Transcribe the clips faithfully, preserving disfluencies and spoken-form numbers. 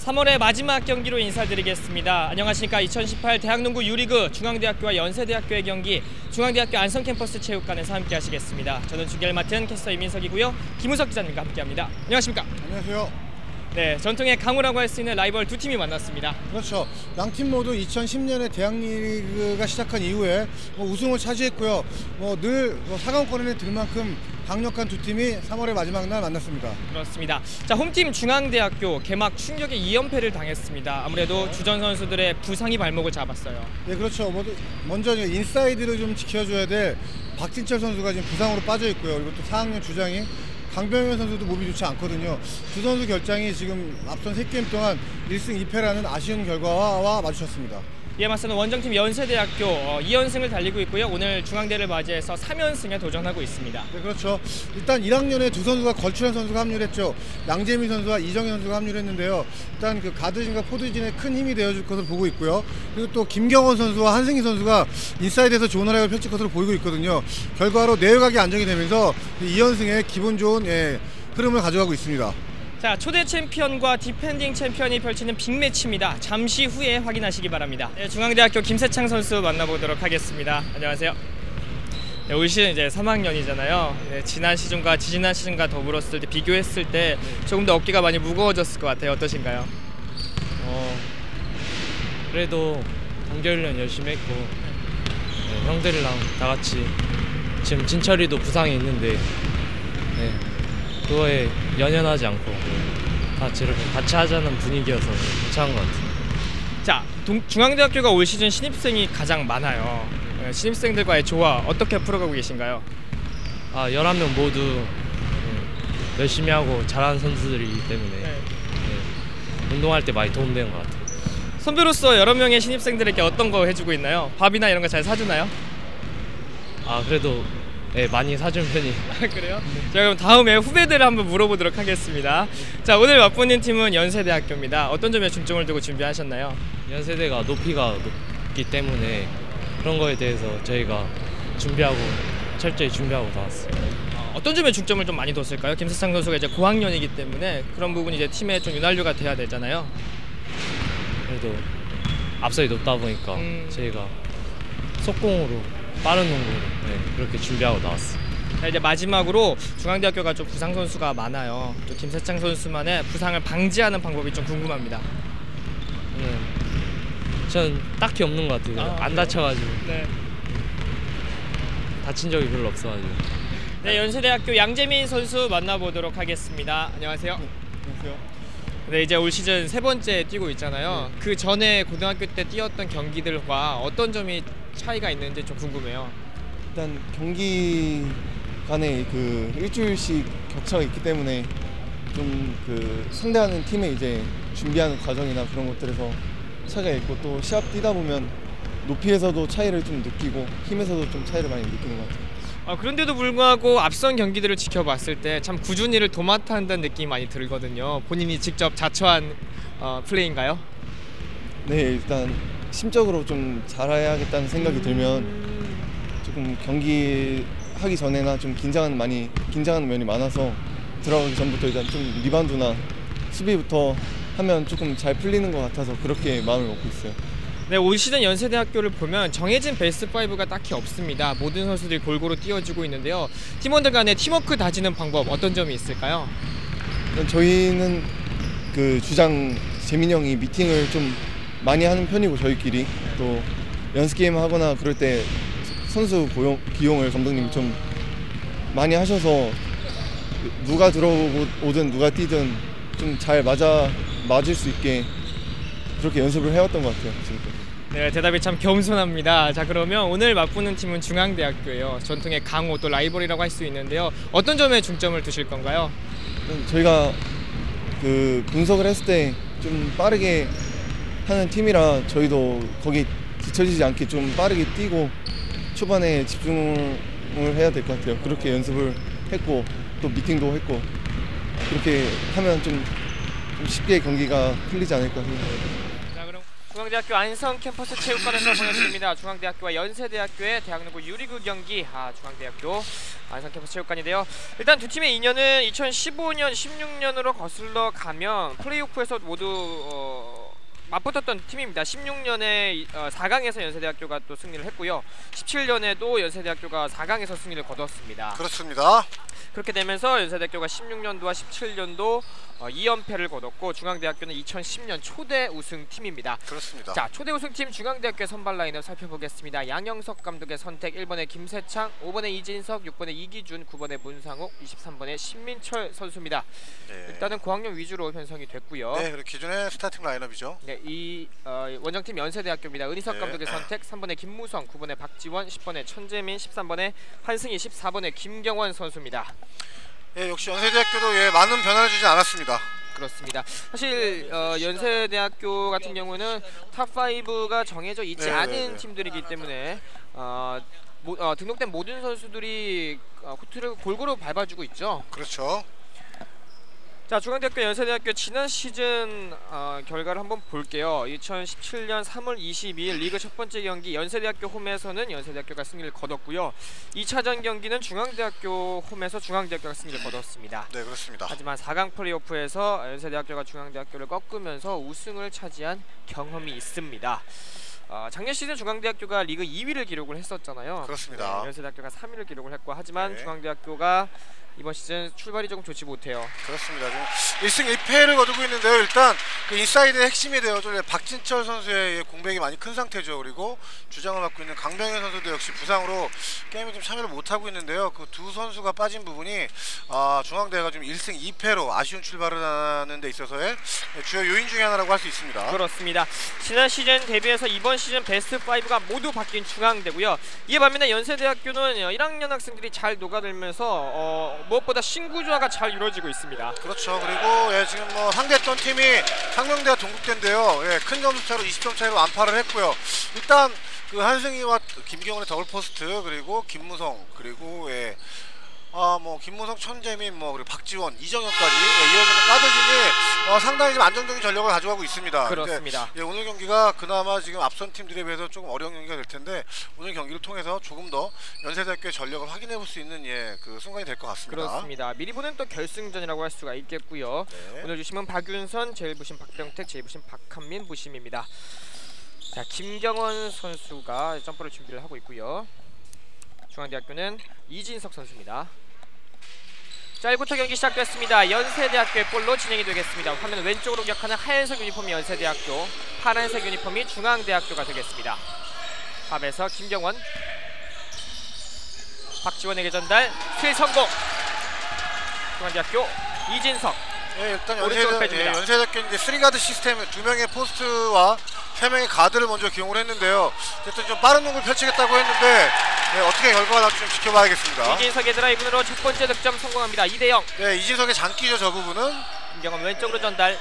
삼월의 마지막 경기로 인사드리겠습니다. 안녕하십니까. 이천십팔 대학농구 유리그 중앙대학교와 연세대학교의 경기 중앙대학교 안성캠퍼스 체육관에서 함께 하시겠습니다. 저는 중계를 맡은 캐스터 이민석이고요. 김우석 기자님과 함께합니다. 안녕하십니까. 안녕하세요. 네, 전통의 강호라고 할 수 있는 라이벌 두 팀이 만났습니다. 그렇죠. 양팀 모두 이천십 년에 대학리그가 시작한 이후에 뭐 우승을 차지했고요. 뭐 늘 뭐 사 강권에 들 만큼 강력한 두 팀이 삼월의 마지막 날 만났습니다. 그렇습니다. 자, 홈팀 중앙대학교 개막 충격의 이 연패를 당했습니다. 아무래도 주전 선수들의 부상이 발목을 잡았어요. 네, 그렇죠. 모두 먼저 인사이드를 좀 지켜줘야 될 박진철 선수가 지금 부상으로 빠져 있고요. 그리고 또 사 학년 주장인 강병현 선수도 몸이 좋지 않거든요. 두 선수 결장이 지금 앞선 세 게임 동안 일 승 이 패라는 아쉬운 결과와 마주쳤습니다. 이에 맞서는 원정팀 연세대학교 어, 이 연승을 달리고 있고요. 오늘 중앙대를 맞이해서 삼 연승에 도전하고 있습니다. 네, 그렇죠. 일단 일 학년에 두 선수가 걸출한 선수가 합류를 했죠. 양재민 선수와 이정현 선수가 합류를 했는데요. 일단 그 가드진과 포드진에 큰 힘이 되어줄 것으로 보고 있고요. 그리고 또 김경원 선수와 한승희 선수가 인사이드에서 좋은 활약을 펼칠 것으로 보이고 있거든요. 결과로 내외각이 안정이 되면서 이 연승에 기분 좋은 예, 흐름을 가져가고 있습니다. 자, 초대 챔피언과 디펜딩 챔피언이 펼치는 빅매치입니다. 잠시 후에 확인하시기 바랍니다. 네, 중앙대학교 김세창 선수 만나보도록 하겠습니다. 안녕하세요. 네, 올 시즌 이제 삼 학년이잖아요. 네, 지난 시즌과 지지난 시즌과 더불었을 때 비교했을 때 조금 더 어깨가 많이 무거워졌을 것 같아요. 어떠신가요? 어, 그래도 동계훈련 열심히 했고 네, 형들이랑 다 같이 지금 진철이도 부상이 있는데 네, 그거에 연연하지 않고 같이 이렇게 같이 하자는 분위기여서 괜찮은 것 같아요. 자, 동, 중앙대학교가 올 시즌 신입생이 가장 많아요. 네, 신입생들과의 조화 어떻게 풀어가고 계신가요? 아, 열한 명 모두 네, 열심히 하고 잘하는 선수들이기 때문에 네. 네, 운동할 때 많이 도움되는 것 같아요. 선배로서 여러 명의 신입생들에게 어떤 거 해주고 있나요? 밥이나 이런 거 잘 사주나요? 아, 그래도 네, 많이 사준 편이. 그래요? 자, 그럼 다음에 후배들을 한번 물어보도록 하겠습니다. 자, 오늘 맞붙는 팀은 연세대학교입니다. 어떤 점에 중점을 두고 준비하셨나요? 연세대가 높이가 높기 때문에 그런 거에 대해서 저희가 준비하고 철저히 준비하고 나왔어요. 어, 어떤 점에 중점을 좀 많이 뒀을까요? 김세창 선수가 이제 고학년이기 때문에 그런 부분이 이제 팀에 좀 윤활유가 돼야 되잖아요. 그래도 앞서이 높다 보니까 음. 저희가 속공으로 빠른 농구로 네, 그렇게 준비하고 나왔어요. 자, 이제 마지막으로 중앙대학교가 좀 부상 선수가 많아요. 또 김세창 선수만의 부상을 방지하는 방법이 좀 궁금합니다. 네. 전 딱히 없는 것 같아요. 아, 안 다쳐가지고 네. 다친 적이 별로 없어가지고. 네, 연세대학교 양재민 선수 만나보도록 하겠습니다. 안녕하세요. 네, 안녕하세요. 네, 이제 올 시즌 세 번째 뛰고 있잖아요. 네. 그 전에 고등학교 때 뛰었던 경기들과 어떤 점이 차이가 있는지 좀 궁금해요. 일단 경기 간에 그 일주일씩 격차가 있기 때문에 좀 그 상대하는 팀의 이제 준비하는 과정이나 그런 것들에서 차이가 있고, 또 시합 뛰다 보면 높이에서도 차이를 좀 느끼고 힘에서도 좀 차이를 많이 느끼는 것 같아요. 아, 그런데도 불구하고 앞선 경기들을 지켜봤을 때 참 꾸준히를 도맡아 한다는 느낌이 많이 들거든요. 본인이 직접 자처한 어, 플레이인가요? 네, 일단 심적으로 좀 잘해야겠다는 생각이 들면 조금 경기 하기 전에나 좀 긴장은 많이 긴장하는 면이 많아서 들어가기 전부터 일단 좀 리바운드나 수비부터 하면 조금 잘 풀리는 것 같아서 그렇게 마음을 먹고 있어요. 네, 올 시즌 연세대학교를 보면 정해진 베스트 오가 딱히 없습니다. 모든 선수들이 골고루 뛰어주고 있는데요. 팀원들 간의 팀워크 다지는 방법 어떤 점이 있을까요? 저희는 그 주장 재민이 형이 미팅을 좀 많이 하는 편이고, 저희끼리 또 연습 게임 하거나 그럴 때 선수 고용, 기용을 감독님이 좀 많이 하셔서 누가 들어오든 누가 뛰든 좀 잘 맞아 맞을 수 있게 그렇게 연습을 해왔던 것 같아요. 지금까지. 네, 대답이 참 겸손합니다. 자, 그러면 오늘 맞붙는 팀은 중앙대학교예요. 전통의 강호 또 라이벌이라고 할 수 있는데요. 어떤 점에 중점을 두실 건가요? 저희가 그 분석을 했을 때 좀 빠르게 하는 팀이라 저희도 거기 뒤처지지 않게 좀 빠르게 뛰고 초반에 집중을 해야 될 것 같아요. 그렇게 연습을 했고 또 미팅도 했고 그렇게 하면 좀, 좀 쉽게 경기가 풀리지 않을까 생각합니다. 자, 그럼 중앙대학교 안성 캠퍼스 체육관에서 보내드립니다. 중앙대학교와 연세대학교의 대학농구 유리구 경기. 아, 중앙대학교 안성 캠퍼스 체육관인데요. 일단 두 팀의 인연은 이천십오 년, 십육 년으로 거슬러 가면 플레이오프에서 모두 어, 맞붙었던 팀입니다. 십육 년에 어, 사 강에서 연세대학교가 또 승리를 했고요. 십칠 년에도 연세대학교가 사 강에서 승리를 거뒀습니다. 그렇습니다. 그렇게 되면서 연세대학교가 십육 년도와 십칠 년도 어, 이 연패를 거뒀고 중앙대학교는 이천십 년 초대 우승팀입니다. 그렇습니다. 자, 초대 우승팀 중앙대학교의 선발 라인업 살펴보겠습니다. 양영석 감독의 선택, 일 번에 김세창, 오 번에 이진석, 육 번에 이기준, 구 번에 문상욱, 이십삼 번에 신민철 선수입니다. 네. 일단은 고학년 위주로 편성이 됐고요. 네, 그리고 기존의 스타팅 라인업이죠. 네, 이 어, 원정팀 연세대학교입니다. 은희석 네. 감독의 선택, 삼 번에 김무성, 구 번에 박지원, 십 번에 천재민, 십삼 번에 한승희, 십사 번에 김경원 선수입니다. 예, 역시 연세대학교도 예, 많은 변화를 주지 않았습니다. 그렇습니다. 사실 어, 연세대학교 같은 경우는 탑오가 정해져 있지 네, 않은 네, 네. 팀들이기 때문에 어, 모, 어, 등록된 모든 선수들이 어, 코트를 골고루 밟아주고 있죠. 그렇죠. 자, 중앙대학교 연세대학교 지난 시즌 어, 결과를 한번 볼게요. 이천십칠 년 삼월 이십이일 리그 첫 번째 경기 연세대학교 홈에서는 연세대학교가 승리를 거뒀고요. 이 차전 경기는 중앙대학교 홈에서 중앙대학교가 승리를 거뒀습니다. 네, 그렇습니다. 하지만 사 강 플레이오프에서 연세대학교가 중앙대학교를 꺾으면서 우승을 차지한 경험이 있습니다. 어, 작년 시즌 중앙대학교가 리그 이 위를 기록을 했었잖아요. 그렇습니다. 네, 연세대학교가 삼 위를 기록을 했고 하지만 네. 중앙대학교가 이번 시즌 출발이 조금 좋지 못해요. 그렇습니다. 지금 일 승 일 패를 거두고 있는데요. 일단 그 인사이드의 핵심이 되어줄 박진철 선수의 공백이 많이 큰 상태죠. 그리고 주장을 맡고 있는 강병현 선수도 역시 부상으로 게임에 좀 참여를 못하고 있는데요. 그 두 선수가 빠진 부분이 아, 중앙대가 좀 일 승 이 패로 아쉬운 출발을 하는 데 있어서의 주요 요인 중에 하나라고 할 수 있습니다. 그렇습니다. 지난 시즌 대비해서 이번 시즌 베스트 오가 모두 바뀐 중앙대고요. 이에 반면에 연세대학교는 일 학년 학생들이 잘 녹아들면서 어, 무엇보다 신구조화가 잘 이루어지고 있습니다. 그렇죠. 그리고 예, 지금 뭐 상대했던 팀이 상명대와 동국대인데요. 예, 큰 점수 차로 이십 점 차이로 완파를 했고요. 일단 그 한승희와 김경원의 더블 포스트, 그리고 김무성, 그리고 예, 아, 뭐 김무성, 천재민, 뭐 그리고 박지원, 이정현까지 예, 이어지는 카드진이 어, 상당히 좀 안정적인 전력을 가져가고 있습니다. 그렇습니다. 예, 오늘 경기가 그나마 지금 앞선 팀들에 비해서 조금 어려운 경기가 될 텐데 오늘 경기를 통해서 조금 더 연세대학교의 전력을 확인해 볼 수 있는 예, 그 순간이 될 것 같습니다. 그렇습니다. 미리 보는 또 결승전이라고 할 수가 있겠고요. 네. 오늘 주심은 박윤선, 제일 부심 박병택, 제일 부심 박한민 부심입니다. 자, 김경원 선수가 점프를 준비를 하고 있고요. 중앙대학교는 이진석 선수입니다. 자, 일 쿼터 경기 시작됐습니다. 연세대학교의 볼로 진행이 되겠습니다. 화면 왼쪽으로 기억하는 하얀색 유니폼이 연세대학교, 파란색 유니폼이 중앙대학교가 되겠습니다. 탑에서 김경원, 박지원에게 전달, 스틸 성공. 중앙대학교 이진석. 예, 일단 오른쪽으로 연세대, 빼줍니다. 예, 연세대학교 이제 쓰리 가드 시스템 두 명의 포스트와 세 명의 가드를 먼저 기용을 했는데요. 어쨌든 좀 빠른 농구를 펼치겠다고 했는데 예, 어떻게 결과가 나올지 좀 지켜봐야겠습니다. 이진석의 드라이브로 첫 번째 득점 성공합니다. 이 대 영. 네, 이진석의 장기죠, 저 부분은. 김경원 왼쪽으로 전달.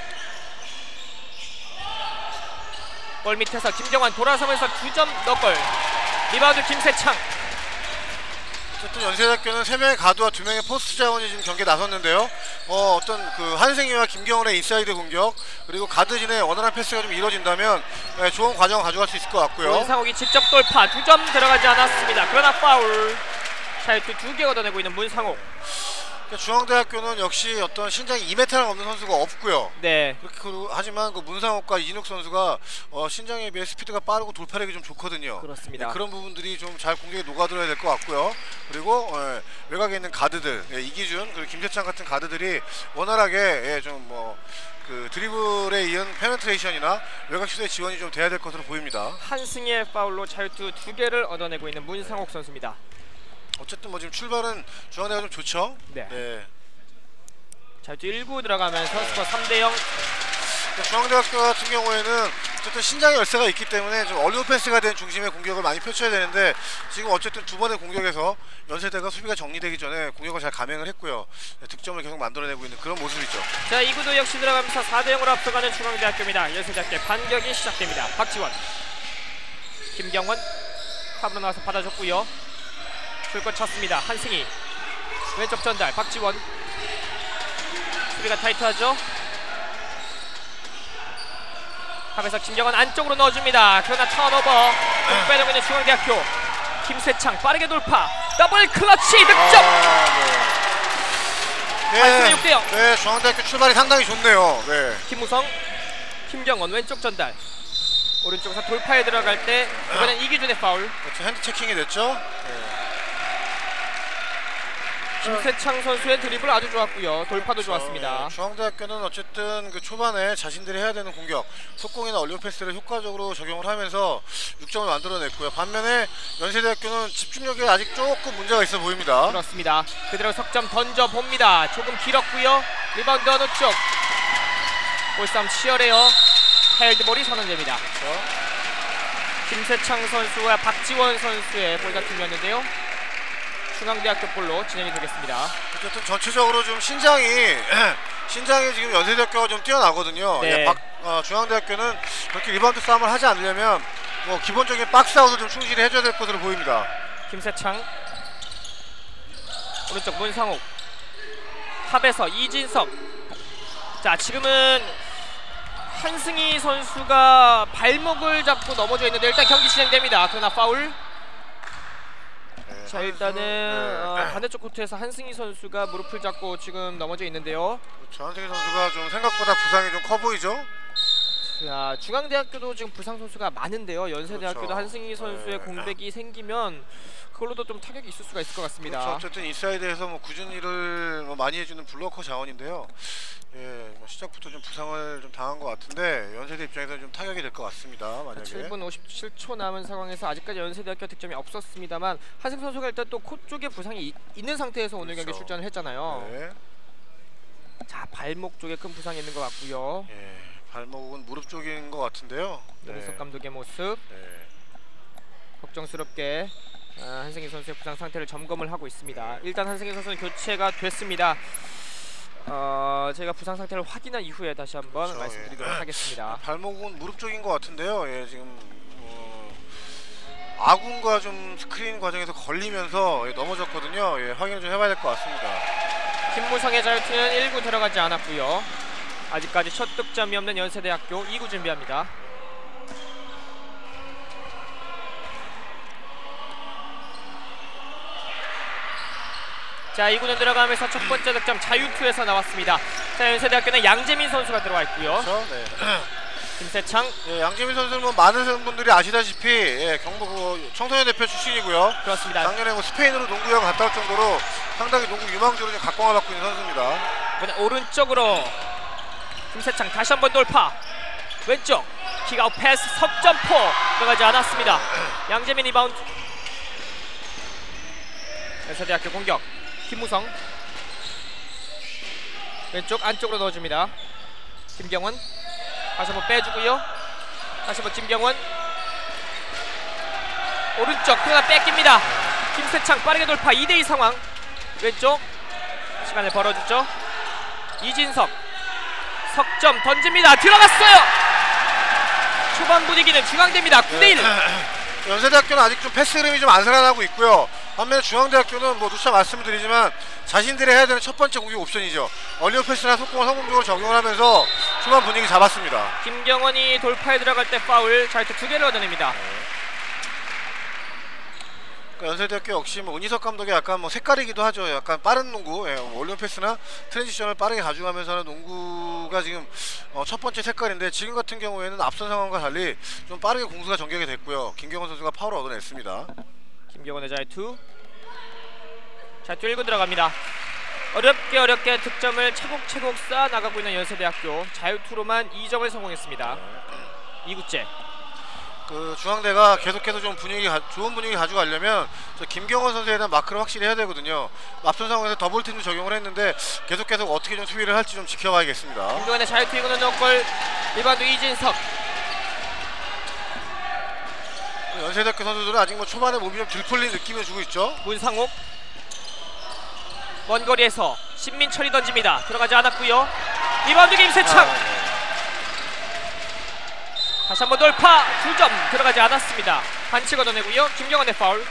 골 밑에서 김경원 돌아서면서 두 점 넣골. 리바운드 김세창. 어쨌든 연세대학교는 세 명의 가드와 두 명의 포스트 자원이 지금 경기에 나섰는데요. 어, 어떤 그 한승희와 김경원의 인사이드 공격, 그리고 가드진의 원활한 패스가 좀 이루어진다면 예, 좋은 과정을 가져갈 수 있을 것 같고요. 문상욱이 직접 돌파. 두 점 들어가지 않았습니다. 그러나 파울. 샤이트 두 개 얻어내고 있는 문상욱. 중앙대학교는 역시 어떤 신장이 이 미터가 넘는 선수가 없고요. 네. 그렇게 그, 하지만 그 문상욱과 이진욱 선수가 어, 신장에 비해 스피드가 빠르고 돌파력이 좀 좋거든요. 그렇습니다. 네, 그런 부분들이 좀 잘 공격에 녹아들어야 될 것 같고요. 그리고 예, 외곽에 있는 가드들, 예, 이기준 그리고 김세창 같은 가드들이 원활하게 예, 좀 뭐 그 드리블에 이은 페네트레이션이나 외곽 슛의 지원이 좀 돼야 될 것으로 보입니다. 한승희의 파울로 자유투 두 개를 얻어내고 있는 문상욱 선수입니다. 어쨌든 뭐 지금 출발은 중앙대가 좀 좋죠. 네. 네. 자유투 일 구 들어가면서 스코어 삼 대 영. 중앙대학교 같은 경우에는 어쨌든 신장의 열세가 있기 때문에 좀 얼리 오펜스가 된 중심의 공격을 많이 펼쳐야 되는데 지금 어쨌든 두 번의 공격에서 연세대가 수비가 정리되기 전에 공격을 잘 감행을 했고요. 득점을 계속 만들어내고 있는 그런 모습이죠. 자, 이 구도 역시 들어가면서 사 대 영으로 앞서가는 중앙대학교입니다. 연세대학교의 반격이 시작됩니다. 박지원, 김경원 탑으로 나와서 받아줬고요. 줄곧 쳤습니다. 한승희 왼쪽 전달. 박지원 수비가 타이트하죠. 탑에서 김경원 안쪽으로 넣어줍니다. 그러나 턴오버. 공 빼려고 있는 중앙대학교. 김세창 빠르게 돌파. 더블 클러치 득점. 아, 네. 말씀의 육 대 영. 네, 중앙대학교 출발이 상당히 좋네요. 네. 김무성, 김경원 왼쪽 전달. 오른쪽에서 돌파에 들어갈 때 이번엔 이기준의 파울. 그렇죠. 핸드 체킹이 됐죠. 네. 김세창 선수의 드리블 아주 좋았고요. 돌파도 그렇죠. 좋았습니다. 네, 중앙대학교는 어쨌든 그 초반에 자신들이 해야 되는 공격, 속공이나 얼리오 패스를 효과적으로 적용을 하면서 육 점을 만들어냈고요. 반면에 연세대학교는 집중력에 아직 조금 문제가 있어 보입니다. 그렇습니다. 그대로 석점 던져 봅니다. 조금 길었고요. 리바운드 어느 쪽. 볼싸움 치열해요. 헤일드볼이 선언됩니다. 그렇죠. 김세창 선수와 박지원 선수의 볼다툼이었는데요. 중앙대학교 볼로 진행이 되겠습니다. 어쨌든 전체적으로 좀 신장이 신장이 지금 연세대학교가 좀 뛰어나거든요. 네. 예, 박, 어, 중앙대학교는 그렇게 리바운드 싸움을 하지 않으려면 뭐 기본적인 박스아웃을 좀 충실히 해줘야 될 것으로 보입니다. 김세창 오른쪽 문상욱 탑에서 이진석. 자 지금은 한승희 선수가 발목을 잡고 넘어져 있는데 일단 경기 진행됩니다. 그러나 파울. 네, 자 일단은 네. 어, 반대쪽 코트에서 한승희 선수가 무릎을 잡고 지금 넘어져 있는데요. 그렇죠. 한승희 선수가 좀 생각보다 부상이 좀 커 보이죠. 자 중앙대학교도 지금 부상 선수가 많은데요. 연세대학교도 그렇죠. 한승희 선수의 네. 공백이 생기면 그걸로도 좀 타격이 있을 수가 있을 것 같습니다. 그렇죠. 어쨌든 인사이드에서 뭐 꾸준히 일을 뭐 많이 해주는 블로커 자원인데요. 예, 뭐 시작부터 좀 부상을 좀 당한 것 같은데 연세대 입장에서 좀 타격이 될 것 같습니다. 만약에. 칠 분 오십칠 초 남은 상황에서 아직까지 연세대학교 득점이 없었습니다만 한승 선수가 일단 또 코 쪽에 부상이 이, 있는 상태에서 오늘 그렇죠. 경기 출전을 했잖아요. 네. 자 발목 쪽에 큰 부상이 있는 것 같고요. 예, 발목은 무릎 쪽인 것 같은데요. 노민석 감독의 모습 네. 걱정스럽게 아, 한승희 선수의 부상 상태를 점검을 하고 있습니다. 일단 한승희 선수는 교체가 됐습니다. 어, 제가 부상 상태를 확인한 이후에 다시 한번 그렇죠, 말씀드리도록 예. 하겠습니다. 발목은 무릎 쪽인 것 같은데요. 예, 지금 어, 아군과 좀 스크린 과정에서 걸리면서 예, 넘어졌거든요. 예, 확인을 좀 해봐야 될 것 같습니다. 김무성의 자유투는 일 구 들어가지 않았고요. 아직까지 첫 득점이 없는 연세대학교 이 구 준비합니다. 자 이 구는 들어가면서 첫 번째 득점 자유투에서 나왔습니다. 자 연세대학교는 양재민 선수가 들어와 있고요. 그렇죠? 네. 김세창 예, 양재민 선수는 뭐 많은 분들이 아시다시피 예, 경북 그 청소년 대표 출신이고요. 그렇습니다. 작년에 뭐 스페인으로 농구에 갔다 올 정도로 상당히 농구 유망주로 좀 각광을 받고 있는 선수입니다. 이번에 오른쪽으로 김세창 다시 한번 돌파. 왼쪽 킥아웃 패스 석점포 들어가지 않았습니다. 양재민 리바운드. 연세대학교 공격. 김무성 왼쪽 안쪽으로 넣어줍니다. 김경원 다시 한번 빼주고요. 다시 한번 김경원 오른쪽 그러나 뺏깁니다. 김세창 빠르게 돌파 이 대 이 상황. 왼쪽 시간을 벌어주죠. 이진석 석점 던집니다. 들어갔어요. 초반 분위기는 중앙대입니다. 구 대 일. 연세대학교는 아직 좀 패스 흐름이 좀 안살아나고 있고요. 반면에 중앙대학교는 뭐 누차 말씀을 드리지만 자신들이 해야 되는 첫 번째 공격 옵션이죠. 얼리오 패스나 속공을 성공적으로 적용을 하면서 초반 분위기 잡았습니다. 김경원이 돌파에 들어갈 때 파울 자유투 두 개를 얻어냅니다. 그러니까 연세대학교 역시 뭐 은희석 감독의 약간 뭐 색깔이기도 하죠. 약간 빠른 농구, 예, 얼리오 패스나 트랜지션을 빠르게 가져가면서 하는 농구가 지금 어, 첫 번째 색깔인데 지금 같은 경우에는 앞선 상황과 달리 좀 빠르게 공수가 전개가 됐고요. 김경원 선수가 파울을 얻어냈습니다. 김경원의 자유투 자유투 일 구 들어갑니다. 어렵게 어렵게 득점을 차곡차곡 쌓아 나가고 있는 연세대학교 자유투로만 이 점을 성공했습니다. 이 구째 그 중앙대가 계속해서 좀 분위기 가, 좋은 분위기 가져가려면 저 김경원 선수에 대한 마크를 확실히 해야 되거든요. 앞선 상황에서 더블팀도 적용을 했는데 계속해서 어떻게 좀 수비를 할지 좀 지켜봐야겠습니다. 김경원의 자유투 이 구는 노골. 리바운드 이진석. 연세대학교 선수들은 아직 뭐 초반에 몸이 좀 들풀린 느낌을 주고 있죠. 문상욱 먼 거리에서 신민철이 던집니다. 들어가지 않았고요. 리바운드 김세창. 아, 네. 다시 한번 돌파. 두 점 들어가지 않았습니다. 반칙 얻어내고요. 김경원의 파울.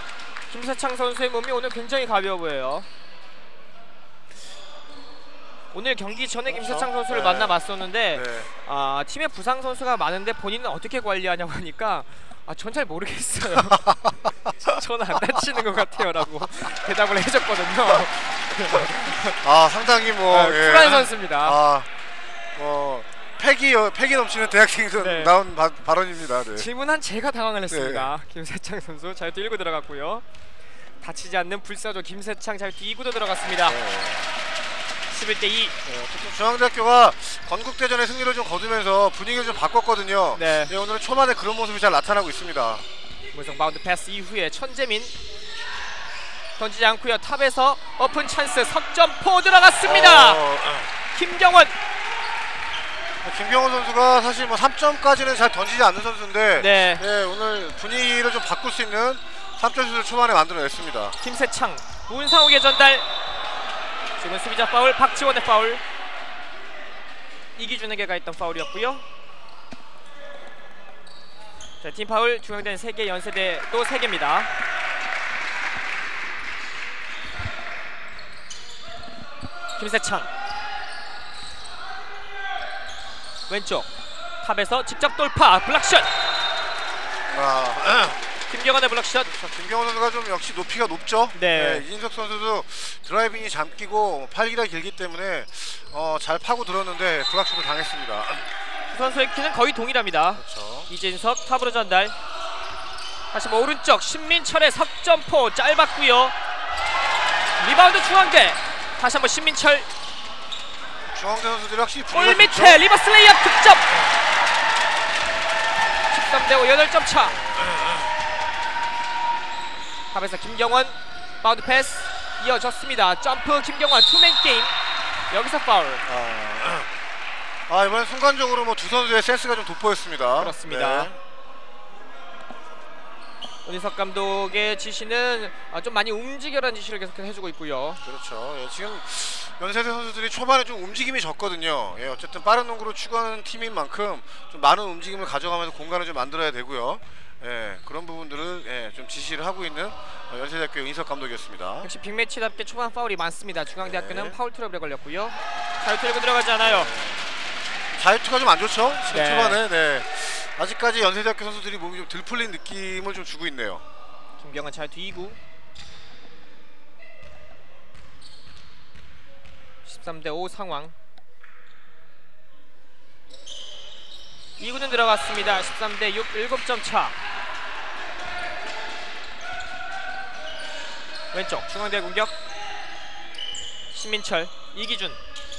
김세창 선수의 몸이 오늘 굉장히 가벼워 보여요. 오늘 경기 전에 그렇죠. 김세창 선수를 네. 만나봤었는데 네. 아, 팀에 부상 선수가 많은데 본인은 어떻게 관리하냐고 하니까 아, 전 잘 모르겠어요. 저는 안 다치는 것 같아요라고 대답을 해줬거든요. 아 상당히 뭐 아, 예. 쿨한 선수입니다. 아, 뭐 패기 패기 넘치는 대학생에서 네. 나온 바, 발언입니다. 네. 질문한 제가 당황을 했습니다. 김세창 선수 잘 뛰고 들어갔고요. 다치지 않는 불사조 김세창 잘 뛰고도 들어갔습니다. 네. 십일 대 이. 네, 어쨌든 중앙대학교가 건국대전의 승리를 좀 거두면서 분위기를 좀 바꿨거든요. 네. 네, 오늘은 초반에 그런 모습이 잘 나타나고 있습니다. 문성 바운드 패스 이후에 천재민 던지지 않고요. 탑에서 오픈 찬스 석점포 들어갔습니다. 어, 김경원. 김경원 선수가 사실 뭐 삼 점까지는 잘 던지지 않는 선수인데 네. 네, 오늘 분위기를 좀 바꿀 수 있는 삼 점 슛을 초반에 만들어냈습니다. 김세창 문상욱의 전달. 지금 수비자 파울, 박지원의 파울. 이기준에게 가했던 파울이었고요. 자, 팀 파울 중앙대는 세 개, 연세대 또 세 개입니다. 김세창 왼쪽 탑에서 직접 돌파 블락샷. 아, 김경원의 블락샷. 자, 김경원 선수가 좀 역시 높이가 높죠. 네. 이진석 선수도 드라이빙이 잠기고 팔기가 길기 때문에 어, 잘 파고 들었는데 블락슛을 당했습니다. 두 선수의 키는 거의 동일합니다. 그렇죠. 이진석 탑으로 전달. 다시 뭐 오른쪽 신민철의 석점포 짧았고요. 리바운드 중앙대. 다시 한번 신민철. 중앙대 선수들이 확실히 골 분위기가 밑에 좋죠? 리버스 레이업 득점. 십삼 대 오 여덟 점 차. 탑에서 김경원 바운드 패스 이어졌습니다. 점프 김경원 투맨 게임. 여기서 파울. 아, 아 이번엔 순간적으로 뭐 두 선수의 센스가 좀 돋보였습니다. 그렇습니다. 네. 오진석 감독의 지시는 좀 많이 움직여라는 지시를 계속 해주고 있고요. 그렇죠. 예, 지금 연세대 선수들이 초반에 좀 움직임이 적거든요. 예, 어쨌든 빠른 농구로 추구하는 팀인 만큼 좀 많은 움직임을 가져가면서 공간을 좀 만들어야 되고요. 예, 그런 부분들을 예, 좀 지시를 하고 있는 어, 연세대학교 윤석 감독이었습니다. 역시 빅매치답게 초반 파울이 많습니다. 중앙대학교는 네. 파울 트러블에 걸렸고요. 잘 틀고 들어가지 않아요. 자유투가 좀 안 좋죠? 지금 네. 초반에. 네. 아직까지 연세대학교 선수들이 몸이 좀 덜 풀린 느낌을 좀 주고 있네요. 김경원 자유투 이 구. 십삼 대 오 상황. 이 구는 들어갔습니다. 십삼 대 육 일곱 점 차. 왼쪽 중앙대 공격. 신민철 이기준.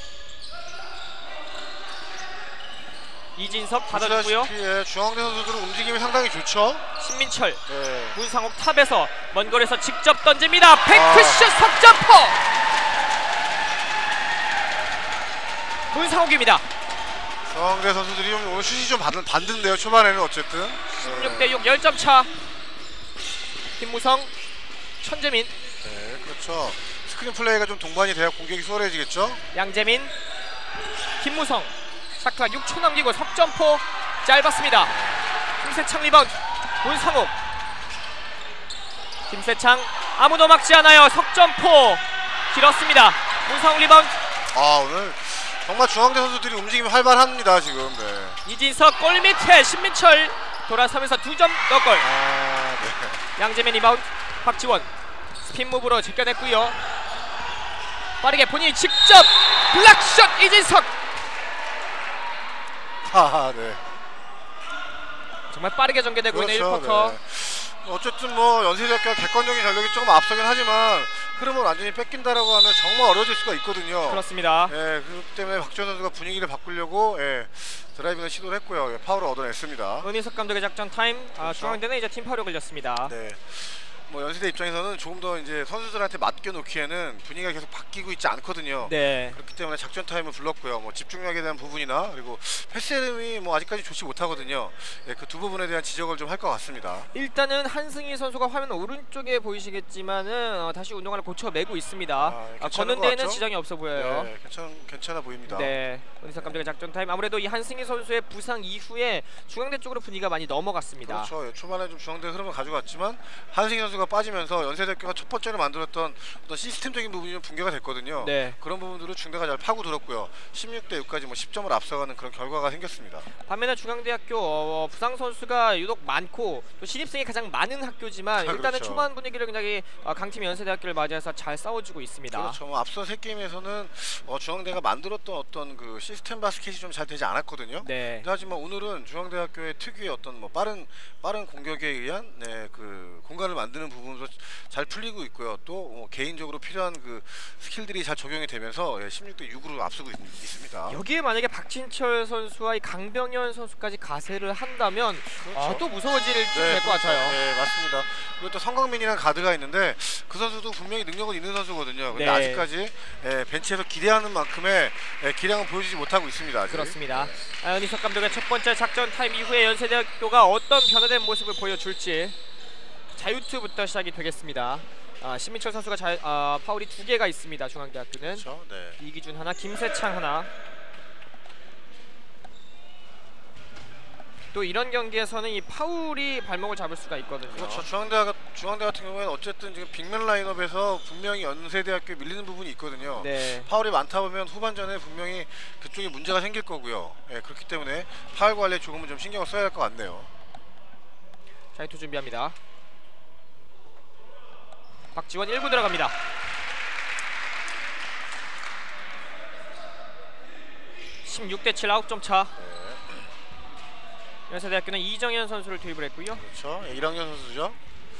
이진석 받아줬고요. 보시다시피, 예, 중앙대 선수들은 움직임이 상당히 좋죠. 신민철 네. 문상욱 탑에서 먼 거리에서 직접 던집니다. 뱅크슛 석점포. 문상욱입니다. 중앙대 선수들이 좀 오늘 슛이 좀 받은, 반든데요. 초반에는 어쨌든 십육 대 육 십 점 차. 김무성 천재민 네, 그렇죠. 스크린 플레이가 좀 동반이 돼야 공격이 수월해지겠죠. 양재민 김무성 샤클락 육 초 남기고 석점포 짧았습니다. 김세창 리바운드 문상욱. 김세창 아무도 막지 않아요. 석점포 길었습니다. 문상욱 리바운드. 아 오늘 정말 중앙대 선수들이 움직임이 활발합니다 지금. 네. 이진석 골 밑에 신민철 돌아서면서 두 점 넣을걸. 아, 네. 양재민 리바운드. 박지원 스핀 무브로 제껴냈고요. 빠르게 본인이 직접 블락샷 이진석. 아, 네. 정말 빠르게 전개되고 있는 일 그렇죠, 쿼터. 네. 어쨌든 뭐 연세대학교가 객관적인 전력이 조금 앞서긴 하지만 흐름을 완전히 뺏긴다라고 하면 정말 어려워질 수가 있거든요. 그렇습니다. 예, 그렇기 때문에 박지원 선수가 분위기를 바꾸려고 예, 드라이빙을 시도를 했고요. 예, 파울을 얻어냈습니다. 은희석 감독의 작전 타임. 아, 그렇죠. 중앙대는 이제 팀 파울이 걸렸습니다. 네. 뭐 연세대 입장에서는 조금 더 이제 선수들한테 맡겨놓기에는 분위기가 계속 바뀌고 있지 않거든요. 네. 그렇기 때문에 작전 타임을 불렀고요. 뭐 집중력에 대한 부분이나 그리고 패스 흐름이 뭐 아직까지 좋지 못하거든요. 예, 그 두 부분에 대한 지적을 좀 할 것 같습니다. 일단은 한승희 선수가 화면 오른쪽에 보이시겠지만은 어, 다시 운동화를 고쳐 매고 있습니다. 아, 아, 괜찮은 걷는 것 데에는 같죠? 지장이 없어 보여요. 네, 괜찮 괜찮아 보입니다. 네, 은희석 감독의 작전 타임. 아무래도 이 한승희 선수의 부상 이후에 중앙대 쪽으로 분위기가 많이 넘어갔습니다. 그렇죠. 예, 초반에 좀 중앙대 흐름을 가져갔지만 한승희 선수가 선수가 빠지면서 연세대학교가 첫 번째로 만들었던 어떤 시스템적인 부분이 좀 붕괴가 됐거든요. 네. 그런 부분들을 중대가 잘 파고들었고요. 십육 대 육까지 뭐 십 점을 앞서가는 그런 결과가 생겼습니다. 반면에 중앙대학교 어, 부상 선수가 유독 많고 또 신입생이 가장 많은 학교지만 아, 일단은 그렇죠. 초반 분위기를 굉장히 어, 강팀 연세대학교를 맞이해서 잘 싸워주고 있습니다. 그렇죠. 뭐 앞서 세 게임에서는 어, 중앙대가 만들었던 어떤 그 시스템 바스켓이 좀 잘 되지 않았거든요. 네. 하지만 오늘은 중앙대학교의 특유의 어떤 뭐 빠른 빠른 공격에 의한 네, 그 공간을 만드는 부분도 잘 풀리고 있고요. 또 어, 개인적으로 필요한 그 스킬들이 잘 적용이 되면서 예, 십육 대 육으로 앞서고 있, 있습니다. 여기에 만약에 박진철 선수와 이 강병현 선수까지 가세를 한다면 그렇죠. 아, 또 무서워질 네, 팀이 될 것 같아요. 네, 맞습니다. 그리고 또 성광민이라는 가드가 있는데 그 선수도 분명히 능력은 있는 선수거든요. 근데 네. 아직까지 예, 벤치에서 기대하는 만큼의 예, 기량을 보여주지 못하고 있습니다. 아직. 그렇습니다. 네. 아, 은희석 감독의 첫 번째 작전 타임 이후에 연세대학교가 어떤 변화된 모습을 보여줄지 자유투부터 시작이 되겠습니다. 아, 신민철 선수가 자, 아, 파울이 두 개가 있습니다. 중앙대학교는 그렇죠. 네. 이기준 하나, 김세창 하나. 또 이런 경기에서는 이 파울이 발목을 잡을 수가 있거든요. 그렇죠. 중앙대 중앙대 같은 경우에는 어쨌든 지금 빅맨 라인업에서 분명히 연세대학교에 밀리는 부분이 있거든요. 네. 파울이 많다 보면 후반전에 분명히 그쪽에 문제가 생길 거고요. 예, 그렇기 때문에 파울 관리에 조금은 좀 신경을 써야 할 것 같네요. 자유투 준비합니다. 박지원 일 구 들어갑니다. 십육 대 칠 아홉 점 차. 연세대학교는 이정현 선수를 투입을 했고요. 그렇죠. 예, 일 학년 선수죠.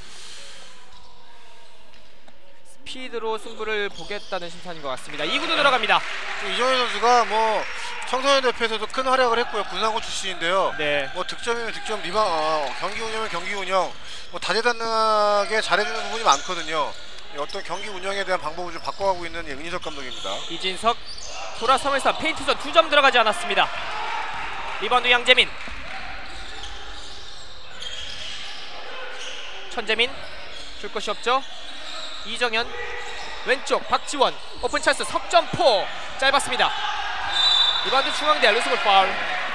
스피드로 승부를 보겠다는 심판인 것 같습니다. 이 구도 들어갑니다. 이정현 선수가 뭐 청소년 대표에서도 큰 활약을 했고요. 군산고 출신인데요. 네. 뭐 득점이면 득점, 리바 어, 경기 운영이면 경기 운영, 뭐 다재다능하게 잘해주는 부분이 많거든요. 예, 어떤 경기 운영에 대한 방법을 좀 바꿔가고 있는 예, 은희석 감독입니다. 이진석 돌아서면서 페인트전 두 점 들어가지 않았습니다. 리바운드 양재민. 천재민 줄 곳이 없죠. 이정현 왼쪽 박지원 오픈 찬스 석점포 짧았습니다. 리바운드 중앙대 루스볼 파울.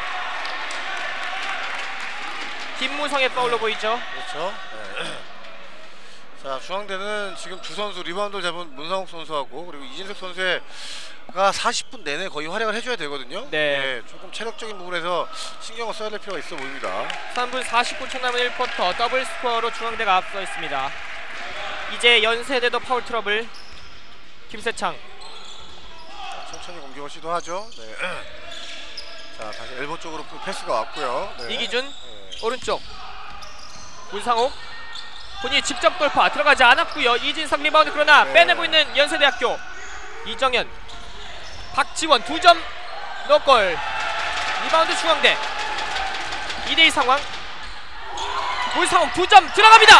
김무성의 파울로 보이죠. 그렇죠. 네. 자, 중앙대는 지금 두 선수 리바운드를 잡은 문상욱 선수하고 그리고 이진석 선수가 사십 분 내내 거의 활약을 해줘야 되거든요. 네. 네, 조금 체력적인 부분에서 신경을 써야 될 필요가 있어 보입니다. 삼 분 사십구 초 남은 일 쿼터 더블 스코어로 중앙대가 앞서 있습니다. 이제 연세대도 파울 트러블. 김세창 천천히 공격을 시도하죠. 네. 자, 다시 엘보 쪽으로 패스가 왔고요. 네. 이기준 네. 오른쪽 문상욱 본인이 직접 돌파 들어가지 않았고요. 이진석 리바운드 그러나 네. 빼내고 있는 연세대학교. 이정현 박지원 두 점 노골. 리바운드 중앙대. 이 대 이 상황. 문상욱 두 점 들어갑니다.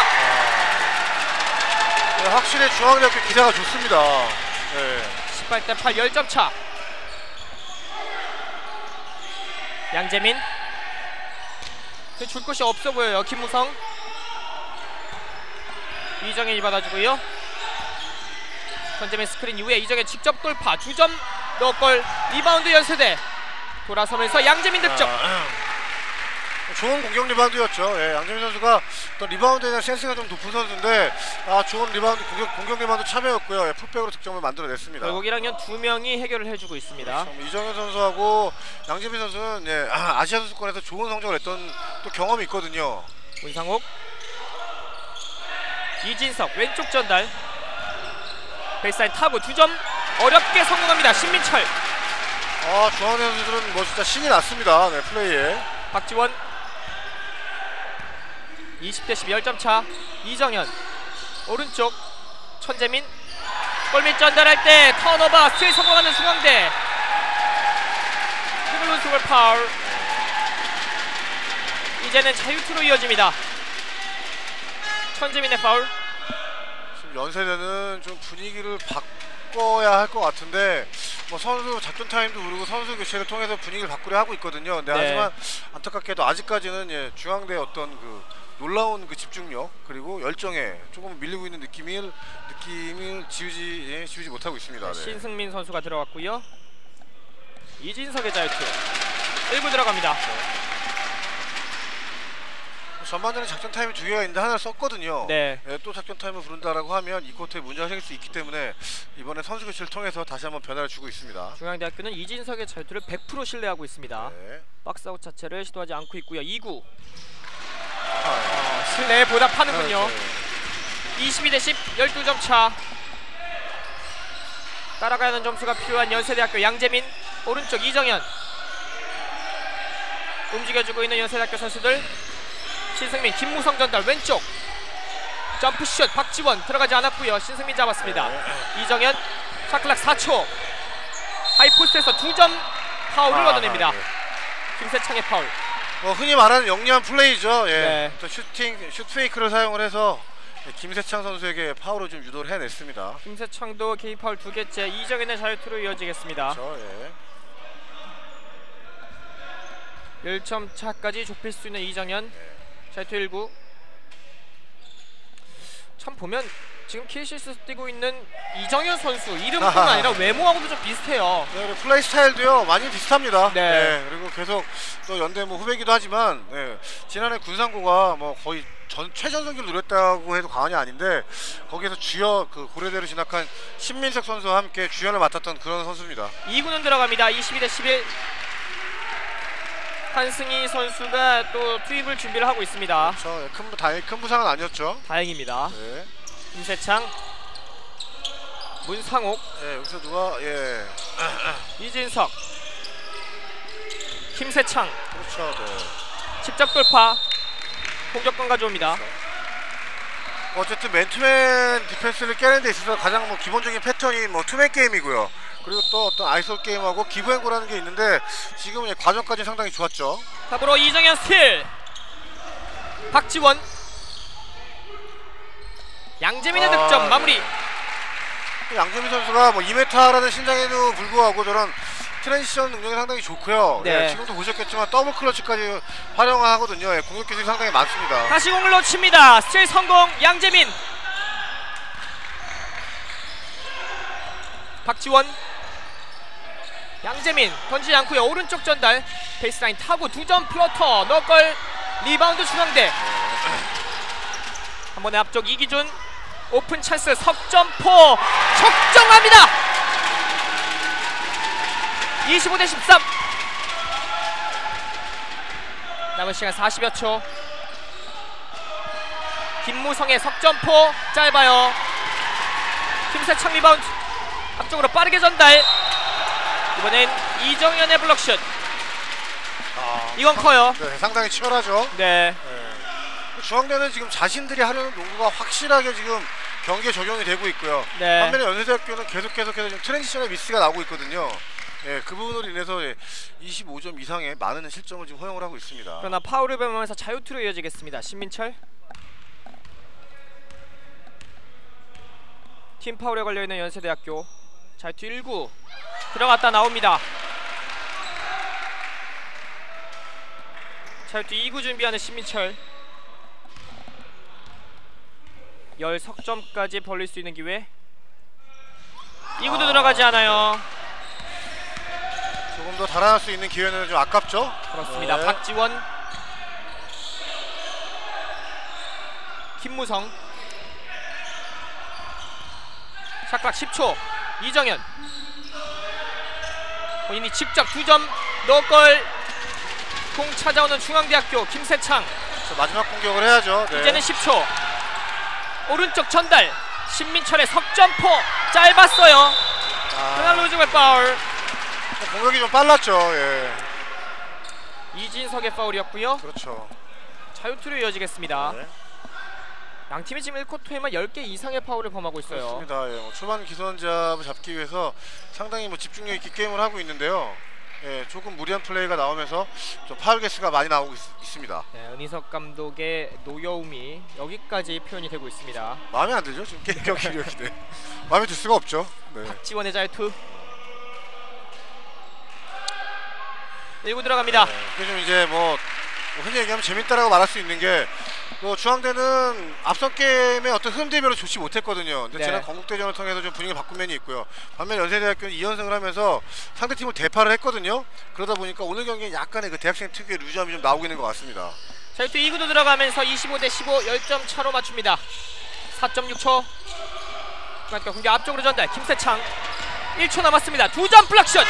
네, 확실히 중앙대학교 기세가 좋습니다. 네. 십팔 대 팔 십 점 차. 양재민 줄 곳이 없어 보여요. 김무성 이정현이 받아주고요. 천재민 스크린 이후에 이정현 직접 돌파 두 점 넣골. 리바운드 연세대 돌아서면서 양재민 득점. 아, 좋은 공격 리바운드였죠. 예, 양재민 선수가 어떤 리바운드에 대한 센스가 좀 높은 선수인데 아, 좋은 리바운드 공격, 공격 리바운드 참여였고요. 예, 풀백으로 득점을 만들어냈습니다. 결국 일 학년 두 명이 해결을 해주고 있습니다. 그렇죠. 이정현 선수하고 양재민 선수는 예, 아, 아시아 선수권에서 좋은 성적을 냈던 또 경험이 있거든요. 문상욱 이진석 왼쪽 전달 베이스라인 타고 두 점 어렵게 성공합니다. 신민철 아, 중앙대 선수들은 뭐 진짜 신이 났습니다. 네, 플레이에. 박지원 이십 대 십 십 점 차. 이정현 오른쪽 천재민 골밑 전달할 때 턴오버 스틸 성공하는 중앙대. 트리플 루스볼 파울. 이제는 자유투로 이어집니다. 천재민의 파울. 지금 연세대는 좀 분위기를 바꿔야 할 것 같은데 뭐 선수 작전 타임도 그리고 선수 교체를 통해서 분위기를 바꾸려 하고 있거든요. 네, 네. 하지만 안타깝게도 아직까지는 예, 중앙대의 어떤 그 놀라운 그 집중력 그리고 열정에 조금 밀리고 있는 느낌을 느낌을 지우지 예, 지우지 못하고 있습니다. 네. 신승민 선수가 들어갔고요. 이진석의 자유투 일 구 들어갑니다. 전반전에 작전 타임이 두 개가 있는데 하나를 썼거든요. 네. 예, 또 작전 타임을 부른다라고 하면 이 쿼터에 문제가 생길 수 있기 때문에 이번에 선수 교체를 통해서 다시 한번 변화를 주고 있습니다. 중앙대학교는 이진석의 자유투를 백 퍼센트 신뢰하고 있습니다. 네. 박스아웃 자체를 시도하지 않고 있고요. 이 구 아, 어, 실내에 보답하는군요. 네. 이십이 대 십, 열두 점 차. 따라가야 하는 점수가 필요한 연세대학교 양재민. 오른쪽 이정현. 움직여주고 있는 연세대학교 선수들. 신승민, 김무성 전달 왼쪽. 점프슛 박지원 들어가지 않았고요. 신승민 잡았습니다. 네. 이정현 샤클락 사 초. 하이포스트에서 두 점 파울을 아, 얻어냅니다. 네. 김세창의 파울. 뭐 흔히 말하는 영리한 플레이죠. 예. 네. 또 슈팅, 슛 페이크를 사용을 해서 김세창 선수에게 파울을 좀 유도를 해냈습니다. 김세창도 개인 파울 두 개째. 이정현의 자유투로 이어지겠습니다. 그렇죠. 예. 일 점 차까지 좁힐 수 있는 이정현. 자유투 일 구. 참 보면 지금 케이씨에스 뛰고 있는 이정현 선수 이름뿐만 아니라 외모하고도 좀 비슷해요. 네, 그리고 플레이 스타일도요 많이 비슷합니다. 네. 네, 그리고 계속 또 연대 뭐 후배기도 하지만 네, 지난해 군산고가 뭐 거의 전 최전성기를 누렸다고 해도 과언이 아닌데 거기에서 주연 그 고려대로 진학한 신민석 선수와 함께 주연을 맡았던 그런 선수입니다. 이 구는 들어갑니다. 이십이 대 십일. 한승희 선수가 또 투입을 준비를 하고 있습니다. 그렇죠. 큰, 부- 다행히 큰 부상은 아니었죠. 다행입니다. 네. 김세창, 문상옥, 네, 여기서 누가 예 이진석, 김세창 그렇죠. 네. 직접 돌파. 공격권 가져옵니다. 어쨌든 맨투맨 디펜스를 깨는 데 있어서 가장 뭐 기본적인 패턴이 뭐 투맨 게임이고요. 그리고 또 어떤 아이솔 게임하고 기부행고라는 게 있는데 지금은 이제 과정까지 상당히 좋았죠. 탑으로 이정현 스틸. 박지원, 양재민의 아, 득점 네. 마무리. 양재민 선수가 뭐 이 미터라는 신장에도 불구하고 저런 트랜지션 능력이 상당히 좋고요. 네. 예, 지금도 보셨겠지만 더블 클러치까지 활용하거든요. 예, 공격 기술이 상당히 많습니다. 다시 공을 놓칩니다. 스틸 성공. 양재민, 박지원, 양재민 던지지 않고요. 오른쪽 전달. 베이스라인 타고 두 점 플러터. 너걸 리바운드 중앙대. 한 번에 앞쪽 이기준. 오픈 찬스 석점포 적정합니다. 이십오 대 십삼. 남은 시간 사십여 초. 김무성의 석점포 짧아요. 김세창 리바운드. 앞쪽으로 빠르게 전달. 이번엔 이정현의 블록슛. 아, 이건 커요. 네, 상당히 치열하죠. 네. 예. 중앙대는 지금 자신들이 하려는 농구가 확실하게 지금 경기에 적용이 되고 있고요. 네. 반면에 연세대학교는 계속 계속해서 지금 트랜지션의 미스가 나오고 있거든요. 예, 그 부분으로 인해서 예, 이십오 점 이상의 많은 실점을 지금 허용을 하고 있습니다. 그러나 파울을 범하면서 자유투로 이어지겠습니다. 신민철. 팀 파울에 걸려있는 연세대학교. 자유투 일 구. 들어갔다 나옵니다. 자유투 이 구 준비하는 신민철. 열 석점까지 벌릴 수 있는 기회. 이 구도 아, 들어가지 않아요. 조금 더 달아날 수 있는 기회는 좀 아깝죠? 그렇습니다. 네. 박지원, 김무성. 샷각 십 초. 이정현 본인이 직접 두 점 넣을걸. 공 찾아오는 중앙대학교 김세창. 자, 마지막 공격을 해야죠. 네. 이제는 십 초. 오른쪽 전달. 신민철의 석점포 짧았어요. 그러나 아, 로즈웰 파울. 공격이 좀 빨랐죠. 예. 이진석의 파울이었고요. 그렇죠. 자유투로 이어지겠습니다. 네. 양팀이 지금 일 쿼터에만 열 개 이상의 파울을 범하고 있어요. 그렇습니다. 예. 뭐 초반 기선잡을 잡기 위해서 상당히 뭐 집중력 있게 게임을 하고 있는데요. 예, 조금 무리한 플레이가 나오면서 좀 파울 개수가 많이 나오고 있, 있습니다. 네, 은희석 감독의 노여움이 여기까지 표현이 되고 있습니다. 마음에 안 들죠? 지금 게임 경기력이 네. 마음에 들 수가 없죠. 네. 박지원의 자유투. 일 구 들어갑니다. 네. 이게 좀 이제 뭐 흔히 얘기하면 재밌다라고 말할 수 있는 게 뭐 중앙대는 앞선 게임의 어떤 흐름 대별로 좋지 못했거든요. 근데 네. 지난 건국대전을 통해서 좀 분위기 바꾼 면이 있고요. 반면 연세대학교는 이 연승을 하면서 상대팀을 대파를 했거든요. 그러다 보니까 오늘 경기에 약간의 그 대학생 특유의 루즈함이 좀 나오고 있는 것 같습니다. 자, 또 이 구도 들어가면서 이십오 대 십오 십 점 차로 맞춥니다. 사 점 육 초. 그러니까 공격 앞쪽으로 전달. 김세창. 일 초 남았습니다. 두 점 블락슛.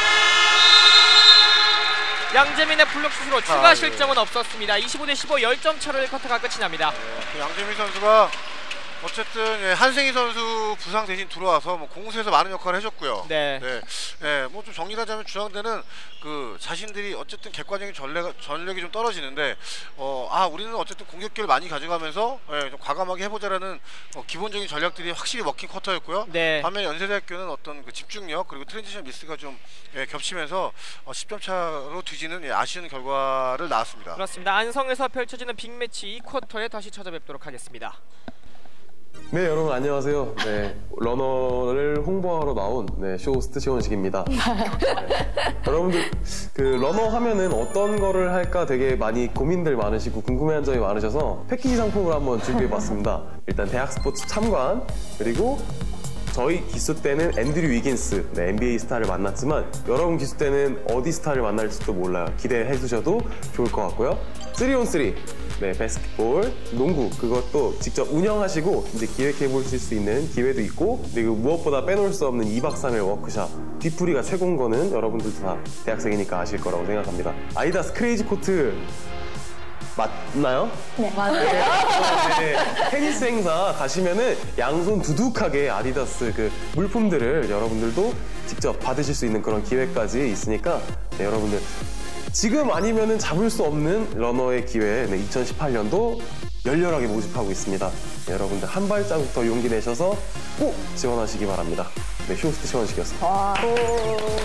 양재민의 블록슛으로 추가 아, 실점은 예. 없었습니다. 이십오 대 십오 십 점 차로 일 쿼터가 끝이 납니다. 네, 그 양재민 선수가 어쨌든 예, 한승희 선수 부상 대신 들어와서 뭐 공수에서 많은 역할을 해줬고요. 네. 네, 예, 뭐 좀 정리하자면 주장대는 그 자신들이 어쨌든 객관적인 전략 전력이 좀 떨어지는데, 어, 아 우리는 어쨌든 공격기를 많이 가져가면서 예, 좀 과감하게 해보자라는 어, 기본적인 전략들이 확실히 먹힌 쿼터였고요. 네. 반면에 연세대학교는 어떤 그 집중력 그리고 트랜지션 미스가 좀 예, 겹치면서 어, 십 점 차로 뒤지는 예, 아쉬운 결과를 낳았습니다. 그렇습니다. 안성에서 펼쳐지는 빅매치 이 쿼터에 다시 찾아뵙도록 하겠습니다. 네, 여러분 안녕하세요. 네, 러너를 홍보하러 나온 네, 쇼호스트 시원식입니다. 네. 여러분들 그 러너 하면은 어떤 거를 할까 되게 많이 고민들 많으시고 궁금해한 점이 많으셔서 패키지 상품을 한번 준비해봤습니다. 일단 대학 스포츠 참관, 그리고 저희 기수 때는 앤드류 위긴스, 네, 엔비에이 스타를 만났지만 여러분 기수 때는 어디 스타를 만날지도 몰라요. 기대해 주셔도 좋을 것 같고요. 쓰리 온 쓰리, 네, 바스켓볼, 농구 그것도 직접 운영하시고 이제 기획해 보실 수 있는 기회도 있고, 그리고 무엇보다 빼놓을 수 없는 이박 삼일 워크샵. 뒤풀이가 최고인 거는 여러분들도 다 대학생이니까 아실 거라고 생각합니다. 아디다스 크레이지 코트 맞나요? 네, 맞아요. 네, 테니스 행사 가시면은 양손 두둑하게 아디다스 그 물품들을 여러분들도 직접 받으실 수 있는 그런 기회까지 있으니까 네, 여러분들 지금 아니면은 잡을 수 없는 러너의 기회, 네, 이천십팔 년도 열렬하게 모집하고 있습니다. 네, 여러분들 한 발자국 더 용기 내셔서 꼭 지원하시기 바랍니다. 네, 쇼호스트 시원식이었습니다. 와, 오,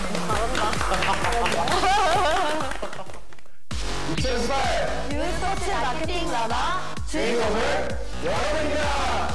이천십팔 유스포츠 마케팅 러너 주인공은 여러분입니다.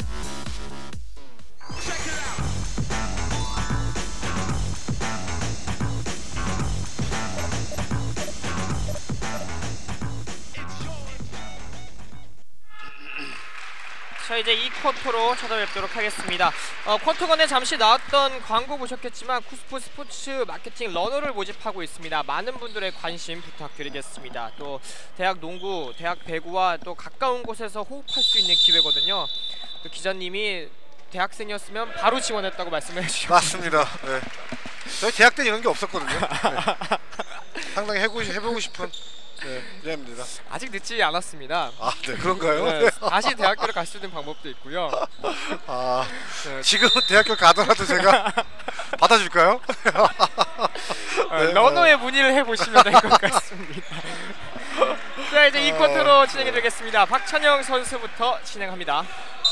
자, 이제 이 쿼터로 찾아뵙도록 하겠습니다. 어, 쿼터 전에 잠시 나왔던 광고 보셨겠지만 쿠스프 스포츠 마케팅 러너를 모집하고 있습니다. 많은 분들의 관심 부탁드리겠습니다. 또 대학 농구, 대학 배구와 또 가까운 곳에서 호흡할 수 있는 기회거든요. 또 기자님이 대학생이었으면 바로 지원했다고 말씀해 주셨습니다. 맞습니다. 네. 저희 대학 때는 이런 게 없었거든요. 네. 상당히 해보고, 해보고 싶은 네, 미안합니다. 아직 늦지 않았습니다. 아, 네, 그런가요? 네, 다시 대학교를 갈 수 있는 방법도 있고요. 아, 네. 지금 대학교 가더라도 제가 받아줄까요? 어, 네, 러너의 문의를 해보시면 될 것 같습니다. 자, 이제 이 쿼터로 진행해 드리겠습니다. 박찬영 선수부터 진행합니다.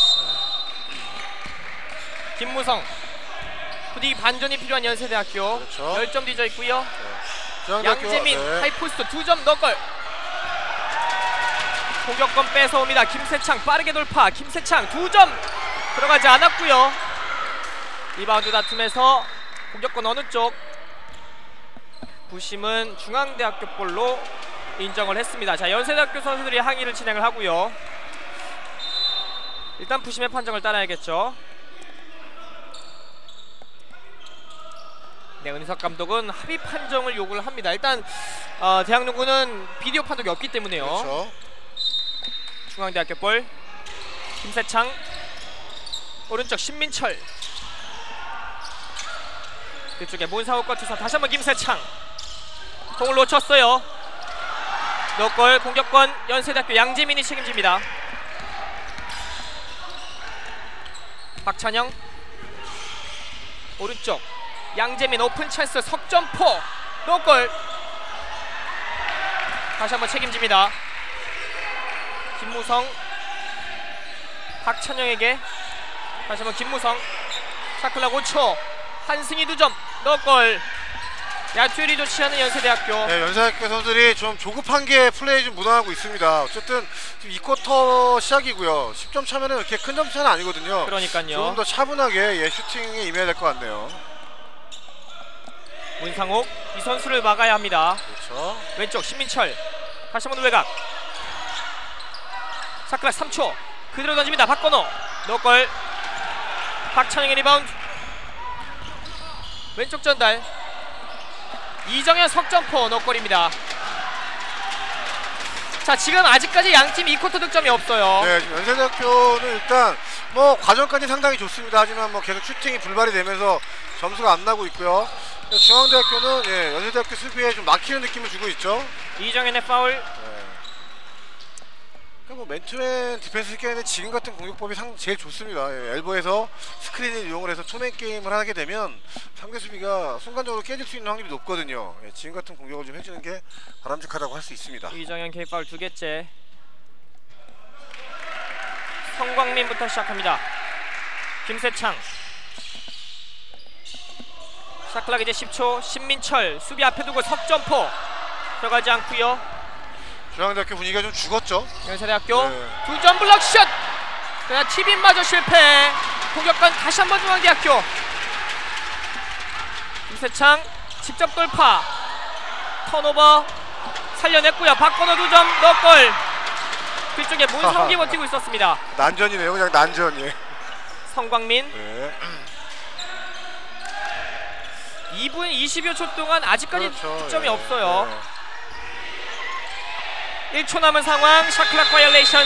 김무성, 부디 반전이 필요한 연세대학교. 그렇죠. 열 점 뒤져 있고요. 중앙대학교, 양재민 네. 하이포스트 두 점 넣걸. 공격권 뺏어옵니다. 김세창 빠르게 돌파. 김세창 두 점 들어가지 않았고요. 리바운드 다툼에서 공격권 어느 쪽? 부심은 중앙대학교 볼로 인정을 했습니다. 자, 연세대학교 선수들이 항의를 진행을 하고요. 일단 부심의 판정을 따라야겠죠. 네, 은희석 감독은 합의 판정을 요구를 합니다. 일단 어, 대학농구는 비디오 판독이 없기 때문에요. 그렇죠. 중앙대학교 볼. 김세창 오른쪽 신민철, 그쪽에 문상욱과 투사. 다시 한번 김세창 공을 놓쳤어요. 노골. 공격권 연세대학교 양재민이 책임집니다. 박찬영 오른쪽 양재민 오픈 찬스 석점포 노골. 다시 한번 책임집니다. 김무성 박찬영에게 다시 한번 김무성. 샤클락 오 초 한승희 두 점 노골. 야투율이 좋지 않은 연세대학교. 네, 연세대학교 선수들이 좀 조급한 게 플레이 좀 묻어나고 있습니다. 어쨌든 지금 이 쿼터 시작이고요. 십 점 차면은 이렇게 큰 점 차는 아니거든요. 그러니까요. 조금 더 차분하게 예, 슈팅에 임해야 될 것 같네요. 문상욱 이 선수를 막아야 합니다. 그렇죠. 왼쪽 신민철 다시 한번 외곽. 샤클락 삼 초 그대로 던집니다. 박건호 노골. 박찬영의 리바운드. 왼쪽 전달. 이정현 석점포 노골입니다. 자, 지금 아직까지 양팀 이 쿼터 득점이 없어요. 네, 지금 연세대학교는 일단 뭐 과정까지 상당히 좋습니다. 하지만 뭐 계속 슈팅이 불발이 되면서 점수가 안 나고 있고요. 중앙대학교는 예, 연세대학교 수비에 좀 막히는 느낌을 주고 있죠. 이정현의 파울. 네. 그러니까 뭐 맨투맨 디펜스 게임은 지금 같은 공격법이 상, 제일 좋습니다. 예, 엘보에서 스크린을 이용을 해서 투맨 게임을 하게 되면 상대 수비가 순간적으로 깨질 수 있는 확률이 높거든요. 예, 지금 같은 공격을 좀 해주는 게 바람직하다고 할 수 있습니다. 이정현 K 파울 두 개째. 성광민부터 시작합니다. 김세창. 샤클락 이제 십 초. 신민철 수비 앞에 두고 석점포 들어가지 않고요. 중앙대학교 분위기가 좀 죽었죠. 연세대학교 네. 두 점 블럭샷. 그러나 티빈마저 실패. 공격권 다시 한번 중앙대학교. 김세창 직접 돌파. 턴오버 살려냈고요. 박건호 두 점 넣골. 뒤쪽에 문성기 버티고 있었습니다. 난전이네요. 그냥 난전이. 성광민. 네. 이 분 이십여 초 동안 아직까지 그렇죠. 득점이 예. 없어요. 네. 일 초 남은 상황. 샤클락 바이올레이션.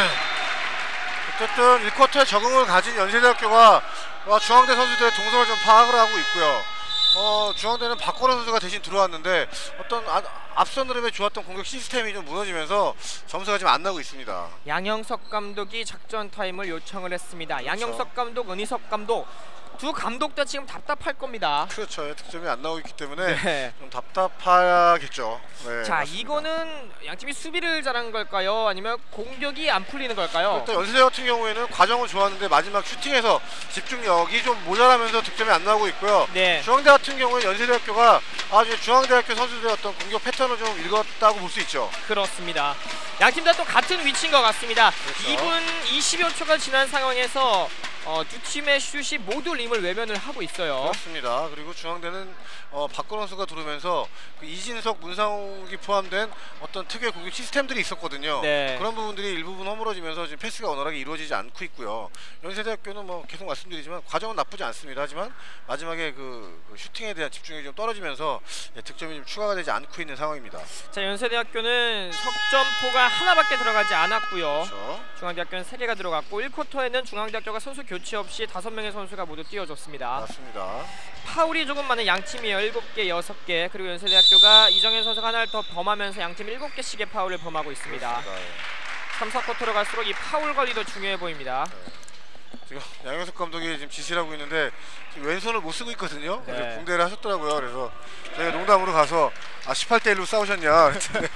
어쨌든 일 쿼터에 적응을 가진 연세대학교가 중앙대 선수들의 동선을 좀 파악을 하고 있고요. 어, 중앙대는 박건호 선수가 대신 들어왔는데 어떤 아, 앞선 흐름에 좋았던 공격 시스템이 좀 무너지면서 점수가 지금 안 나고 있습니다. 양영석 감독이 작전 타임을 요청을 했습니다. 그렇죠. 양영석 감독, 은희석 감독 두 감독 다 지금 답답할 겁니다. 그렇죠. 득점이 안 나오고 있기 때문에 네. 좀 답답하겠죠. 네, 자, 맞습니다. 이거는 양팀이 수비를 잘한 걸까요? 아니면 공격이 안 풀리는 걸까요? 일단 연세대 같은 경우에는 과정은 좋았는데 마지막 슈팅에서 집중력이 좀 모자라면서 득점이 안 나오고 있고요. 네. 중앙대 같은 경우는 연세대학교가 아주 중앙대학교 선수들의 어떤 공격 패턴을 좀 읽었다고 볼 수 있죠. 그렇습니다. 양팀 다 또 같은 위치인 것 같습니다. 그렇죠. 이 분 이십여 초가 지난 상황에서 어, 두 팀의 슛이 모두 림을 외면을 하고 있어요. 그렇습니다. 그리고 중앙대는 어, 박건호 선수가 들어오면서 그 이진석, 문상욱이 포함된 어떤 특유의 공격 시스템들이 있었거든요. 네. 그런 부분들이 일부분 허물어지면서 지금 패스가 원활하게 이루어지지 않고 있고요. 연세대학교는 뭐 계속 말씀드리지만 과정은 나쁘지 않습니다. 하지만 마지막에 그, 그 슈팅에 대한 집중력이 좀 떨어지면서 예, 득점이 좀 추가가 되지 않고 있는 상황입니다. 자, 연세대학교는 석점포가 하나밖에 들어가지 않았고요. 그렇죠. 중앙대학교는 세 개가 들어갔고 일 쿼터에는 중앙대학교가 선수 교체 없이 다섯 명의 선수가 모두 뛰어줬습니다. 맞습니다. 파울이 조금 많은 양팀이에요. 일곱 개, 여섯 개. 그리고 연세대학교가 이정현 선수가 하나를 더 범하면서 양팀 일곱 개씩의 파울을 범하고 있습니다. 그렇습니다. 예. 삼, 사 쿼터로 갈수록 이 파울 관리도 중요해 보입니다. 네. 지금 양현석 감독이 지금 지시를 하고 있는데 지금 왼손을 못 쓰고 있거든요. 네. 그래서 붕대를 하셨더라고요. 그래서 제가 농담으로 가서 아 십팔 대 일로 싸우셨냐 그랬더니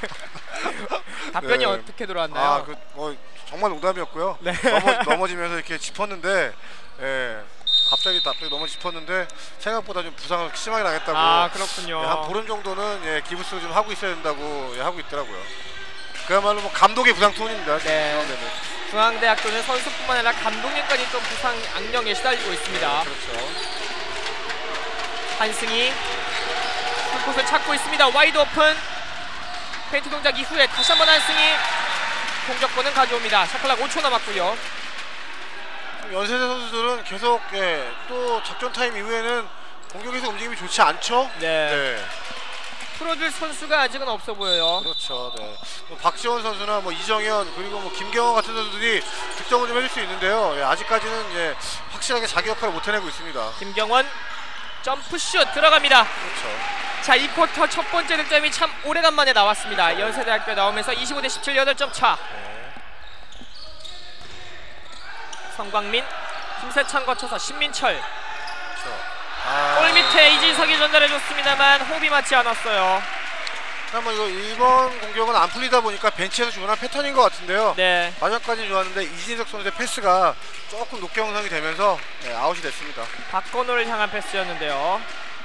답변이 네. 어떻게 들어왔나요? 아, 그, 뭐, 정말 농담이었고요. 네. 넘어, 넘어지면서 이렇게 짚었는데, 예, 갑자기 갑자기 넘어 짚었는데 생각보다 좀 부상을 심하게 당했다고. 아, 그렇군요. 예, 한 보름 정도는 예, 기부스를 좀 하고 있어야 된다고 예, 하고 있더라고요. 그야말로 뭐 감독의 부상 톤입니다. 네. 네. 중앙대학교는 선수뿐만 아니라 감독님까지 좀 부상 악령에 시달리고 있습니다. 그렇죠. 한승희 풀코스를 찾고 있습니다. 와이드 오픈. 페인트 동작 이후에 다시 한번 한승희 공격권은 가져옵니다. 샤클락 오 초 남았고요. 연세대 선수들은 계속 예, 또 작전 타임 이후에는 공격에서 움직임이 좋지 않죠? 네. 네. 풀어줄 선수가 아직은 없어 보여요. 그렇죠. 네. 뭐 박지원 선수나 뭐 이정현 그리고 뭐 김경원 같은 선수들이 득점을 좀 해줄 수 있는데요. 예, 아직까지는 예, 확실하게 자기 역할을 못 해내고 있습니다. 김경원 점프슛 들어갑니다. 그렇죠. 자, 이 쿼터 첫 번째 득점이 참 오래간만에 나왔습니다. 연세대학교 나오면서 이십오 대 십칠, 여덟 점 차. 네. 성광민, 김세창 거쳐서 신민철. 그렇죠. 아, 골 밑에 이진석이 전달해줬습니다만 호흡이 맞지 않았어요. 뭐 이거 이번 공격은 안 풀리다 보니까 벤치에서 주문한 패턴인 것 같은데요. 네. 마지막까지 좋았는데 이진석 선수의 패스가 조금 높게 형성이 되면서 네, 아웃이 됐습니다. 박건호를 향한 패스였는데요.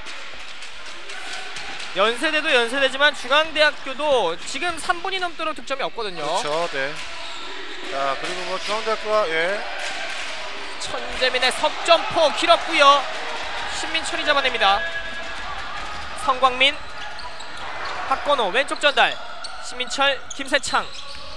연세대도 연세대지만 중앙대학교도 지금 삼 분이 넘도록 득점이 없거든요. 그렇죠. 네. 자, 그리고 뭐 중앙대학교가 예. 천재민의 석점포 길었고요. 신민철이 잡아냅니다. 성광민, 박건호 왼쪽 전달. 신민철, 김세창.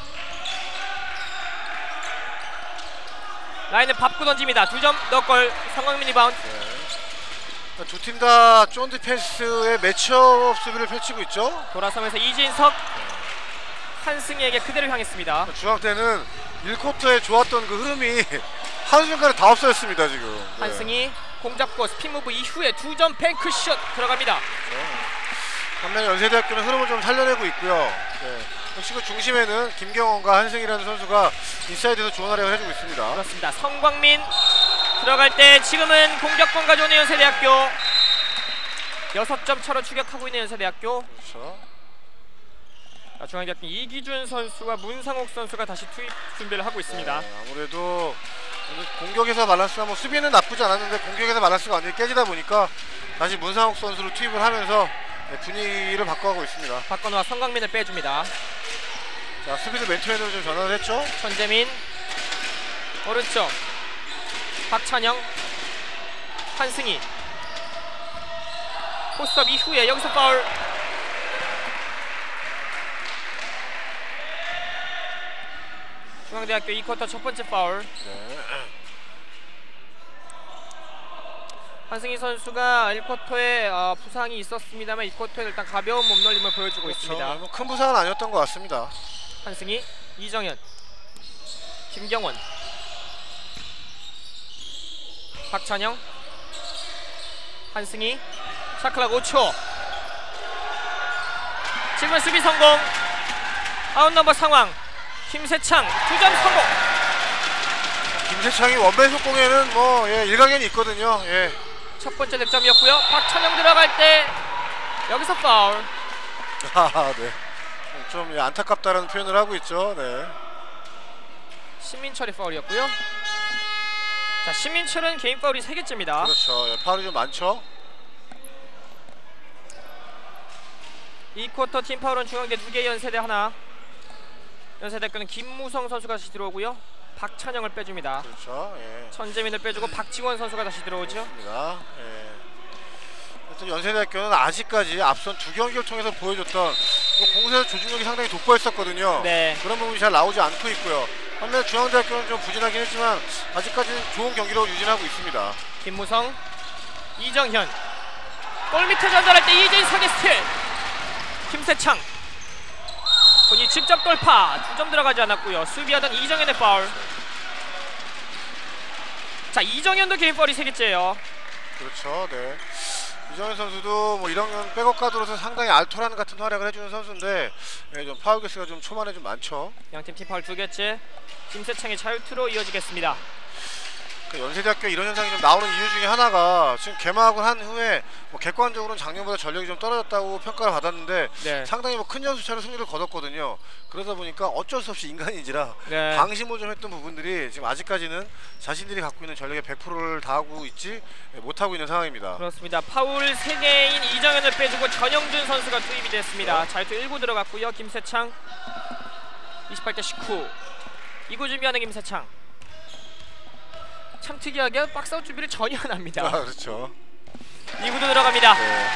라인을 밟고 던집니다. 두 점 넣골. 성광민 리바운드. 네. 두 팀 다 쫀 디펜스의 매치업 수비를 펼치고 있죠. 돌아서면서 이진석 한승희에게 그대로 향했습니다. 중앙 때는 일 쿼터에 좋았던 그 흐름이 한순간에 다 없어졌습니다 지금. 네. 한승희 공 잡고 스핀 무브 이후에 두 점 뱅크슛 들어갑니다. 반면에 연세대학교는 흐름을 좀 살려내고 있고요. 네. 역시 그 중심에는 김경원과 한승희라는 선수가 인사이드에서 좋은 활약을 해주고 있습니다. 그렇습니다. 성광민 들어갈 때 지금은 공격권 가져오는 연세대학교. 여섯 점 차로 추격하고 있는 연세대학교. 그렇죠. 중앙대학교 이기준 선수와 문상욱 선수가 다시 투입 준비를 하고 있습니다. 네, 아무래도 공격에서 밸런스가 뭐 수비는 나쁘지 않았는데 공격에서 밸런스가 완전히 깨지다 보니까 다시 문상욱 선수를 투입을 하면서 분위기를 바꿔가고 있습니다. 박건우와 성광민을 빼줍니다. 자, 수비도 맨투맨으로 좀 전환을 했죠. 천재민 오른쪽 박찬영 한승희 포스트업 이후에 여기서 파울. 중앙대학교 이 쿼터 첫 번째 파울. 네. 한승희 선수가 일 쿼터에 어, 부상이 있었습니다만 이 쿼터에 일단 가벼운 몸놀림을 보여주고 그렇죠. 있습니다. 뭐 큰 부상은 아니었던 것 같습니다. 한승희, 이정현, 김경원, 박찬영, 한승희, 샤클락 오 초. 지금은 수비 성공. 아웃 넘버 상황. 김세창 두 점 성공. 김세창이 원맨 속공에는 뭐 예, 일가견이 있거든요. 예. 첫 번째 득점이었고요. 박찬영 들어갈 때 여기서 파울. 아, 네. 좀 예, 안타깝다라는 표현을 하고 있죠. 네. 신민철의 파울이었고요. 자, 신민철은 개인 파울이 세 개째입니다. 그렇죠. 예, 파울이 좀 많죠. 이 쿼터 팀 파울은 중앙대 두 개, 연세대 하나. 연세대학교는 김무성 선수가 다시 들어오고요. 박찬영을 빼줍니다. 그렇죠. 예. 천재민을 빼주고 박지원 선수가 다시 들어오죠. 그렇습니다. 예. 하여튼 연세대학교는 아직까지 앞선 두 경기를 통해서 보여줬던 뭐 공세에서 조직력이 상당히 돋보였었거든요. 네. 그런 부분이 잘 나오지 않고 있고요. 반면에 중앙대학교는 좀 부진하긴 했지만 아직까지는 좋은 경기로 유진하고 있습니다. 김무성, 이정현 골 밑에 전달할 때 이진석의 스틸. 김세창 본인 직접 돌파. 두 점 들어가지 않았고요. 수비하던 이정현의 파울. 자, 이정현도 개인 파울이 세 개째예요. 그렇죠. 네. 이정현 선수도 뭐 일 학년 백업 가드로서 상당히 알토란 같은 활약을 해주는 선수인데 예, 좀 파울 개수가 좀 초반에 좀 많죠. 양팀 팀 파울 두 개째. 김세창의 자유투로 이어지겠습니다. 그 연세대학교 이런 현상이 좀 나오는 이유 중에 하나가 지금 개막을 한 후에 뭐 객관적으로는 작년보다 전력이 좀 떨어졌다고 평가를 받았는데 네. 상당히 뭐 큰 점수차로 승리를 거뒀거든요. 그러다 보니까 어쩔 수 없이 인간인지라 네. 방심을 좀 했던 부분들이 지금 아직까지는 자신들이 갖고 있는 전력의 백 퍼센트를 다하고 있지 못하고 있는 상황입니다. 그렇습니다. 파울 세 개인 이정현을 빼주고 전영준 선수가 투입이 됐습니다. 네. 자유투 일 구 들어갔고요. 김세창 이십팔 대 십구. 이 구 준비하는 김세창. 참 특이하게 박스아웃 준비를 전혀 안 합니다. 아, 그렇죠. 이 구도 들어갑니다. 네.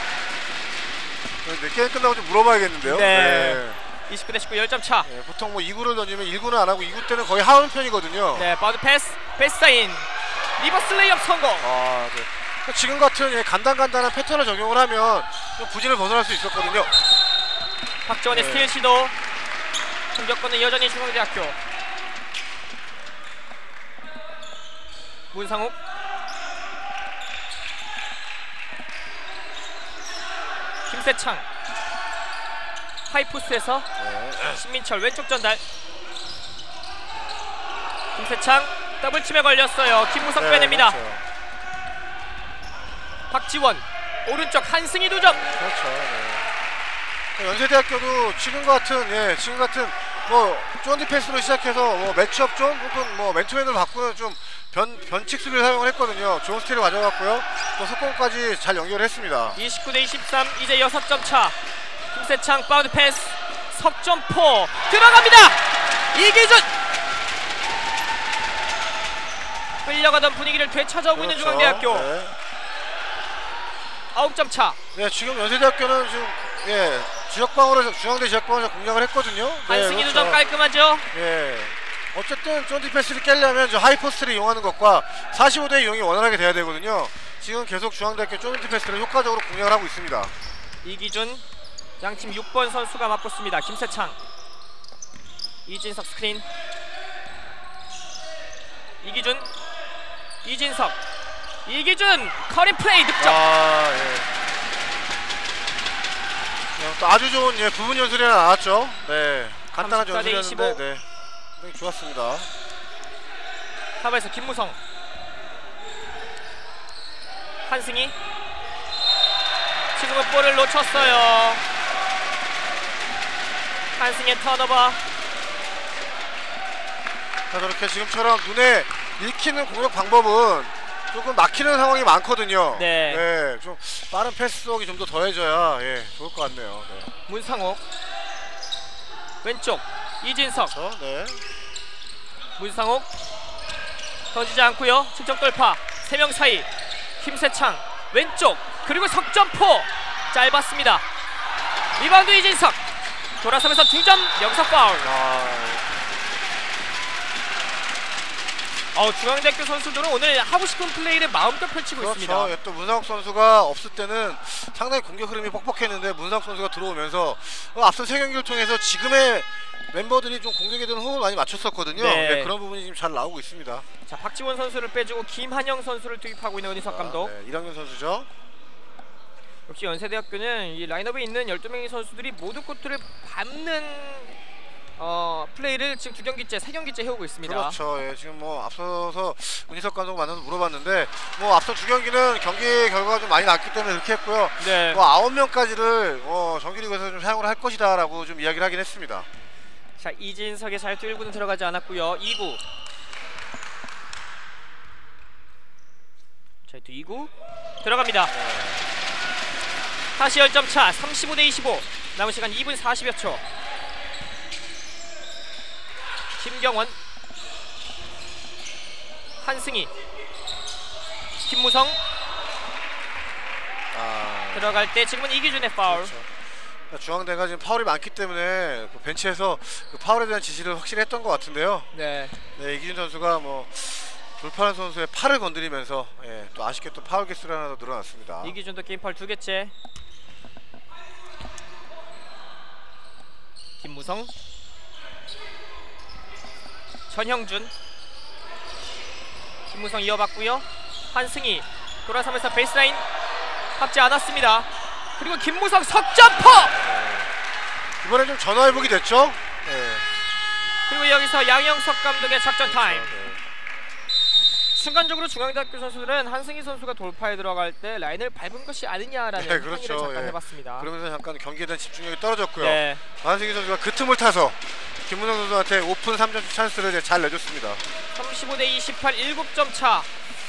네, 게임 끝나고 좀 물어봐야겠는데요. 네. 네. 이십구 대 십구 열 점 차. 네, 보통 뭐 이 구를 던지면 일 구는 안 하고 이 구 때는 거의 하는 편이거든요. 네, 바드 패스, 패스 사인, 리버스 레이업 성공. 아, 네. 지금 같은 예, 간단간단한 패턴을 적용을 하면 좀 부진을 벗어날 수 있었거든요. 박지원의 네. 스틸 시도. 공격권은 여전히 중앙대학교. 문상욱. 김세창. 하이포스트에서 네. 신민철 왼쪽 전달. 김세창 더블침에 걸렸어요. 김무성 네, 빼냅니다. 그렇죠. 박지원 오른쪽 한승희 두 점. 그렇죠. 네. 연세대학교도 지금 같은 예 지금 같은 뭐 쫀디 패스로 시작해서 뭐 매치업 존 혹은 뭐 맨투맨을 바꾸는 좀 변, 변칙 수비를 사용을 했거든요. 좋은 스틸을 가져갔고요. 또 속공까지 잘 연결을 했습니다. 이십구 대 이십삼. 이제 여섯 점 차. 김세창 바운드 패스. 석점포 들어갑니다. 이기준. 끌려가던 분위기를 되찾아오고 그렇죠. 있는 중앙대학교. 네. 아홉 점 차. 네, 지금 연세대학교는 지금 예 지역방어를 중앙대 지역방어를 공략을 했거든요. 한승희 네, 두 점 그렇죠. 깔끔하죠. 예. 어쨌든 쫀디 패스를 깨려면 저 하이포스트를 이용하는 것과 사십오 대 이용이 원활하게 돼야 되거든요. 지금 계속 중앙대학교 쫀디 패스를 효과적으로 공략을 하고 있습니다. 이기준 양팀 육 번 선수가 맞붙습니다. 김세창 이진석 스크린. 이기준. 이진석. 이기준 커리 플레이 득점. 아, 예. 네, 또 아주 좋은 예, 부분 연습이 하나 나왔죠. 네, 간단한 삼십사 대 연습이었는데 이십오. 네, 굉장히 좋았습니다. 하바에서 김무성. 한승희. 지금은 볼을 놓쳤어요. 한승희의 턴오버. 자, 저렇게 지금처럼 눈에 익히는 공격 방법은 조금 막히는 상황이 많거든요. 네. 네, 좀 빠른 패스 속이 좀 더 더해져야 예, 좋을 것 같네요. 네. 문상옥. 왼쪽 이진석. 그렇죠? 네. 문상옥 던지지 않고요. 측정 돌파. 세 명 사이. 김세창 왼쪽 그리고 석점포 짧았습니다. 리바운드 이진석. 돌아서면서 두 점 여기서 파울. 아, 어, 중앙대학교 선수들은 오늘 하고 싶은 플레이를 마음껏 펼치고 그렇죠. 있습니다. 예, 또 문상욱 선수가 없을 때는 상당히 공격 흐름이 뻑뻑했는데 문상욱 선수가 들어오면서 어, 앞선 세 경기를 통해서 지금의 멤버들이 좀 공격에 대한 호흡을 많이 맞췄었거든요. 네. 네, 그런 부분이 지금 잘 나오고 있습니다. 자, 박지원 선수를 빼주고 김한영 선수를 투입하고 있는 은희석 감독. 아, 네, 이랑현 선수죠. 역시 연세대학교는 이 라인업에 있는 열두 명의 선수들이 모두 코트를 밟는 어, 플레이를 지금 두 경기째, 세 경기째 해오고 있습니다. 그렇죠. 예, 지금 뭐 앞서서 은희석 감독 만나서 물어봤는데 뭐 앞선 두 경기는 경기 결과가 좀 많이 났기 때문에 그렇게 했고요. 네. 뭐 아홉 명까지를 어, 정규리그에서 좀 사용을 할 것이다라고 좀 이야기를 하긴 했습니다. 자, 이진석의 자유투 일 구는 들어가지 않았고요. 이 구. 자유투 이 구 들어갑니다. 다시 십 점 차. 삼십오 대 이십오. 남은 시간 이 분 사십여 초. 김경원. 한승희. 김무성. 아, 들어갈 때 지금은 이기준의 파울. 그렇죠. 중앙대가 지금 파울이 많기 때문에 그 벤치에서 그 파울에 대한 지시를 확실히 했던 것 같은데요. 네. 네, 이기준 선수가 뭐 돌파한 선수의 팔을 건드리면서 예, 또 아쉽게 또 파울 개수가 하나 더 늘어났습니다. 이기준도 게임 파울 두 개째. 김무성. 전형준. 김무성 이어받고요. 한승희 돌아서면서 베이스라인 밟지 않았습니다. 그리고 김무성 석점포. 이번에 좀 전화회복이 됐죠? 네. 그리고 여기서 양영석 감독의 작전 타임. 네. 순간적으로 중앙대학교 선수들은 한승희 선수가 돌파에 들어갈 때 라인을 밟은 것이 아니냐라는 네, 항의를 그렇죠. 잠깐 예. 해봤습니다. 그러면서 잠깐 경기에 대한 집중력이 떨어졌고요. 네. 한승희 선수가 그 틈을 타서 김문성 선수한테 오픈 삼 점 찬스를 이제 잘 내줬습니다. 삼십오 대 이십팔 일곱 점 차.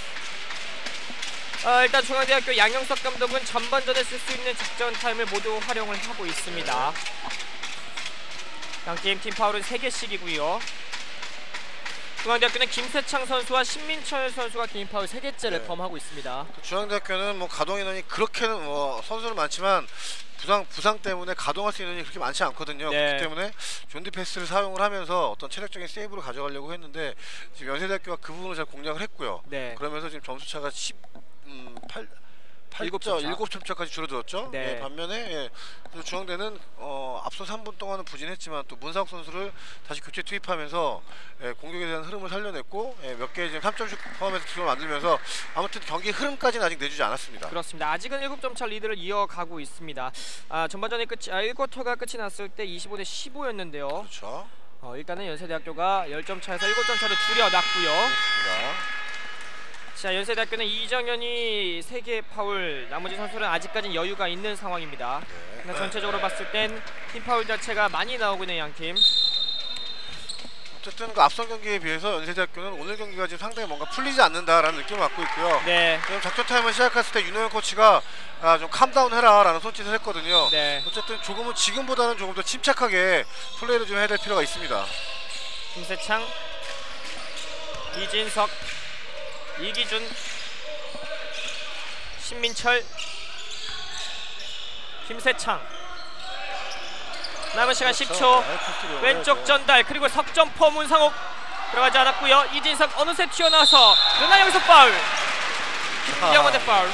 어, 일단 중앙대학교 양영석 감독은 전반전에 쓸 수 있는 작전 타임을 모두 활용을 하고 있습니다. 양팀 팀 파울은 세 개씩이고요. 중앙대학교는 김세창 선수와 신민철 선수가 개인 파울 세 개째를 네. 범하고 있습니다. 중앙대학교는 뭐 가동 인원이 그렇게는 뭐 선수는 많지만 부상 부상 때문에 가동할 수 있는 인원이 그렇게 많지 않거든요. 네. 그렇기 때문에 존디 패스를 사용을 하면서 어떤 체력적인 세이브를 가져가려고 했는데 지금 연세대학교가 그 부분을 잘 공략을 했고요. 네. 그러면서 지금 점수 차가 십, 음, 팔, 일곱 점 점 차. 일곱 점 차까지 줄어들었죠. 네. 예, 반면에 예, 그래서 중앙대는 어, 앞서 삼 분 동안은 부진했지만 또 문상욱 선수를 다시 교체 투입하면서 예, 공격에 대한 흐름을 살려냈고 예, 몇 개 지금 삼 점씩 포함해서 득점을 만들면서 아무튼 경기 흐름까지는 아직 내주지 않았습니다. 그렇습니다. 아직은 일곱 점 차 리드를 이어가고 있습니다. 아, 전반전의 끝이 아, 일 쿼터가 끝이 났을 때 이십오 대 십오였는데요. 그렇죠. 어, 일단은 연세대학교가 십 점 차에서 일곱 점 차를 줄여놨고요. 그렇습니다. 자, 연세대학교는 이정현이 세 개의 파울, 나머지 선수는 아직까지는 여유가 있는 상황입니다. 네. 그러나 전체적으로 봤을 땐 팀 파울 자체가 많이 나오고 있는 양팀. 어쨌든 그 앞선 경기에 비해서 연세대학교는 오늘 경기가 지금 상당히 뭔가 풀리지 않는다라는 느낌을 갖고 있고요. 네. 지금 작전 타임을 시작했을 때 윤호영 코치가 아, 좀 캄다운 해라라는 손짓을 했거든요. 네. 어쨌든 조금은 지금보다는 조금 더 침착하게 플레이를 좀 해야 될 필요가 있습니다. 김세창, 이진석, 이기준, 신민철, 김세창. 남은 시간 십 초. 왼쪽 전달 그리고 석점포 문상욱 들어가지 않았고요. 이진석 어느새 튀어나와서 그러나 여기서 파울. 김경원의 파울.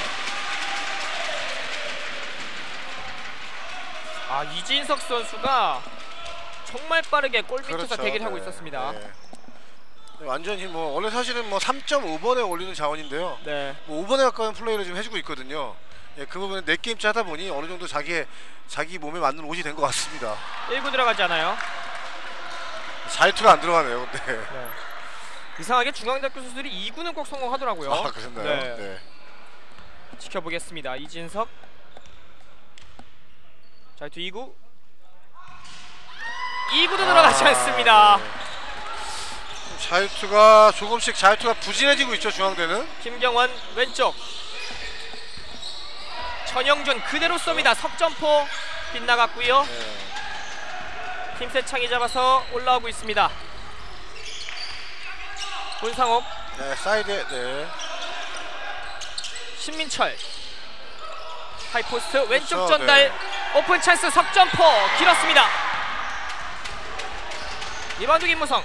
아, 이진석 선수가 정말 빠르게 골 밑에서 그렇죠. 대기를 하고 네. 있었습니다. 네. 완전히 뭐 원래 사실은 뭐 삼 점 오 번에 올리는 자원인데요. 네. 뭐 오 번에 가까운 플레이를 좀 해주고 있거든요. 예, 그 부분은 네 게임째 하다 보니 어느 정도 자기의 자기 몸에 맞는 옷이 된 것 같습니다. 일 구 들어가지 않아요. 자유투가 안 들어가네요. 네. 네. 이상하게 중앙대학교 선수들이 이 구는 꼭 성공하더라고요. 아, 그랬나요? 네. 네. 지켜보겠습니다. 이진석. 자유투 이 구. 이 구도 들어가지 않습니다. 네. 자유투가 조금씩 자유투가 부진해지고 있죠. 중앙대는. 김경원 왼쪽. 전영준 그대로 쏩니다. 석점포 빗나갔고요. 네. 김세창이 잡아서 올라오고 있습니다. 문상옥. 네, 사이드에 네. 신민철. 하이포스트 왼쪽 그렇죠, 전달. 네. 오픈 찬스 석점포 길었습니다. 리바운드 김무성.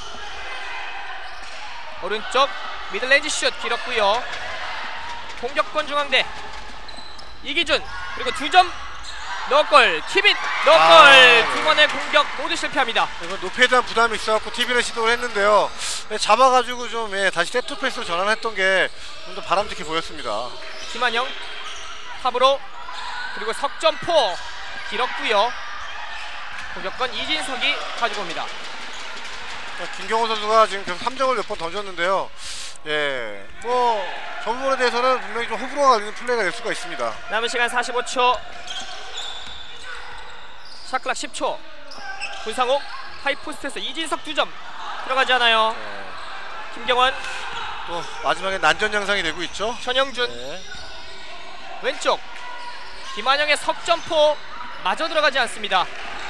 오른쪽 미들레인지 슛 길었고요. 공격권 중앙대 이기준 그리고 두 점 넣었골. 티빗 넣었골. 아, 두 번의 공격 모두 실패합니다. 이건 높이에 대한 부담이 있어갖고 티비를 시도를 했는데요. 네, 잡아가지고 좀 예, 다시 세트 패스로 전환했던 게 좀 더 바람직해 보였습니다. 김한영 탑으로 그리고 석점포 길었고요. 공격권 이진석이 가지고 옵니다. 김경호 선수가 지금 계속 삼 점을 몇 번 던졌는데요. 예, 뭐 저 부분에 대해서는 분명히 좀 호불호가 갈리는 플레이가 될 수가 있습니다. 남은 시간 사십오 초. 샷클락 십 초. 문상옥 하이포스트에서 이진석 두 점 들어가지 않아요. 네. 김경원 또 마지막에 난전 양상이 되고 있죠. 전영준 네. 왼쪽 김한영의 석점포 마저 들어가지 않습니다.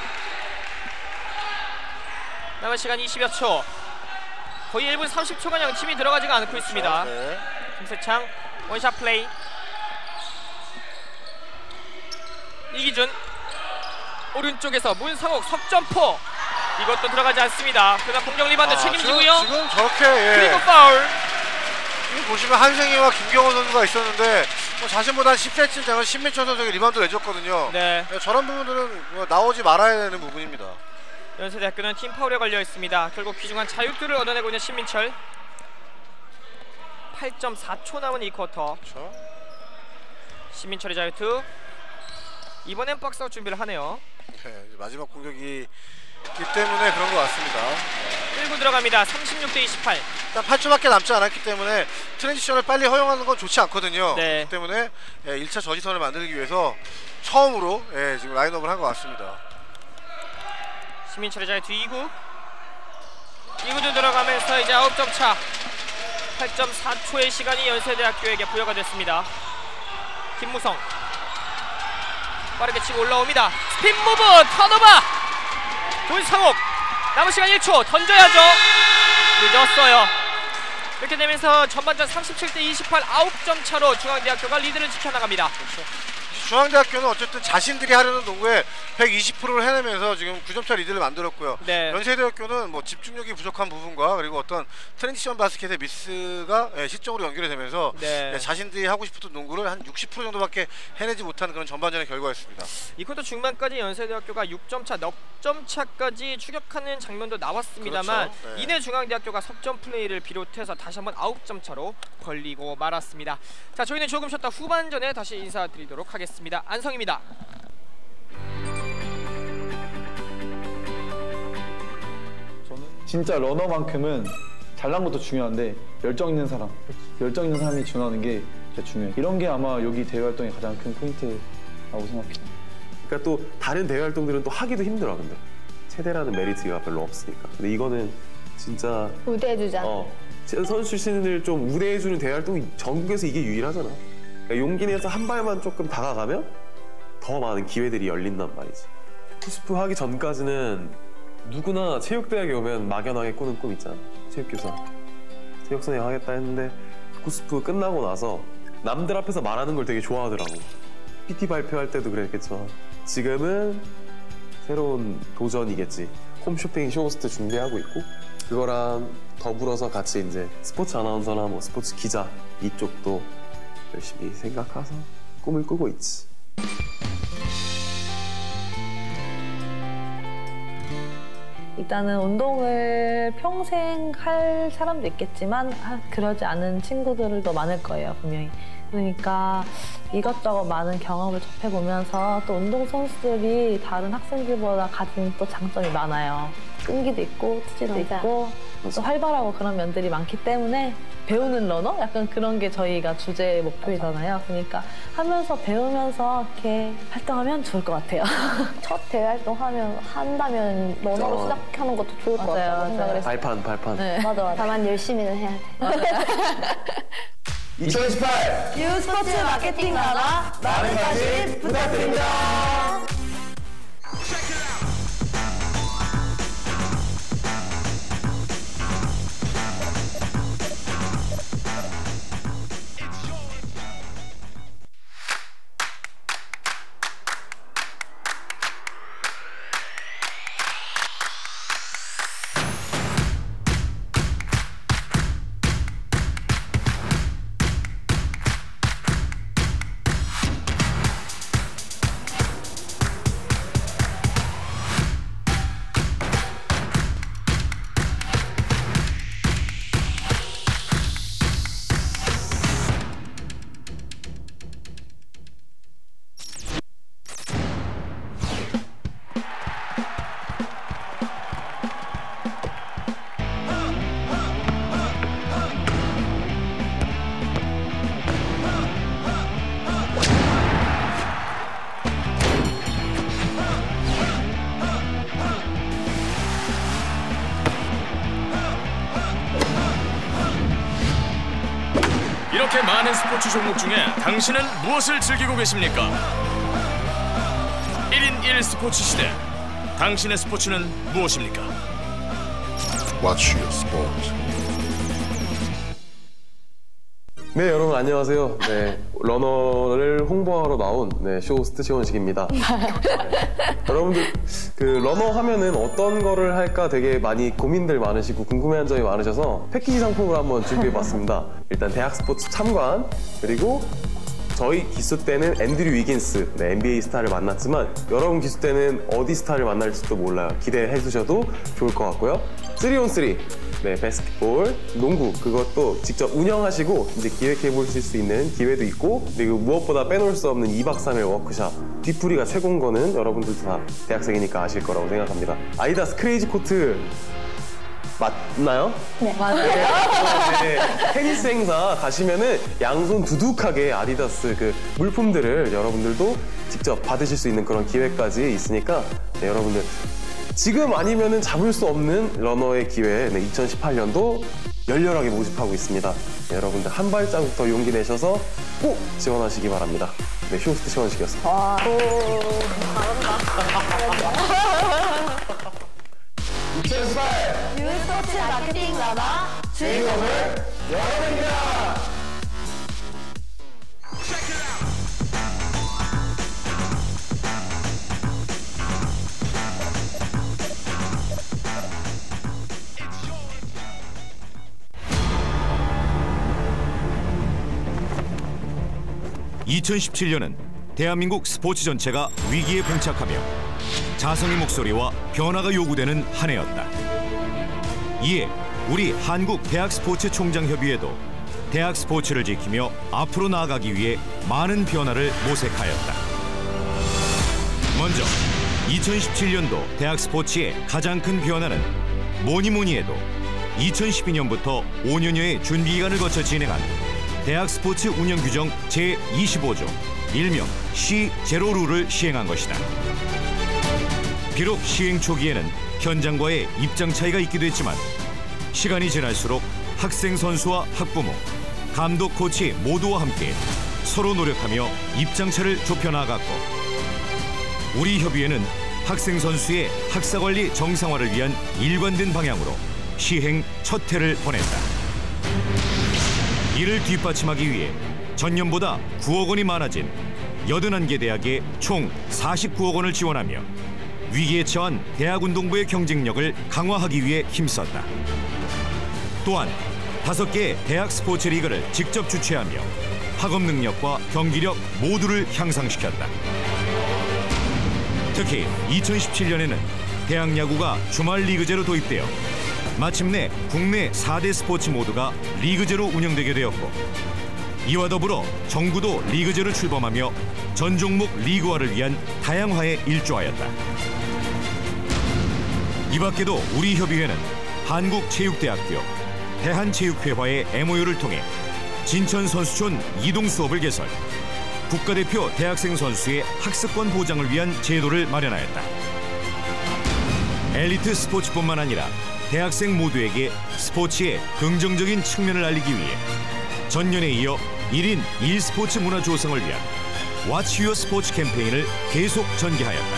남은 시간 이십여 초. 거의 일 분 삼십 초가량 팀이 들어가지가 않고 있습니다. 네. 김세창 원샷 플레이. 이기준 오른쪽에서 문상옥 석점포 이것도 들어가지 않습니다. 그러나 공격 리바운드 아, 책임지고요. 지금, 지금 저렇게 예. 그리고 파울. 지금 보시면 한승희와 김경호 선수가 있었는데 뭐 자신보다 십 센티미터 작은 신민철 선수에게 리바운드를 내줬거든요. 네. 예, 저런 부분들은 뭐 나오지 말아야 되는 부분입니다. 연세대학교는 팀 파울에 걸려 있습니다. 결국 귀중한 자유투를 얻어내고 있는 신민철. 팔 점 사 초 남은 이 쿼터. 그렇죠. 신민철의 자유투. 이번엔 박스아웃 준비를 하네요. 네, 이제 마지막 공격이기 때문에 그런 것 같습니다. 일 구 들어갑니다. 삼십육 대 이십팔. 일단 팔 초밖에 남지 않았기 때문에 트랜지션을 빨리 허용하는 건 좋지 않거든요. 네. 그렇기 때문에 예, 일 차 저지선을 만들기 위해서 처음으로 예, 지금 라인업을 한 것 같습니다. 신민철의 자유투 이 구. 이 구도 들어가면서 이제 아홉 점 차. 팔 점 사 초의 시간이 연세대학교에게 부여가 됐습니다. 김무성 빠르게 치고 올라옵니다. 스핀 무브 턴오버. 문상옥 남은 시간 일 초 던져야죠. 늦었어요. 이렇게 되면서 전반전 삼십칠 대 이십팔 아홉 점 차로 중앙대학교가 리드를 지켜나갑니다. 그렇죠. 중앙대학교는 어쨌든 자신들이 하려는 농구에 백이십 퍼센트를 해내면서 지금 구 점 차 리드를 만들었고요. 네. 연세대학교는 뭐 집중력이 부족한 부분과 그리고 어떤 트랜지션 바스켓의 미스가 예, 실점으로 연결이 되면서 네. 예, 자신들이 하고 싶었던 농구를 한 육십 퍼센트 정도밖에 해내지 못한 그런 전반전의 결과였습니다. 이 쿼터 중반까지 연세대학교가 육 점 차, 넉 점 차까지 추격하는 장면도 나왔습니다만 그렇죠. 네. 이내 중앙대학교가 석점 플레이를 비롯해서 다시 한번 아홉 점 차로 걸리고 말았습니다. 자, 저희는 조금 쉬었다 후반전에 다시 인사드리도록 하겠습니다. 안성입니다. 진짜 러너만큼은 잘난 것도 중요한데 열정 있는 사람, 열정 있는 사람이 중요한 게 진짜 중요해요. 이런 게 아마 여기 대외 활동의 가장 큰 포인트라고 생각해요. 그러니까 또 다른 대외 활동들은 또 하기도 힘들어. 근데 체대라는 메리트가 별로 없으니까. 근데 이거는 진짜 우대해주자. 어 선수 출신을 좀 우대해주는 대외 활동이 전국에서 이게 유일하잖아. 그러니까 용기 내서 한 발만 조금 다가가면 더 많은 기회들이 열린단 말이지. 쿠스프 하기 전까지는 누구나 체육대학에 오면 막연하게 꾸는 꿈 있잖아. 체육교사, 체육선생 하겠다 했는데 쿠스프 끝나고 나서 남들 앞에서 말하는 걸 되게 좋아하더라고. 피티 발표할 때도 그랬겠지만 지금은 새로운 도전이겠지. 홈쇼핑 쇼호스트 준비하고 있고 그거랑 더불어서 같이 이제 스포츠 아나운서나 뭐 스포츠 기자 이쪽도 열심히 생각해서 꿈을 꾸고 있지. 일단은 운동을 평생 할 사람도 있겠지만 그러지 않은 친구들도 많을 거예요, 분명히. 그러니까 이것저것 많은 경험을 접해보면서 또 운동선수들이 다른 학생들보다 가진 또 장점이 많아요. 끈기도 있고 투지도 맞아. 있고 또 활발하고 그런 면들이 많기 때문에 배우는 러너? 약간 그런 게 저희가 주제 목표이잖아요. 그러니까 하면서 배우면서 이렇게 활동하면 좋을 것 같아요. 첫 대회 활동하면 한다면 러너로 어. 시작하는 것도 좋을 것 맞아요, 같다고 생각을 했어요. 발판 발판. 네. 맞아 맞아. 다만 열심히는 해야 돼. 이천십팔 유스포츠 마케팅 나라 많은 관심 부탁드립니다. 이렇게 많은 스포츠 종목 중에 당신은 무엇을 즐기고 계십니까? 일 인 일 스포츠 시대. 당신의 스포츠는 무엇입니까? Watch your sport. 네, 여러분 안녕하세요. 네, 러너를 홍보하러 나온 네, 쇼호스트 시원식입니다. 네. 여러분들 그 러너 하면은 어떤 거를 할까 되게 많이 고민들 많으시고 궁금해한 점이 많으셔서 패키지 상품을 한번 준비해봤습니다. 일단 대학 스포츠 참관, 그리고 저희 기수 때는 앤드류 위긴스, 네, 엔비에이 스타를 만났지만 여러분 기수 때는 어디 스타를 만날지도 몰라요. 기대해 주셔도 좋을 것 같고요. 쓰리 온 쓰리, 네, 바스켓볼, 농구 그것도 직접 운영하시고 이제 기획해 보실 수 있는 기회도 있고, 그리고 무엇보다 빼놓을 수 없는 이박 삼일 워크샵. 뒤풀이가 최고인 거는 여러분들도 다 대학생이니까 아실 거라고 생각합니다. 아디다스 크레이지 코트 맞나요? 네. 맞아요. 네, 테니스 행사 가시면은 양손 두둑하게 아디다스 그 물품들을 여러분들도 직접 받으실 수 있는 그런 기회까지 있으니까 네, 여러분들 지금 아니면은 잡을 수 없는 러너의 기회, 네, 이천십팔 년도 열렬하게 모집하고 있습니다. 네, 여러분들 한 발자국 더 용기 내셔서 꼭 지원하시기 바랍니다. 네, 쇼호스트 시원식이었습니다. 와, 오, 이천십팔 유스포츠 마케팅 나라 주인공은 여러분입니다. 이천십칠 년은 대한민국 스포츠 전체가 위기에 봉착하며 자성의 목소리와 변화가 요구되는 한 해였다. 이에 우리 한국대학스포츠총장협의회도 대학 스포츠를 지키며 앞으로 나아가기 위해 많은 변화를 모색하였다. 먼저 이천십칠 년도 대학 스포츠의 가장 큰 변화는 뭐니뭐니 해도 이천십이 년부터 오 년여의 준비기간을 거쳐 진행한 대학 스포츠 운영 규정 제이십오 조, 일명 시 제로 룰을 시행한 것이다. 비록 시행 초기에는 현장과의 입장 차이가 있기도 했지만 시간이 지날수록 학생 선수와 학부모, 감독 코치 모두와 함께 서로 노력하며 입장차를 좁혀나갔고, 우리 협의회는 학생 선수의 학사관리 정상화를 위한 일관된 방향으로 시행 첫 해를 보냈다. 이를 뒷받침하기 위해 전년보다 구억 원이 많아진 여든한 개 대학에 총 사십구억 원을 지원하며 위기에 처한 대학운동부의 경쟁력을 강화하기 위해 힘썼다. 또한 다섯 개의 대학 스포츠 리그를 직접 주최하며 학업 능력과 경기력 모두를 향상시켰다. 특히 이천십칠 년에는 대학 야구가 주말 리그제로 도입되어 마침내 국내 사 대 스포츠 모두가 리그제로 운영되게 되었고, 이와 더불어 정부도 리그제로 출범하며 전 종목 리그화를 위한 다양화에 일조하였다. 이 밖에도 우리 협의회는 한국체육대학교, 대한체육회화의 엠오유를 통해 진천 선수촌 이동 수업을 개설, 국가대표 대학생 선수의 학습권 보장을 위한 제도를 마련하였다. 엘리트 스포츠뿐만 아니라 대학생 모두에게 스포츠의 긍정적인 측면을 알리기 위해 전년에 이어 일 인 일 스포츠 문화 조성을 위한 Watch Your Sports 캠페인을 계속 전개하였다.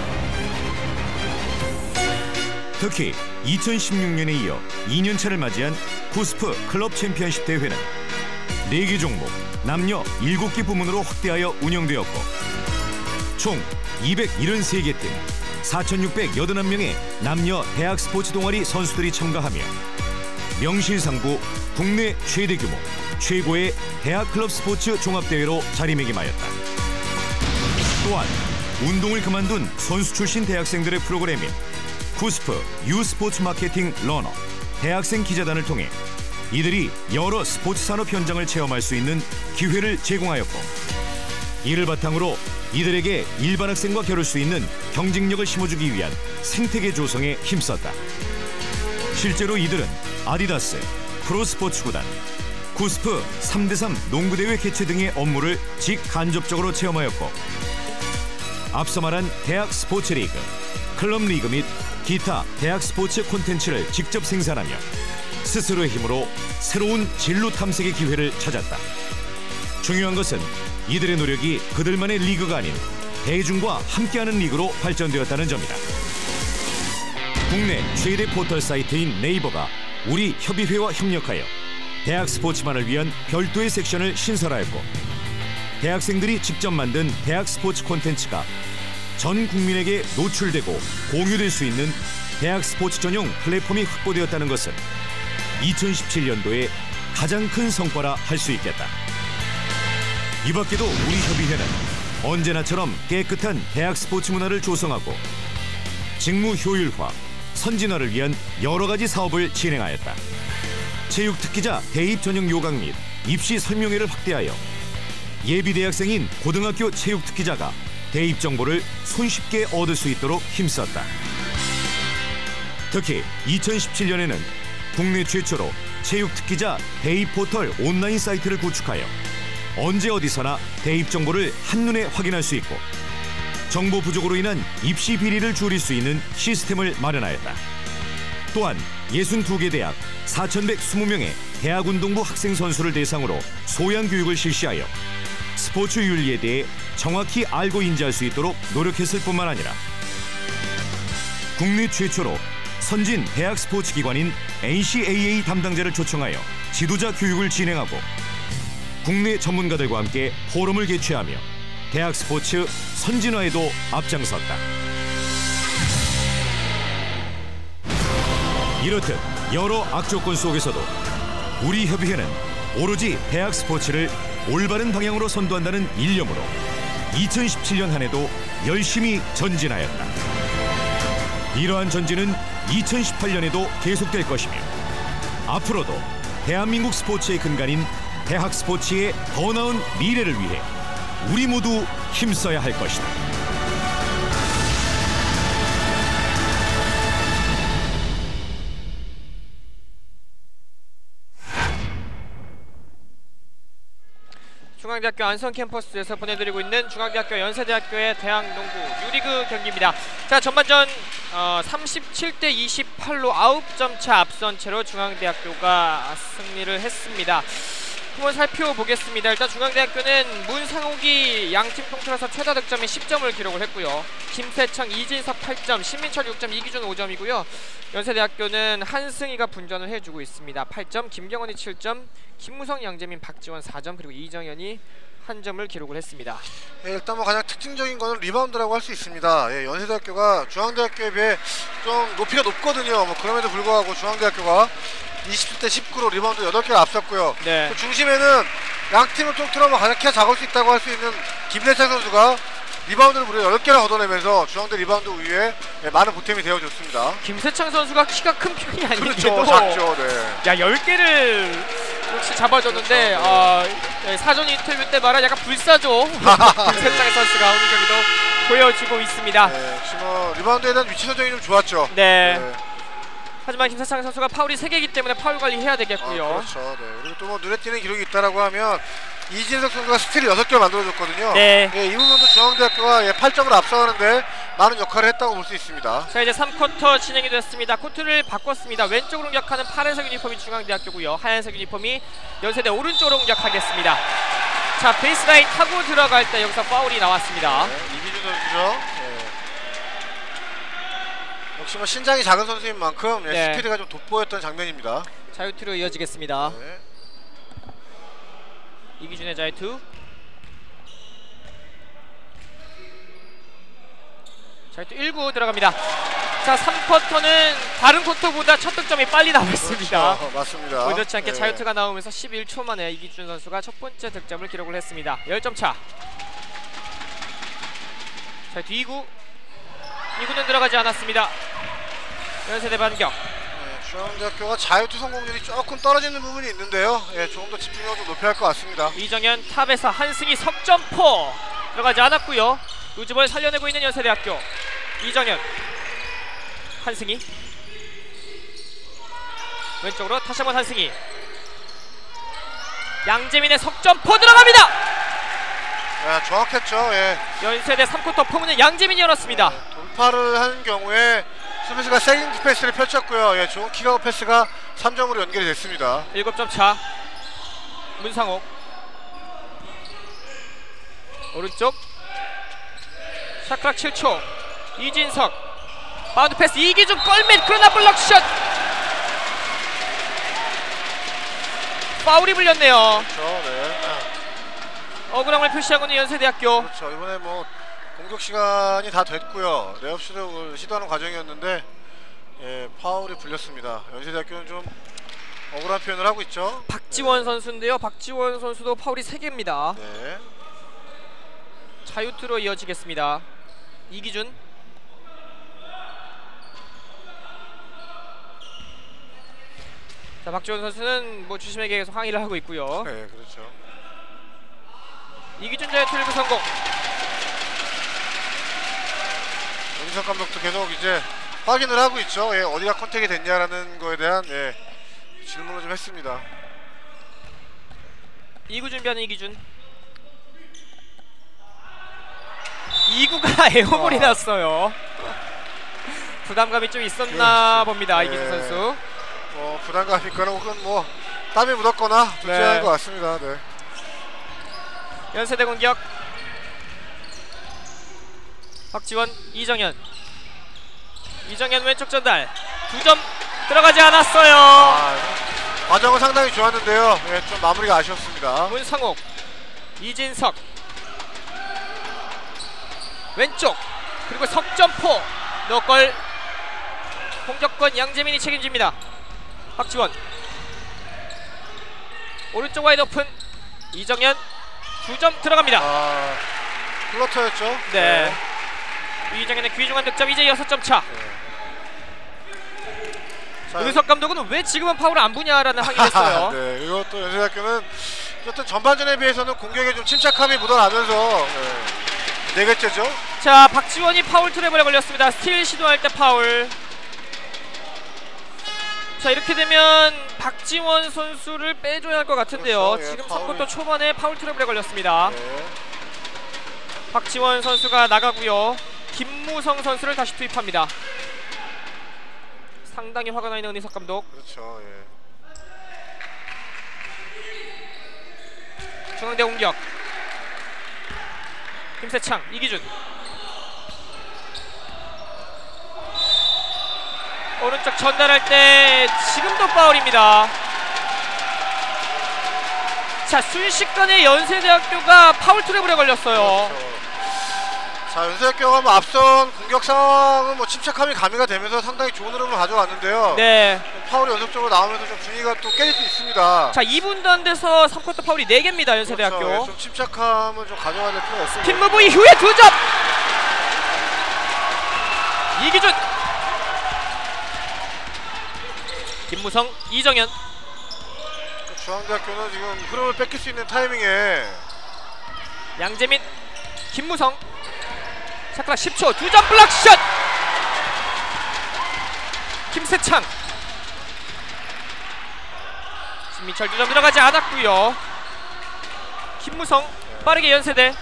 특히 이천십육 년에 이어 이 년 차를 맞이한 쿠스프 클럽 챔피언십 대회는 네 개 종목, 남녀 일곱 개 부문으로 확대하여 운영되었고, 총 이백칠십삼 개 팀, 사천육백팔십일 명의 남녀 대학 스포츠 동아리 선수들이 참가하며 명실상부 국내 최대 규모, 최고의 대학 클럽 스포츠 종합대회로 자리매김하였다. 또한 운동을 그만둔 선수 출신 대학생들의 프로그램인 쿠스프 유 스포츠 마케팅 러너 대학생 기자단을 통해 이들이 여러 스포츠 산업 현장을 체험할 수 있는 기회를 제공하였고, 이를 바탕으로 이들에게 일반 학생과 겨룰 수 있는 경쟁력을 심어주기 위한 생태계 조성에 힘썼다. 실제로 이들은 아디다스, 프로스포츠 구단, 쿠스프 삼 대 삼 농구대회 개최 등의 업무를 직간접적으로 체험하였고, 앞서 말한 대학 스포츠 리그, 클럽 리그 및 기타 대학 스포츠 콘텐츠를 직접 생산하며 스스로의 힘으로 새로운 진로 탐색의 기회를 찾았다. 중요한 것은 이들의 노력이 그들만의 리그가 아닌 대중과 함께하는 리그로 발전되었다는 점이다. 국내 최대 포털 사이트인 네이버가 우리 협의회와 협력하여 대학 스포츠만을 위한 별도의 섹션을 신설하였고, 대학생들이 직접 만든 대학 스포츠 콘텐츠가 전 국민에게 노출되고 공유될 수 있는 대학 스포츠 전용 플랫폼이 확보되었다는 것은 이천십칠 년도에 가장 큰 성과라 할 수 있겠다. 이 밖에도 우리 협의회는 언제나처럼 깨끗한 대학 스포츠 문화를 조성하고 직무 효율화, 선진화를 위한 여러 가지 사업을 진행하였다. 체육 특기자 대입 전형 요강 및 입시 설명회를 확대하여 예비 대학생인 고등학교 체육 특기자가 대입 정보를 손쉽게 얻을 수 있도록 힘썼다. 특히 이천십칠 년에는 국내 최초로 체육 특기자 대입 포털 온라인 사이트를 구축하여 언제 어디서나 대입 정보를 한눈에 확인할 수 있고, 정보 부족으로 인한 입시 비리를 줄일 수 있는 시스템을 마련하였다. 또한 육십이 개 대학 사천백이십 명의 대학운동부 학생 선수를 대상으로 소양 교육을 실시하여 스포츠 윤리에 대해 정확히 알고 인지할 수 있도록 노력했을 뿐만 아니라 국내 최초로 선진 대학 스포츠 기관인 엔씨에이에이 담당자를 초청하여 지도자 교육을 진행하고, 국내 전문가들과 함께 포럼을 개최하며 대학 스포츠 선진화에도 앞장섰다. 이렇듯 여러 악조건 속에서도 우리 협의회는 오로지 대학 스포츠를 올바른 방향으로 선도한다는 일념으로 이천십칠 년 한 해도 열심히 전진하였다. 이러한 전진은 이천십팔 년에도 계속될 것이며, 앞으로도 대한민국 스포츠의 근간인 대학 스포츠의 더 나은 미래를 위해 우리 모두 힘써야 할 것이다. 중앙대학교 안성 캠퍼스에서 보내드리고 있는 중앙대학교 연세대학교의 대학농구 유리그 경기입니다. 자, 전반전 어, 삼십칠 대 이십팔로 아홉 점 차 앞선 채로 중앙대학교가 승리를 했습니다. 한번 살펴보겠습니다. 일단 중앙대학교는 문상욱이 양팀 통틀어서 최다 득점인 십 점을 기록을 했고요. 김세청, 이진석 팔 점, 신민철 육 점, 이기준 오 점이고요. 연세대학교는 한승희가 분전을 해주고 있습니다. 팔 점, 김경원이 칠 점, 김무성, 양재민, 박지원 사 점, 그리고 이정현이 한 점을 기록을 했습니다. 예, 일단 뭐 가장 특징적인 거는 리바운드라고 할 수 있습니다. 예, 연세대학교가 중앙대학교에 비해 좀 높이가 높거든요. 뭐 그럼에도 불구하고 중앙대학교가 이십칠 대 십구로 리바운드 여덟 개를 앞섰고요. 네. 그 중심에는 양 팀을 통틀어서 가장 키가 작을 수 있다고 할 수 있는 김대찬 선수가 리바운드를 무려 여덟 개나 얻어내면서 중앙대 리바운드 우위에 예, 많은 보탬이 되어줬습니다. 김세창 선수가 키가 큰 편이 아닌데도 그렇죠, 작죠. 네. 야, 열 개를 역시 잡아줬는데 그렇죠, 아, 네, 사전 인터뷰 때 말한 약간 불사조 김세창 선수가 오늘 경기도 보여주고 있습니다. 네, 지금 뭐 리바운드에 대한 위치 선정이 좀 좋았죠. 네. 네. 하지만 김세창 선수가 파울이 세 개이기 때문에 파울 관리해야 되겠고요. 아, 그렇죠. 네. 그리고 또 뭐 눈에 띄는 기록이 있다라고 하면 이진석 선수가 스틸 여섯 개를 만들어줬거든요. 네. 예, 이 부분도 중앙대학교가 예, 팔 점으로 앞서가는데 많은 역할을 했다고 볼 수 있습니다. 자, 이제 삼 쿼터 진행이 됐습니다. 코트를 바꿨습니다. 왼쪽으로 공격하는 파란색 유니폼이 중앙대학교고요. 하얀색 유니폼이 연세대 오른쪽으로 공격하겠습니다. 자, 베이스라인 타고 들어갈 때 여기서 파울이 나왔습니다. 네, 이기준 선수죠. 네. 역시 뭐 신장이 작은 선수인 만큼 예, 네. 스피드가 좀 돋보였던 장면입니다. 자유투로 이어지겠습니다. 네. 이기준의 자유투. 자유투 일 구 들어갑니다. 자, 삼 쿼터는 다른 쿼터보다 첫 득점이 빨리 나왔습니다. 그렇죠. 맞습니다. 의도치 않게 네. 자유투가 나오면서 십일 초 만에 이기준 선수가 첫 번째 득점을 기록을 했습니다. 십 점 차. 자유투 이 구. 이 구는 들어가지 않았습니다. 연세대 반격. 네, 중앙대학교가 자유투 성공률이 조금 떨어지는 부분이 있는데요. 예, 조금 더 집중력을 좀 높여야 할 것 같습니다. 이정현 탑에서 한승희 석점포 들어가지 않았고요. 우즈볼 살려내고 있는 연세대학교. 이정현, 한승희 왼쪽으로 다시 한번 한승희. 양재민의 석점포 들어갑니다. 야, 정확했죠. 예. 연세대 삼 쿼터 포문은 양재민이 열었습니다. 네, 돌파를 하는 경우에 수비수가 세깅 패스를 펼쳤고요. 예, 좋은 킥아웃 패스가 삼 점으로 연결이 됐습니다. 일곱 점 차. 문상옥 오른쪽 샤크락 칠 초. 이진석 바운드 패스 이기준 골밑 그러나 블럭샷. 파울이 불렸네요. 그렇죠. 네. 억울함을 표시하고 있는 연세대학교. 그렇죠. 이번에 뭐 공격 시간이 다 됐고요. 레이업 시도를 시도하는 과정이었는데 예, 파울이 불렸습니다. 연세대학교는 좀 억울한 표현을 하고 있죠. 박지원 네. 선수인데요. 박지원 선수도 파울이 세 개입니다. 네. 자유투로 이어지겠습니다. 이기준. 자, 박지원 선수는 뭐 주심에게 계속 항의를 하고 있고요. 네, 그렇죠. 이기준 자유투 일 구 성공. 윤석 감독도 계속 이제 확인을 하고 있죠. 예, 어디가 컨택이 됐냐라는 거에 대한 예, 질문을 좀 했습니다. 이 구 준비하는 이기준. 이 구가 에어볼이 아. 났어요. 부담감이 좀 있었나 그렇죠. 봅니다. 네. 이기준 선수. 뭐 부담감 있거나 혹은 뭐 땀이 묻었거나 둘째인 네. 것 같습니다. 네. 연세대 공격. 박지원, 이정현. 이정현 왼쪽 전달. 두 점 들어가지 않았어요. 아, 과정은 상당히 좋았는데요. 예, 좀 마무리가 아쉬웠습니다. 문상옥, 이진석. 왼쪽 그리고 석점포 노골. 공격권 양재민이 책임집니다. 박지원 오른쪽 와이드 오픈. 이정현 두 점 들어갑니다. 아, 플러터였죠. 네. 네. 이정현의 귀중한 득점. 이제 여섯 점 차. 네. 의석 감독은 왜 지금은 파울을 안 부냐라는 항의를 했어요. 네, 이것도 연세대학교는 어쨌든 전반전에 비해서는 공격에 좀 침착함이 묻어나면서 네, 네 개째죠. 자, 박지원이 파울 트래블에 걸렸습니다. 스틸 시도할 때 파울. 자, 이렇게 되면 박지원 선수를 빼줘야 할 것 같은데요. 그렇죠, 예, 지금 파울이... 삼 쿼터 초반에 파울 트래블에 걸렸습니다. 네. 박지원 선수가 나가고요. 김무성 선수를 다시 투입합니다. 상당히 화가 나 있는 은희석 감독. 그렇죠. 예. 중앙대 공격. 김세창, 이기준. 오른쪽 전달할 때 지금도 파울입니다. 자, 순식간에 연세대학교가 파울 트래블에 걸렸어요. 그렇죠. 자, 연세대학교가 뭐 앞선 공격 상황은 뭐 침착함이 가미가 되면서 상당히 좋은 흐름을 가져왔는데요. 네. 파울이 연속적으로 나오면서 좀 분위기가 또 깨질 수 있습니다. 자, 이 분도 안 돼서 삼 쿼터 파울이 네 개입니다. 연세대학교. 그렇죠. 예, 좀 침착함을 좀 가져와야 될 필요가 있습니다. 핀무브 이후에 두 점! 이기준, 김무성, 이정현. 중앙대학교는 지금 흐름을 뺏길 수 있는 타이밍에 양재민, 김무성. 샤클락 십 초 두 점 블락샷. 김세창, 신민철 두 점 들어가지 않았고요. 김무성 빠르게 연세대.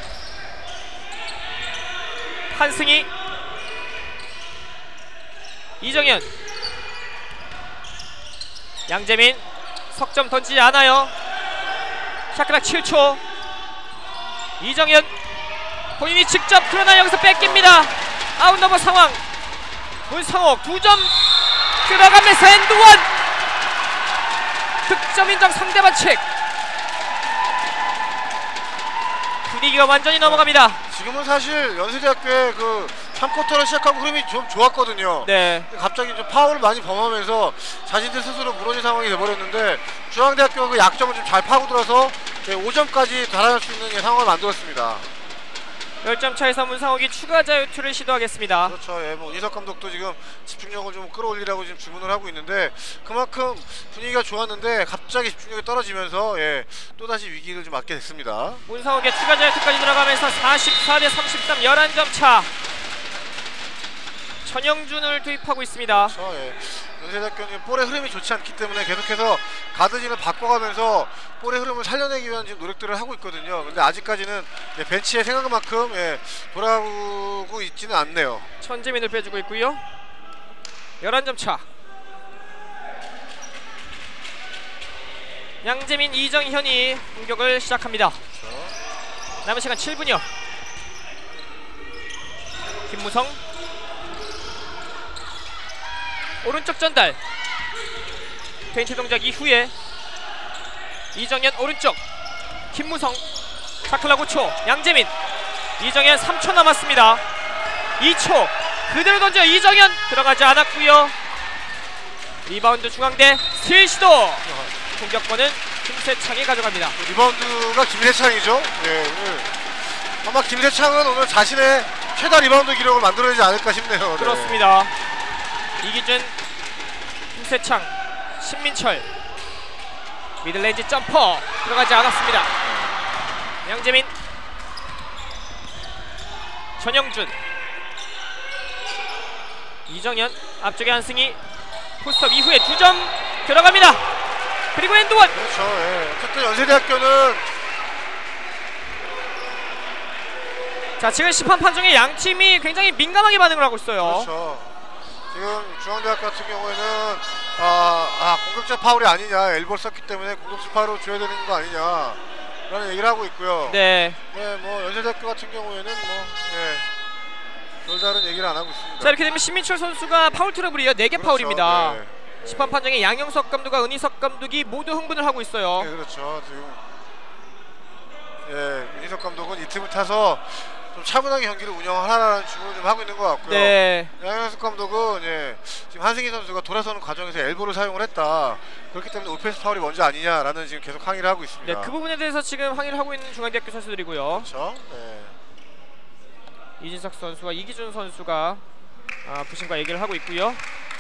한승희, 이정현, 양재민 석점 던지지 않아요. 샤클락 칠 초. 이정현 본인이 직접 그러나 여기서 뺏깁니다. 아웃넘버 상황. 문상옥 두 점 들어가면서 엔드원. 득점 인정 상대반 책. 분위기가 완전히 넘어갑니다. 지금은 사실 연세대학교의 그 삼 쿼터를 시작하고 흐름이 좀 좋았거든요. 네. 갑자기 좀 파울을 많이 범하면서 자신들 스스로 무너진 상황이 돼버렸는데 중앙대학교가 그 약점을 좀 잘 파고들어서 오 점까지 달아날 수 있는 상황을 만들었습니다. 십 점 차에서 문상욱이 추가 자유투를 시도하겠습니다. 그렇죠. 예, 뭐 이석 감독도 지금 집중력을 좀 끌어올리라고 지금 주문을 하고 있는데 그만큼 분위기가 좋았는데 갑자기 집중력이 떨어지면서 예, 또다시 위기를 좀 맞게 됐습니다. 문상욱의 추가 자유투까지 들어가면서 사십사 대 삼십삼 열한 점 차. 전영준을 투입하고 있습니다. 그렇죠. 예. 연세대학교는 볼의 흐름이 좋지 않기 때문에 계속해서 가드진을 바꿔가면서 볼의 흐름을 살려내기 위한 지금 노력들을 하고 있거든요. 근데 아직까지는 예, 벤치의 생각만큼 예, 돌아오고 있지는 않네요. 천재민을 빼주고 있고요. 열한 점 차. 양재민, 이정현이 공격을 시작합니다. 그렇죠. 남은 시간 칠 분여. 김무성 오른쪽 전달. 페인트 동작 이후에 이정현 오른쪽. 김무성 샤클락 오 초. 양재민, 이정현 삼 초 남았습니다. 이 초 그대로 던져. 이정현 들어가지 않았고요. 리바운드 중앙대 스틸 시도. 공격권은 김세창이 가져갑니다. 리바운드가 김세창이죠. 예, 오늘 아마 김세창은 오늘 자신의 최다 리바운드 기록을 만들어내지 않을까 싶네요. 그렇습니다. 네. 이기준, 김세창, 신민철 미들레인지 점퍼 들어가지 않았습니다. 양재민, 전영준, 이정현 앞쪽에 한승희 포스트업 이후에 두 점 들어갑니다. 그리고 엔드원. 그렇죠. 예. 어쨌든 연세대학교는 자, 지금 심판 판정에 양 팀이 굉장히 민감하게 반응을 하고 있어요. 그렇죠. 지금 중앙대학 같은 경우에는 아, 아 공격자 파울이 아니냐, 엘보를 썼기 때문에 공격자 파울을 줘야 되는 거 아니냐 라는 얘기를 하고 있고요. 네. 네, 뭐 연세대학교 같은 경우에는 뭐 예, 별다른 얘기를 안 하고 있습니다. 자, 이렇게 되면 신민철 선수가 파울 트러블이에요. 네 개 그렇죠. 파울입니다. 네. 심판 판정에 양영석 감독과 은희석 감독이 모두 흥분을 하고 있어요. 네, 그렇죠. 지금 예, 은희석 감독은 이 틈을 타서 좀 차분하게 경기를 운영하라는 주문을 좀 하고 있는 것 같고요. 네. 양현석 감독은 예, 지금 한승희 선수가 돌아서는 과정에서 엘보를 사용을 했다. 그렇기 때문에 오펜스 파울이 먼저 아니냐라는 지금 계속 항의를 하고 있습니다. 네, 그 부분에 대해서 지금 항의를 하고 있는 중앙대학교 선수들이고요. 그렇죠. 네. 이진석 선수와 이기준 선수가 아, 부심과 얘기를 하고 있고요.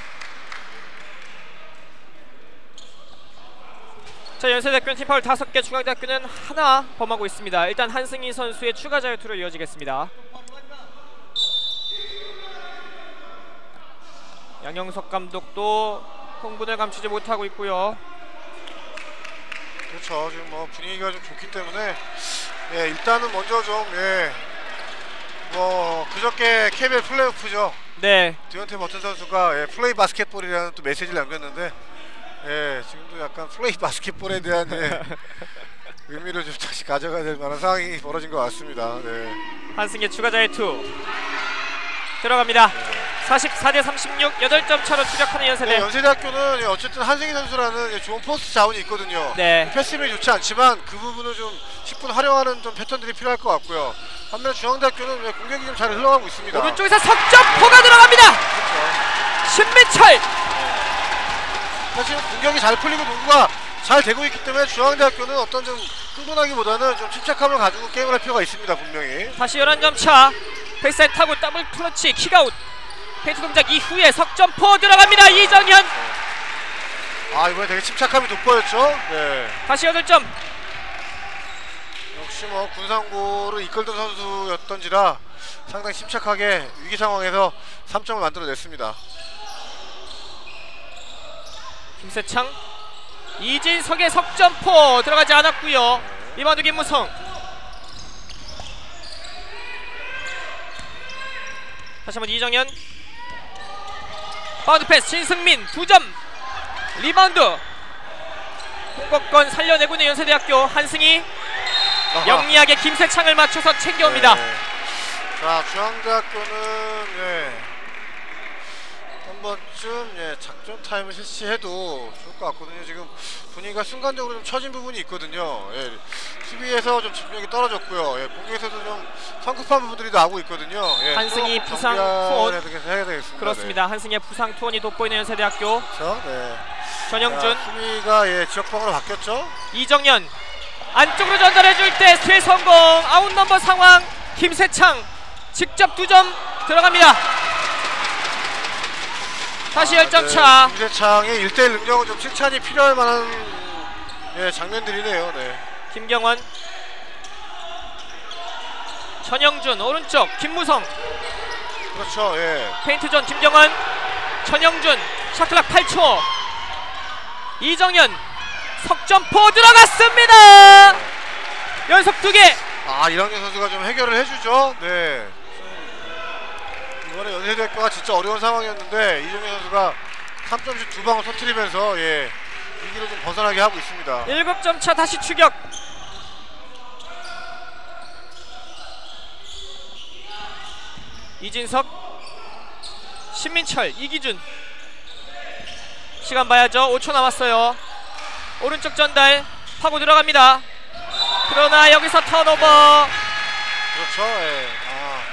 자, 연세대학교는 팀 파울 다섯 개, 중앙대학교는 하나 범하고 있습니다. 일단 한승희 선수의 추가 자유투로 이어지겠습니다. 양영석 감독도 흥분을 감추지 못하고 있고요. 그렇죠. 지금 뭐 분위기가 좀 좋기 때문에 예, 일단은 먼저 좀 예, 뭐 그저께 케이비엘 플레이오프죠. 네. 디언테 버튼 선수가 예, 플레이 바스켓볼이라는 또 메시지를 남겼는데 예, 지금도 약간 플레이 바스켓볼에 대한 예, 의미를 좀 다시 가져가야 될 만한 상황이 벌어진 것 같습니다. 네. 한승의 추가 자유투 들어갑니다. 네. 사십사 대 삼십육, 여덟 점 차로 추격하는 연세대. 네, 연세대학교는 예, 어쨌든 한승희 선수라는 예, 좋은 포스트 자원이 있거든요. 네. 패스임이 좋지 않지만 그 부분을 좀 십 분 활용하는 좀 패턴들이 필요할 것 같고요. 반면 중앙대학교는 예, 공격이 좀 잘 흘러가고 있습니다. 오른쪽에서 석점포가 들어갑니다. 그렇죠. 신민철. 사실 공격이 잘 풀리고 농구가 잘 되고 있기 때문에 중앙대학교는 어떤 좀 흥분하기보다는 좀 침착함을 가지고 게임을 할 필요가 있습니다. 분명히. 다시 열한 점 차. 베이스라인 타고 더블 클러치 킥아웃. 페인트 동작 이후에 석점포 들어갑니다. 이정현. 아 이번에 되게 침착함이 돋보였죠. 네. 다시 여덟 점. 역시 뭐 군산고를 이끌던 선수였던지라 상당히 침착하게 위기 상황에서 삼 점을 만들어냈습니다. 김세창, 이진석의 석점포 들어가지 않았고요. 리바운드 김무성. 다시 한번 이정현. 바운드 패스 신승민 두 점. 리바운드. 공격권 살려내고 있는 연세대학교. 한승희 영리하게 김세창을 맞춰서 챙겨옵니다. 네. 자, 중앙대학교는 예, 한 번쯤 예, 작전 타임을 실시해도 좋을 것 같거든요. 지금 분위기가 순간적으로 좀 처진 부분이 있거든요. 예, 수비에서 좀 집중력이 떨어졌고요. 예, 공격에서도 좀 성급한 부분들이 나오고 있거든요. 예, 한승희 부상 투혼. 해야 되겠습니다. 그렇습니다. 네. 한승희의 부상 투혼이 돋보이는 연세대학교. 그렇죠. 네. 전영준. 자, 수비가 예, 지역방으로 바뀌었죠. 이정현 안쪽으로 전달해줄 때 스틸 성공. 아웃 넘버 상황. 김세창 직접 두 점 들어갑니다. 다시 열 점 아, 네. 차. 김세창의 일 대 일 능력은 좀 칭찬이 필요할 만한 예, 장면들이네요. 네. 김경원, 전영준 오른쪽 김무성. 그렇죠. 예. 페인트존 김경원, 전영준 샤클락 팔 초. 이정현 석점포 들어갔습니다. 연속 두 개. 아 이랑현 선수가 좀 해결을 해주죠. 네. 이번에 연세대학교가 진짜 어려운 상황이었는데 이정현 선수가 삼 점슛 두 방을 터뜨리면서 예, 위기를 좀 벗어나게 하고 있습니다. 일곱 점 차 다시 추격. 이진석, 신민철, 이기준. 시간 봐야죠. 오 초 남았어요. 오른쪽 전달 파고 들어갑니다. 그러나 여기서 턴오버. 그렇죠. 예. 아.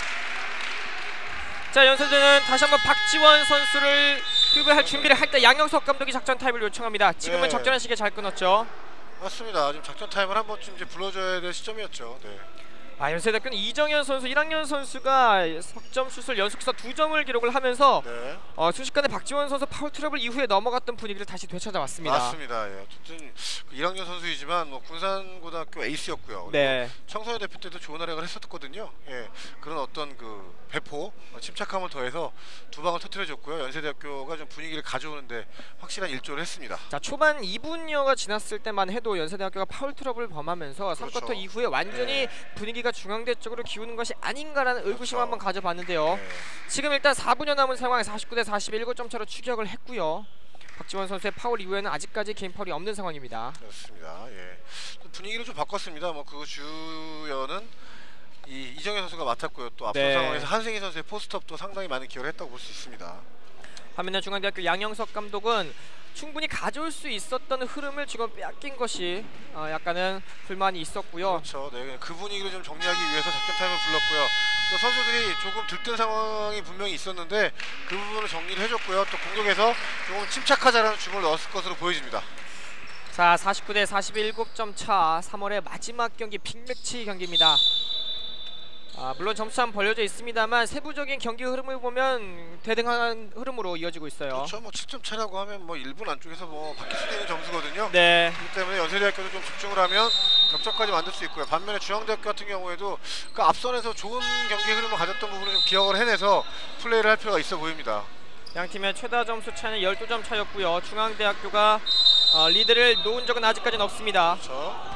자, 연세대는 다시 한번 박지원 선수를 투입할 준비를 할 때 양영석 감독이 작전 타임을 요청합니다. 지금은 네. 적절한 시기에 잘 끊었죠. 맞습니다. 지금 작전 타임을 한 번쯤 이제 불러줘야 될 시점이었죠. 네. 아, 연세대학교는 이정현 선수, 일 학년 선수가 석점 슛을 연속해서 두 점을 기록을 하면서 네. 어, 순식간에 박지원 선수 파울 트러블 이후에 넘어갔던 분위기를 다시 되찾아왔습니다. 맞습니다. 예. 어쨌든 그 일 학년 선수이지만 뭐 군산고등학교 에이스였고요. 네. 청소년 대표 때도 좋은 활약을 했었거든요. 예. 그런 어떤 그 배포, 침착함을 더해서 두 방을 터뜨려줬고요. 연세대학교가 좀 분위기를 가져오는데 확실한 일조를 했습니다. 자, 초반 이 분여가 지났을 때만 해도 연세대학교가 파울 트러블을 범하면서 삼 쿼터 그렇죠. 이후에 완전히 네. 분위기가 중앙대 쪽으로 기우는 것이 아닌가라는 의구심을 그렇죠. 한번 가져봤는데요. 네. 지금 일단 사 분여 남은 상황에 사십구 대 사십일 점 차로 추격을 했고요. 박지원 선수의 파울 이후에는 아직까지 개인 파울이 없는 상황입니다. 그렇습니다. 예. 분위기를 좀 바꿨습니다. 뭐 그 주연은 이 이정현 선수가 맡았고요. 또 앞선 네. 상황에서 한승희 선수의 포스트업도 상당히 많은 기여를 했다고 볼 수 있습니다. 반면에 중앙대학교 양영석 감독은 충분히 가져올 수 있었던 흐름을 지금 빼앗긴 것이 어, 약간은 불만이 있었고요. 그렇죠. 네, 그 분위기를 좀 정리하기 위해서 작전 타임을 불렀고요. 또 선수들이 조금 들뜬 상황이 분명히 있었는데 그 부분을 정리를 해줬고요. 또 공격에서 조금 침착하자라는 주문을 넣었을 것으로 보여집니다. 자, 사십구 대 사십일 점 차 삼월의 마지막 경기 빅매치 경기입니다. 아, 물론 점수차는 벌려져 있습니다만 세부적인 경기 흐름을 보면 대등한 흐름으로 이어지고 있어요. 그렇죠. 뭐 칠 점 차라고 하면 뭐 일 분 안쪽에서 뭐 바뀔 수도 있는 점수거든요. 네. 그렇기 때문에 연세대학교도 좀 집중을 하면 격차까지 만들 수 있고요. 반면에 중앙대학교 같은 경우에도 그 앞선에서 좋은 경기 흐름을 가졌던 부분을 좀 기억을 해내서 플레이를 할 필요가 있어 보입니다. 양 팀의 최다 점수 차는 열두 점 차였고요. 중앙대학교가 어, 리드를 놓은 적은 아직까지는 없습니다. 그렇죠.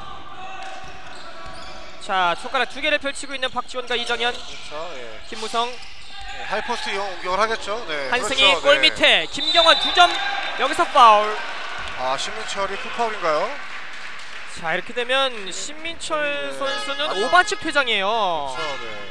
자, 손가락 두 개를 펼치고 있는 박지원과 이정현. 그렇죠. 예. 김무성. 네, 하이포스트 이용 공격을 하겠죠. 네. 한승희 그렇죠. 골 네. 밑에 김경원 두 점. 여기서 파울. 아, 신민철이 풀파울인가요? 자, 이렇게 되면 신민철 네. 선수는 맞아. 오반칙 퇴장이에요. 그렇죠. 네.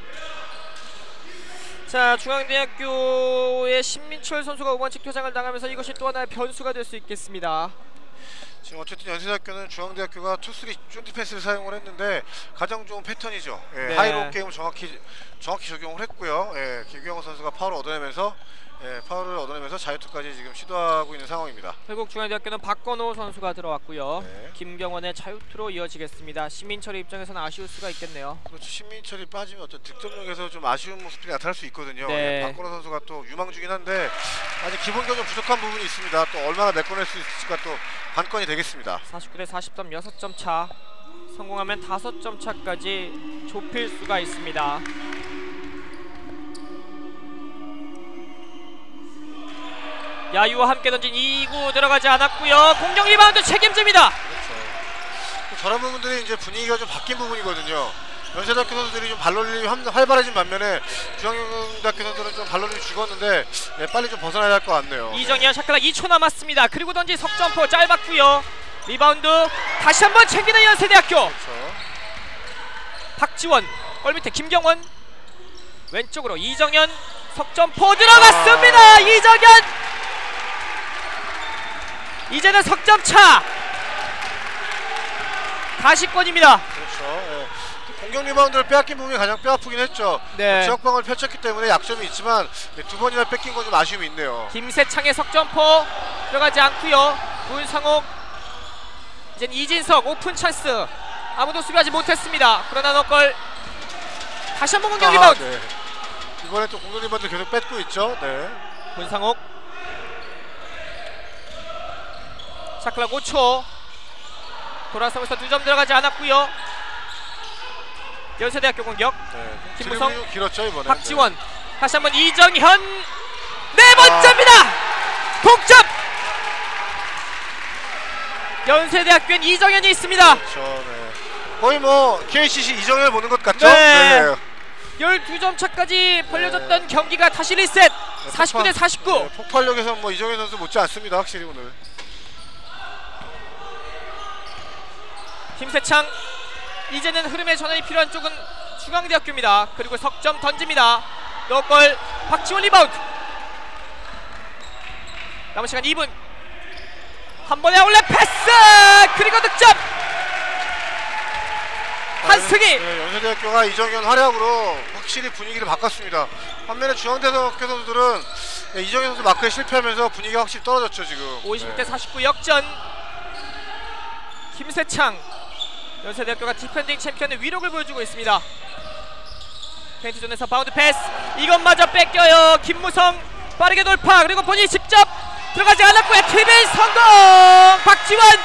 자, 중앙대학교의 신민철 선수가 오반칙 퇴장을 당하면서 이것이 또 하나의 변수가 될 수 있겠습니다. 지금 어쨌든 연세대학교는 중앙대학교가 투 쓰리 쫀디 패스를 사용을 했는데 가장 좋은 패턴이죠. 예, 네. 하이로 게임을 정확히 정확히 적용을 했고요. 예, 김경호 선수가 파울을 얻어내면서 예, 파울을 얻어내면서 자유투까지 지금 시도하고 있는 상황입니다. 결국 중앙대학교는 박건호 선수가 들어왔고요. 네. 김경원의 자유투로 이어지겠습니다. 신민철의 입장에서는 아쉬울 수가 있겠네요. 그렇죠. 신민철이 빠지면 어떤 득점력에서 좀 아쉬운 모습들이 나타날 수 있거든요. 네. 예, 박건호 선수가 또 유망주긴 한데 아직 기본적으로 좀 부족한 부분이 있습니다. 또 얼마나 메꿔낼 수 있을까 또 관건이 되겠습니다. 사십구 대 사십삼 여섯 점 차. 성공하면 다섯 점 차까지 좁힐 수가 있습니다. 야유와 함께 던진 이 구 들어가지 않았고요. 공격 리바운드 책임집니다. 그렇죠. 저런 부분들이 이제 분위기가 좀 바뀐 부분이거든요. 연세대학교 선수들이 좀 발놀림이 활발해진 반면에 중앙대학교 선수들은 좀 발놀림이 죽었는데 네, 빨리 좀 벗어나야 할 것 같네요. 이정현 샤클락 이 초 남았습니다. 그리고 던진 석점포 짧았고요. 리바운드 다시 한번 챙기는 연세대학교. 그렇죠. 박지원 골 밑에 김경원 왼쪽으로 이정현 석점포 들어갔습니다. 아... 이정현 이제는 석점차 가시권입니다. 그렇죠. 예. 공격 리바운드를 빼앗긴 부분이 가장 뼈아프긴 했죠. 네. 지역방을 펼쳤기 때문에 약점이 있지만 두 번이나 뺏긴 건 좀 아쉬움이 있네요. 김세창의 석점포 들어가지 않고요. 문상옥 이젠 이진석 오픈 찬스 아무도 수비하지 못했습니다. 그러나 너걸 다시 한번 공격 리바운드. 네. 이번에 또 공격 리바운드 계속 뺏고 있죠. 네. 문상옥 샤클락 오 초 돌아서면서 두 점 들어가지 않았고요. 연세대학교 공격. 네. 김무성 길었죠, 이번에. 박지원 네. 다시 한번 이정현 네 번째입니다. 아. 동점. 연세대학교엔 이정현이 있습니다. 그렇죠. 네. 거의 뭐 케이씨씨 이정현을 보는 것 같죠? 네. 네. 열두 점 차까지 벌려졌던 네. 경기가 다시 리셋. 네, 사십구 대 사십구. 네, 폭발력에서 뭐 이정현 선수 못지 않습니다. 확실히 오늘. 김세창 이제는 흐름의 전환이 필요한 쪽은 중앙대학교입니다. 그리고 석점 던집니다. 너걸 박지원 리바운드. 남은 시간 이 분. 한 번에 아울렛 패스 그리고 득점. 한승희. 네, 연세대학교가 이정현 활약으로 확실히 분위기를 바꿨습니다. 반면에 중앙대학교 선수들은 네, 이정현 선수 마크에 실패하면서 분위기가 확실히 떨어졌죠 지금. 오십육 대 사십구 역전. 김세창 연세대학교가 디펜딩 챔피언의 위력을 보여주고 있습니다. 페인트존에서 바운드 패스 이것마저 뺏겨요. 김무성 빠르게 돌파 그리고 본인이 직접 들어가지 않았고요. 팁인 성공. 박지원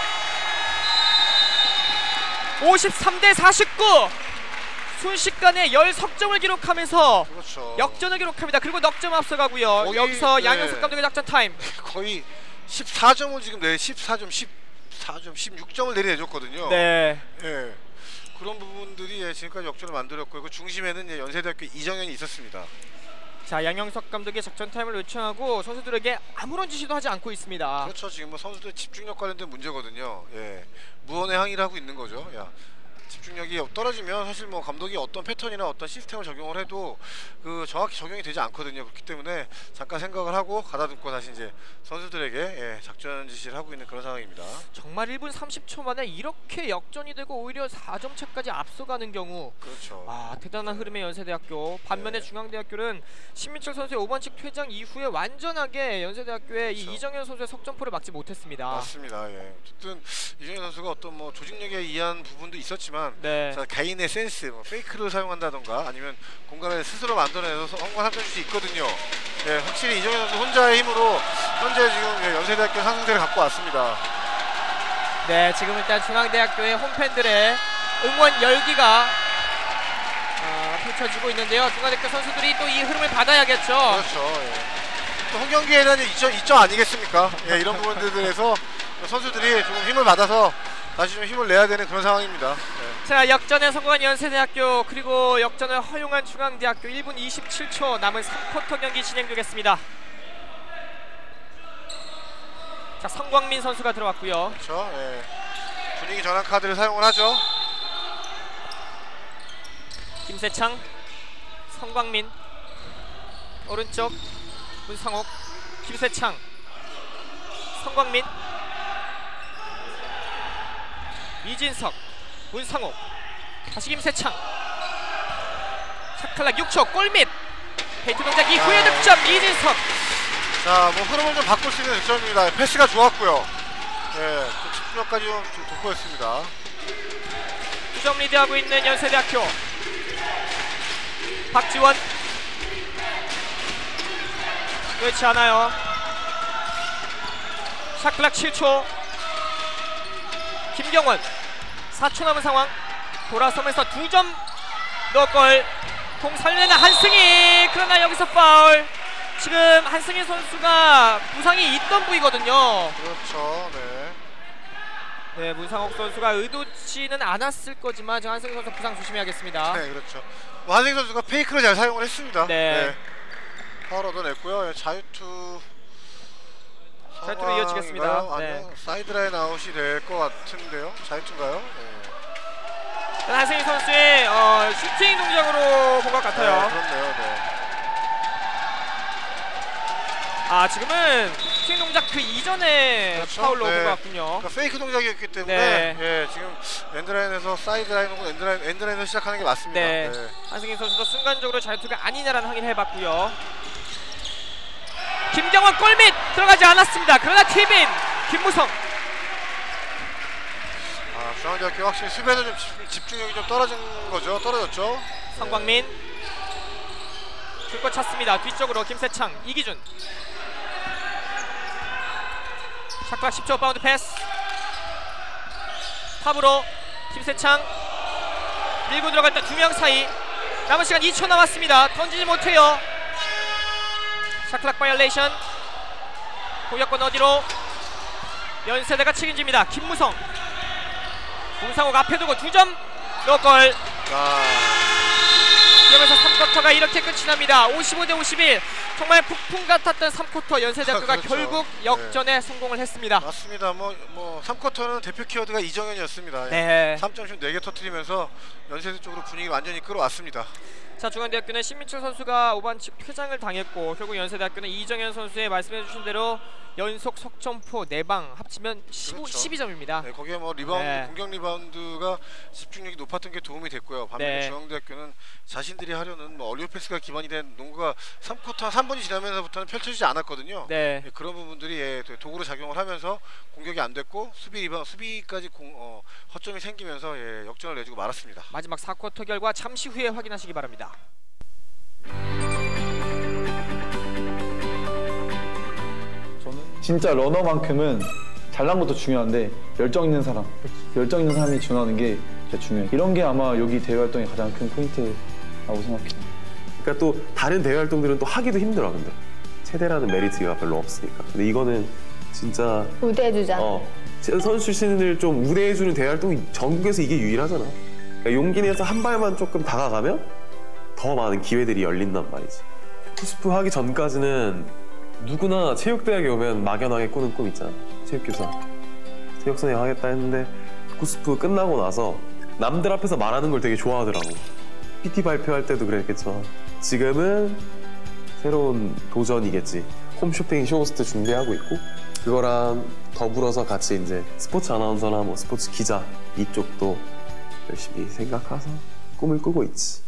오십삼 대 사십구 순식간에 십 석점을 기록하면서 그렇죠. 역전을 기록합니다. 그리고 넉 점 앞서가고요. 거의, 여기서 네. 양현석 감독의 작전 타임. 거의 십사 점을 지금 내 십사 점 십사 점 십육 점을 내려줬거든요. 네. 예. 그런 부분들이 예, 지금까지 역전을 만들었고 그 중심에는 예, 연세대학교 이정현이 있었습니다. 자, 양영석 감독의 작전 타임을 요청하고 선수들에게 아무런 지시도 하지 않고 있습니다. 그렇죠. 지금 뭐 선수들 집중력 관련된 문제거든요. 예. 무언의 항의를 하고 있는 거죠. 야. 집중력이 떨어지면 사실 뭐 감독이 어떤 패턴이나 어떤 시스템을 적용을 해도 그 정확히 적용이 되지 않거든요. 그렇기 때문에 잠깐 생각을 하고 가다듬고 다시 이제 선수들에게 예, 작전 지시를 하고 있는 그런 상황입니다. 정말 일 분 삼십 초 만에 이렇게 역전이 되고 오히려 사 점 차까지 앞서가는 경우. 그렇죠. 아, 대단한 흐름의 연세대학교. 반면에 네. 중앙대학교는 신민철 선수의 오 번씩 퇴장 이후에 완전하게 연세대학교의 그렇죠. 이 이정현 선수의 석점포를 막지 못했습니다. 맞습니다. 예. 어쨌든 이정현 선수가 어떤 뭐 조직력에 의한 부분도 있었지만 네. 자, 개인의 센스, 뭐 페이크를 사용한다던가 아니면 공간을 스스로 만들어내서 성공을 할 수 있거든요. 예, 확실히 이정현 선수 혼자의 힘으로 현재 지금 예, 연세대학교 상승세를 갖고 왔습니다. 네, 지금 일단 중앙대학교의 홈팬들의 응원 열기가 어, 펼쳐지고 있는데요. 중앙대학교 선수들이 또 이 흐름을 받아야겠죠. 그렇죠. 예. 또 홈 경기에는 이점, 이점 아니겠습니까? 예, 이런 부분들에서 선수들이 조금 힘을 받아서 다시 좀 힘을 내야 되는 그런 상황입니다. 네. 자, 역전에 성공한 연세대학교 그리고 역전을 허용한 중앙대학교 일 분 이십칠 초 남은 삼 쿼터 경기 진행되겠습니다. 자, 성광민 선수가 들어왔고요. 그렇죠. 예. 분위기 전환 카드를 사용을 하죠. 김세창, 성광민 오른쪽 문상옥, 김세창, 성광민, 이진석, 문상옥, 다시 김세창. 샤클락 육 초 골밑 페인트 동작 이후에 득점 이진석. 자, 뭐 흐름을 좀 바꿀 수 있는 득점입니다. 패스가 좋았고요. 예, 또 집중력까지 좀, 좀 돋보였습니다. 두 점 리드하고 있는 연세대학교. 박지원. 그렇지 않아요. 샷클락 칠 초. 김경원. 사 초 남은 상황. 돌아서면서 두 점 넣을걸. 공 살려내는 한승희. 그러나 여기서 파울. 지금 한승희 선수가 부상이 있던 부위거든요. 그렇죠. 네. 네, 문상욱 선수가 의도치는 않았을 거지만 지금 한승희 선수 부상 조심해야겠습니다. 네, 그렇죠. 뭐 한승희 선수가 페이크를 잘 사용을 했습니다. 네. 네. 파울 얻어냈고요. 자유투 자유투로 이어지겠습니다. 아니요, 네. 사이드라인 아웃이 될 것 같은데요. 자유투인가요? 네. 한승희 선수의 어, 슈팅 동작으로 본 것 같아요. 네, 그렇네요. 네. 아, 지금은 슈팅 동작 그 이전에 그렇죠? 파울로 네. 본 것 같군요. 그러니까 페이크 동작이었기 때문에 네. 예, 지금 엔드라인에서 사이드라인 혹은 엔드라인, 엔드라인에서 시작하는 게 맞습니다. 네. 네. 한승희 선수도 순간적으로 자유투가 아니냐라는 확인을 해봤고요. 김경원 골밑 들어가지 않았습니다. 그러나 티빈 김무성. 아, 중앙대학교 확실히 수비에서 좀 집, 집중력이 좀 떨어진 거죠. 떨어졌죠. 성광민. 줄 것 찾습니다. 뒤쪽으로 김세창, 이기준. 샷클락 십 초 바운드 패스. 탑으로 김세창. 밀고 들어갔다 두 명 사이. 남은 시간 이 초 남았습니다. 던지지 못해요. 샷클락 바이올레이션. 공격권 어디로? 연세대가 책임집니다. 김무성. 문상욱 앞에 두고 두 점 넣을걸. 그러면서 삼 쿼터가 이렇게 끝이 납니다. 오십오 대 오십일. 정말 폭풍 같았던 삼 쿼터 연세대학교가 그렇죠. 결국 역전에 네. 성공을 했습니다. 맞습니다. 뭐, 뭐 삼 쿼터는 대표 키워드가 이정현이었습니다. 네. 삼 점슛 네 개 터뜨리면서 연세대 쪽으로 분위기 완전히 끌어왔습니다. 자, 중앙대학교는 신민철 선수가 오반칙 퇴장을 당했고 결국 연세대학교는 이정현 선수의 말씀해주신 대로 연속 석점포 네 방 합치면 십오, 그렇죠. 십이 점입니다. 네, 거기에 뭐 리바운드, 네. 공격 리바운드가 집중력이 높았던 게 도움이 됐고요. 반면에 네. 중앙대학교는 자신들이 하려는 뭐 얼리오 패스가 기반이 된 농구가 삼 쿼터 삼 분이 지나면서부터는 펼쳐지지 않았거든요. 네. 예, 그런 부분들이 예, 도구로 작용을 하면서 공격이 안 됐고 수비 리바운 수비까지 공, 어, 허점이 생기면서 예, 역전을 내주고 말았습니다. 마지막 사 쿼터 결과 잠시 후에 확인하시기 바랍니다. 진짜 러너만큼은 잘난 것도 중요한데 열정 있는 사람, 열정 있는 사람이 준하는 게 진짜 중요해요. 이런 게 아마 여기 대회 활동의 가장 큰 포인트라고 생각해요. 그러니까 또 다른 대회 활동들은 또 하기도 힘들어. 근데 체대라는 메리트가 별로 없으니까. 근데 이거는 진짜 우대해주자. 어, 선수 출신을 좀 우대해주는 대회 활동이 전국에서 이게 유일하잖아. 그러니까 용기 내서 한 발만 조금 다가가면 더 많은 기회들이 열린단 말이지. 쿠스프 하기 전까지는 누구나 체육대학에 오면 막연하게 꾸는 꿈 있잖아. 체육교사. 체육선생 하겠다 했는데 쿠스프 끝나고 나서 남들 앞에서 말하는 걸 되게 좋아하더라고. 피티 발표할 때도 그랬겠지만 지금은 새로운 도전이겠지. 홈쇼핑 쇼호스트 준비하고 있고 그거랑 더불어서 같이 이제 스포츠 아나운서나 뭐 스포츠 기자 이쪽도 열심히 생각해서 꿈을 꾸고 있지.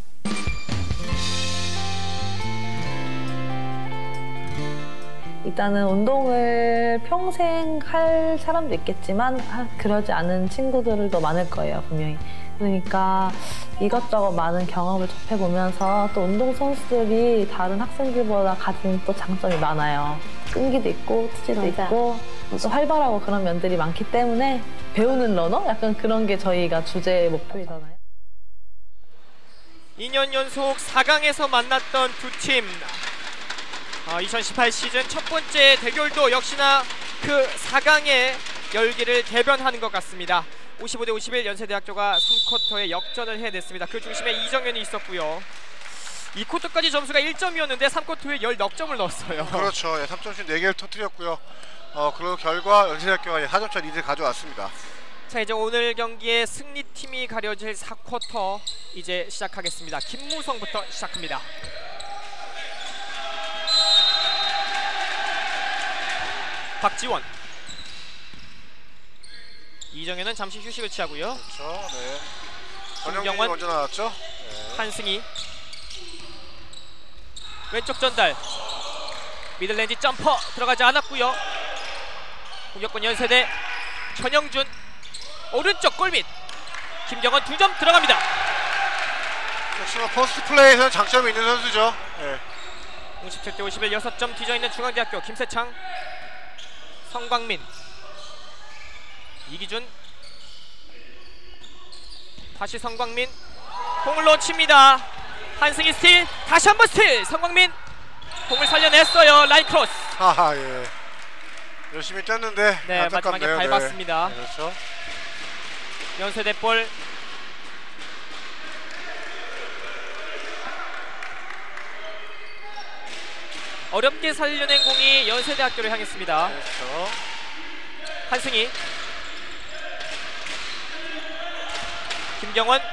일단은 운동을 평생 할 사람도 있겠지만 하, 그러지 않은 친구들도 많을 거예요, 분명히. 그러니까 이것저것 많은 경험을 접해보면서 또 운동선수들이 다른 학생들보다 가진 또 장점이 많아요. 끈기도 있고 투지도 맞아. 있고 또 활발하고 그런 면들이 많기 때문에 배우는 러너? 약간 그런 게 저희가 주제 목표이잖아요. 이 년 연속 사 강에서 만났던 두 팀. 어, 이천십팔 시즌 첫 번째 대결도 역시나 그 사 강의 열기를 대변하는 것 같습니다. 오십오 대 오십일 연세대학교가 삼 쿼터에 역전을 해냈습니다. 그 중심에 이정현이 있었고요. 이 쿼터까지 점수가 일 점이었는데 삼 쿼터 후에 십 점을 넣었어요. 그렇죠. 예, 삼 점슛 네 개를 터뜨렸고요. 어, 그리고 결과 연세대학교가 사 점차 리드를 가져왔습니다. 자, 이제 오늘 경기의 승리팀이 가려질 사 쿼터 이제 시작하겠습니다. 김무성부터 시작합니다. 박지원. 이정현은 잠시 휴식을 취하고요. 그렇죠. 네. 전영진이 김경원 먼저 나왔죠. 네. 한승희. 왼쪽 전달. 미들레인지 점퍼 들어가지 않았고요. 공격권 연세대 전영준 오른쪽 골밑 김경원 두 점 들어갑니다. 역시 뭐 퍼스트 플레이에서는 장점이 있는 선수죠. 네. 오십칠 대 오십일 여섯 점 뒤져있는 중앙대학교 김세창 성광민 이기준 다시 성광민 공을 놓칩니다. 한승희 스틸 다시 한번 스틸 성광민 공을 살려냈어요. 라인 크로스. 하하 예. 열심히 뛰었는데 네 안타깝네요. 마지막에 밟았습니다. 네. 네, 그렇죠. 연세대 볼. 어렵게 살려낸 공이 연세대학교를 향했습니다. 그렇죠. 한승희 김경원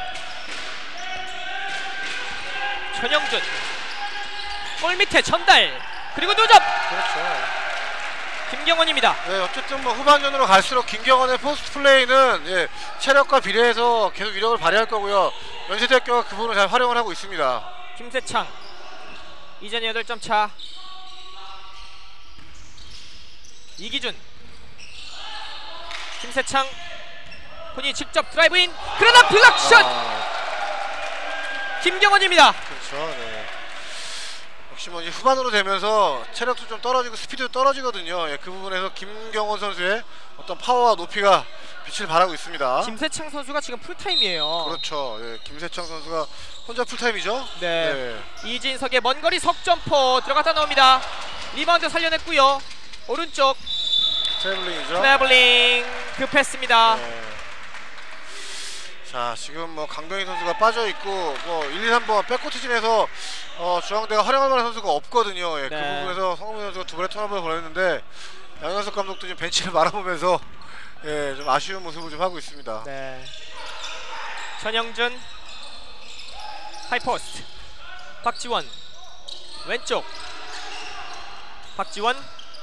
전영준 골밑에 전달 그리고 두 점. 그렇죠. 김경원입니다. 네, 어쨌든 뭐 후반전으로 갈수록 김경원의 포스트 플레이는 예, 체력과 비례해서 계속 위력을 발휘할 거고요. 연세대학교가 그 부분을 잘 활용을 하고 있습니다. 김세창 이전에 여덟 점 차. 이기준 김세창 본인이 직접 드라이브인 그러나 블락샷. 아... 김경원입니다. 그렇죠. 네. 역시 뭐 이제 후반으로 되면서 체력도 좀 떨어지고 스피드도 떨어지거든요. 예, 그 부분에서 김경원 선수의 어떤 파워와 높이가 빛을 발하고 있습니다. 김세창 선수가 지금 풀타임이에요. 그렇죠. 예, 김세창 선수가 혼자 풀타임이죠. 네. 네. 이진석의 먼거리 석점포 들어갔다 나옵니다. 리바운드 살려냈고요. 오른쪽 트래블링이죠. 트래블링 급했습니다. 네. 자 지금 뭐 강병희 선수가 빠져있고 뭐 일, 이, 삼 번 백코트진에서 어, 중앙대가 활용할 만한 선수가 없거든요. 예, 네. 그 부분에서 성범 선수가 두 번의 턴오버를 벌였는데 양현석 감독도 좀 벤치를 말아보면서 예, 좀 아쉬운 모습을 좀 하고 있습니다. 네. 전영준 하이포스트 박지원 왼쪽 박지원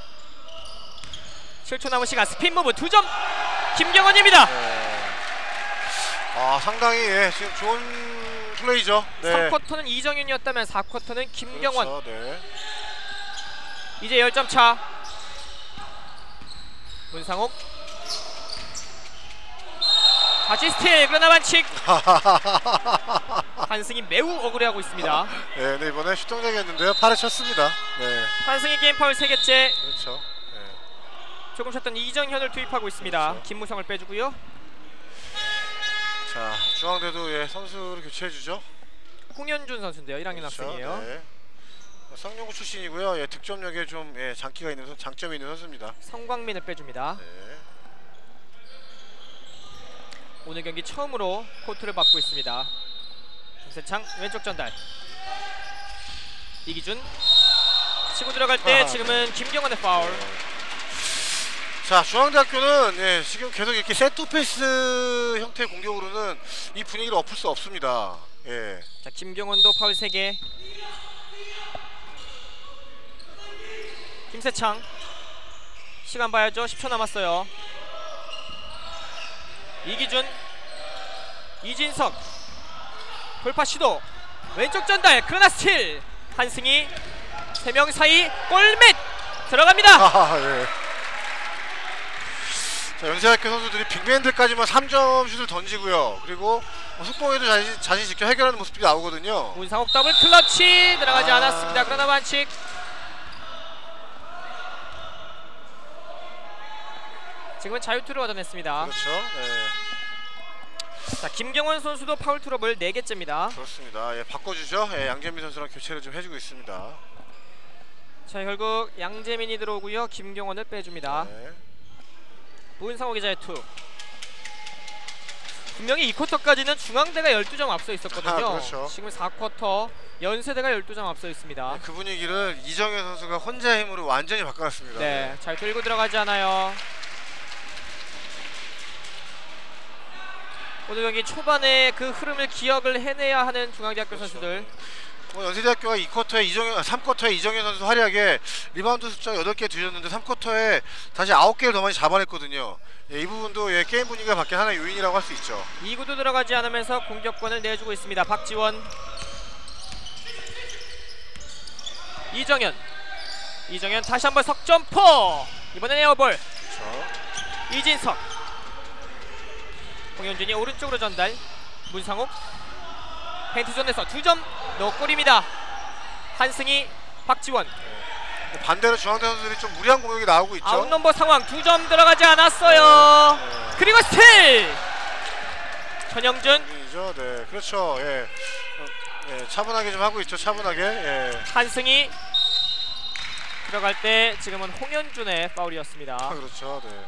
칠 초 남은 시간 스핀 무브 두 점 김경원입니다. 네. 아 상당히 예, 지금 좋은 플레이죠. 네. 삼 쿼터는 이정윤이었다면 사 쿼터는 김경원. 그렇죠, 네. 이제 십 점 차. 문상욱 다시 스틸 그러나 반칙. 한승이 매우 억울해하고 있습니다. 네, 네 이번에 슛 동작이었는데요. 팔에 쳤습니다. 네. 한승이 게임 파울 세 개째. 그렇죠. 네. 조금 쉬었던 이정현을 투입하고 있습니다. 그렇죠. 김무성을 빼주고요. 자 중앙대도 예, 선수를 교체해주죠. 홍현준 선수인데요. 일 학년 그렇죠, 학생이에요. 네. 쌍용구 출신이고요. 예, 득점력에 좀 예, 장기가 있는 선, 장점이 있는 선수입니다. 성광민을 빼줍니다. 네. 오늘 경기 처음으로 코트를 밟고 있습니다. 김세창 왼쪽 전달. 이기준 치고 들어갈 때 아, 지금은 네. 김경원의 파울. 자 중앙대학교는 예, 지금 계속 이렇게 세트 패스 형태의 공격으로는 이 분위기를 엎을 수 없습니다. 예. 자 김경원도 파울 세 개. 김세창 시간 봐야죠. 십 초 남았어요. 이기준 이진석 돌파 시도 왼쪽 전달 그러나 스틸. 한승희 세 명 사이 골밑 들어갑니다. 아, 예. 자, 연세대학교 선수들이 빅맨들까지만 삼 점 슛을 던지고요. 그리고 뭐 속공에도 자신, 자신 직접 해결하는 모습들이 나오거든요. 문상욱 더블 클러치 들어가지 아... 않았습니다. 그러나 반칙. 지금은 자유투를 얻어냈습니다. 그렇죠. 네. 자 김경원 선수도 파울 트러블 네 개째입니다. 그렇습니다. 예, 바꿔주죠. 예, 양재민 선수랑 교체를 좀 해주고 있습니다. 자 결국 양재민이 들어오고요. 김경원을 빼줍니다. 네. 문상욱의 자유투. 분명히 이 쿼터까지는 중앙대가 열두 점 앞서 있었거든요. 아, 그렇죠. 지금 사 쿼터 연세대가 열두 점 앞서 있습니다. 네, 그 분위기를 이정현 선수가 혼자 힘으로 완전히 바꿔놨습니다. 네, 잘 들고 들어가지 않아요. 오늘 경기 초반에 그 흐름을 기억을 해내야 하는 중앙대학교 그렇죠. 선수들. 뭐 연세대학교가 이 쿼터에 이정현, 삼 쿼터에 이정현 선수 활약에 리바운드 숫자 여덟 개 뒤졌는데 삼 쿼터에 다시 아홉 개를 더 많이 잡아냈거든요. 예, 이 부분도 예, 게임 분위기가 바뀐 하나의 요인이라고 할 수 있죠. 이 구도 들어가지 않으면서 공격권을 내주고 있습니다. 박지원, 이정현, 이정현 다시 한번 석점포. 이번엔 에어볼. 그렇죠. 이진석. 홍현준이 오른쪽으로 전달. 문상욱. 페인트존에서 두 점 노골입니다. 한승희, 박지원. 네. 반대로 중앙대 선수들이 좀 무리한 공격이 나오고 있죠. 아웃 넘버 상황 두 점 들어가지 않았어요. 네. 네. 그리고 스틸. 전영준. 이죠. 네, 그렇죠. 예. 예, 차분하게 좀 하고 있죠. 차분하게. 예. 한승희 들어갈 때 지금은 홍현준의 파울이었습니다. 아, 그렇죠. 네.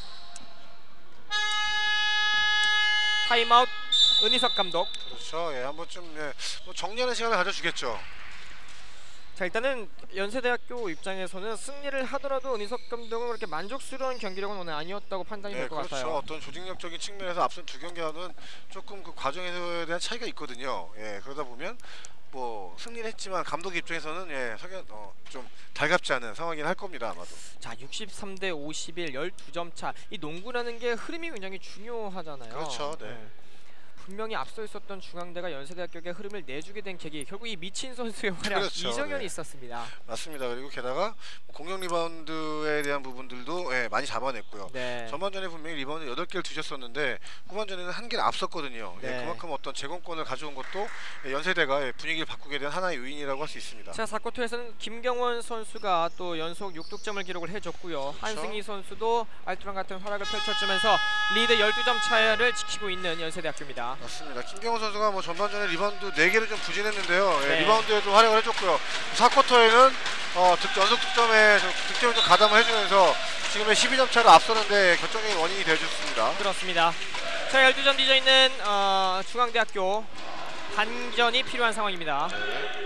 타임아웃 은희석 감독. 그렇죠. 예, 한번 좀 예, 뭐 정리하는 시간을 가져주겠죠. 자, 일단은 연세대학교 입장에서는 승리를 하더라도 은희석 감독은 그렇게 만족스러운 경기력은 오늘 아니었다고 판단이 될 것 예, 그렇죠. 같아요. 어떤 조직력적인 측면에서 앞선 두 경기와는 조금 그 과정에 대한 차이가 있거든요. 예, 그러다 보면 뭐 승리를 했지만 감독 입장에서는 예, 석연 어, 좀 달갑지 않은 상황이긴 할 겁니다, 아마도. 자, 육십삼 대 오십일, 열두 점 차. 이 농구라는 게 흐름이 굉장히 중요하잖아요. 그렇죠. 네. 네. 분명히 앞서 있었던 중앙대가 연세대학교의 흐름을 내주게 된 계기, 결국 이 미친 선수의 활약, 그렇죠. 이정현이 네. 있었습니다. 맞습니다. 그리고 게다가 공격 리바운드에 대한 부분들도 예, 많이 잡아냈고요. 네. 전반전에 분명히 리바운드 여덟 개를 두셨었는데 후반전에는 한 개를 앞섰거든요. 네. 예, 그만큼 어떤 제공권을 가져온 것도 예, 연세대가 예, 분위기를 바꾸게 된 하나의 요인이라고 할 수 있습니다. 자, 사 쿼터에서는 김경원 선수가 또 연속 육 득점을 기록을 해줬고요. 그렇죠. 한승희 선수도 알토란 같은 활약을 펼쳐주면서 리드 열두 점 차를 지키고 있는 연세대학교입니다. 맞습니다. 김경호 선수가 뭐 전반전에 리바운드 네 개를 좀 부진했는데요. 예, 네. 리바운드에도 활약을 해줬고요. 사 쿼터에는 어, 득, 연속 득점에 좀, 득점을 좀 가담을 해주면서 지금의 십이 점 차를 앞서는데 결정적인 원인이 되어줬습니다. 그렇습니다. 자, 열두 점 뒤져 있는 어, 중앙대학교 반전이 필요한 상황입니다. 네.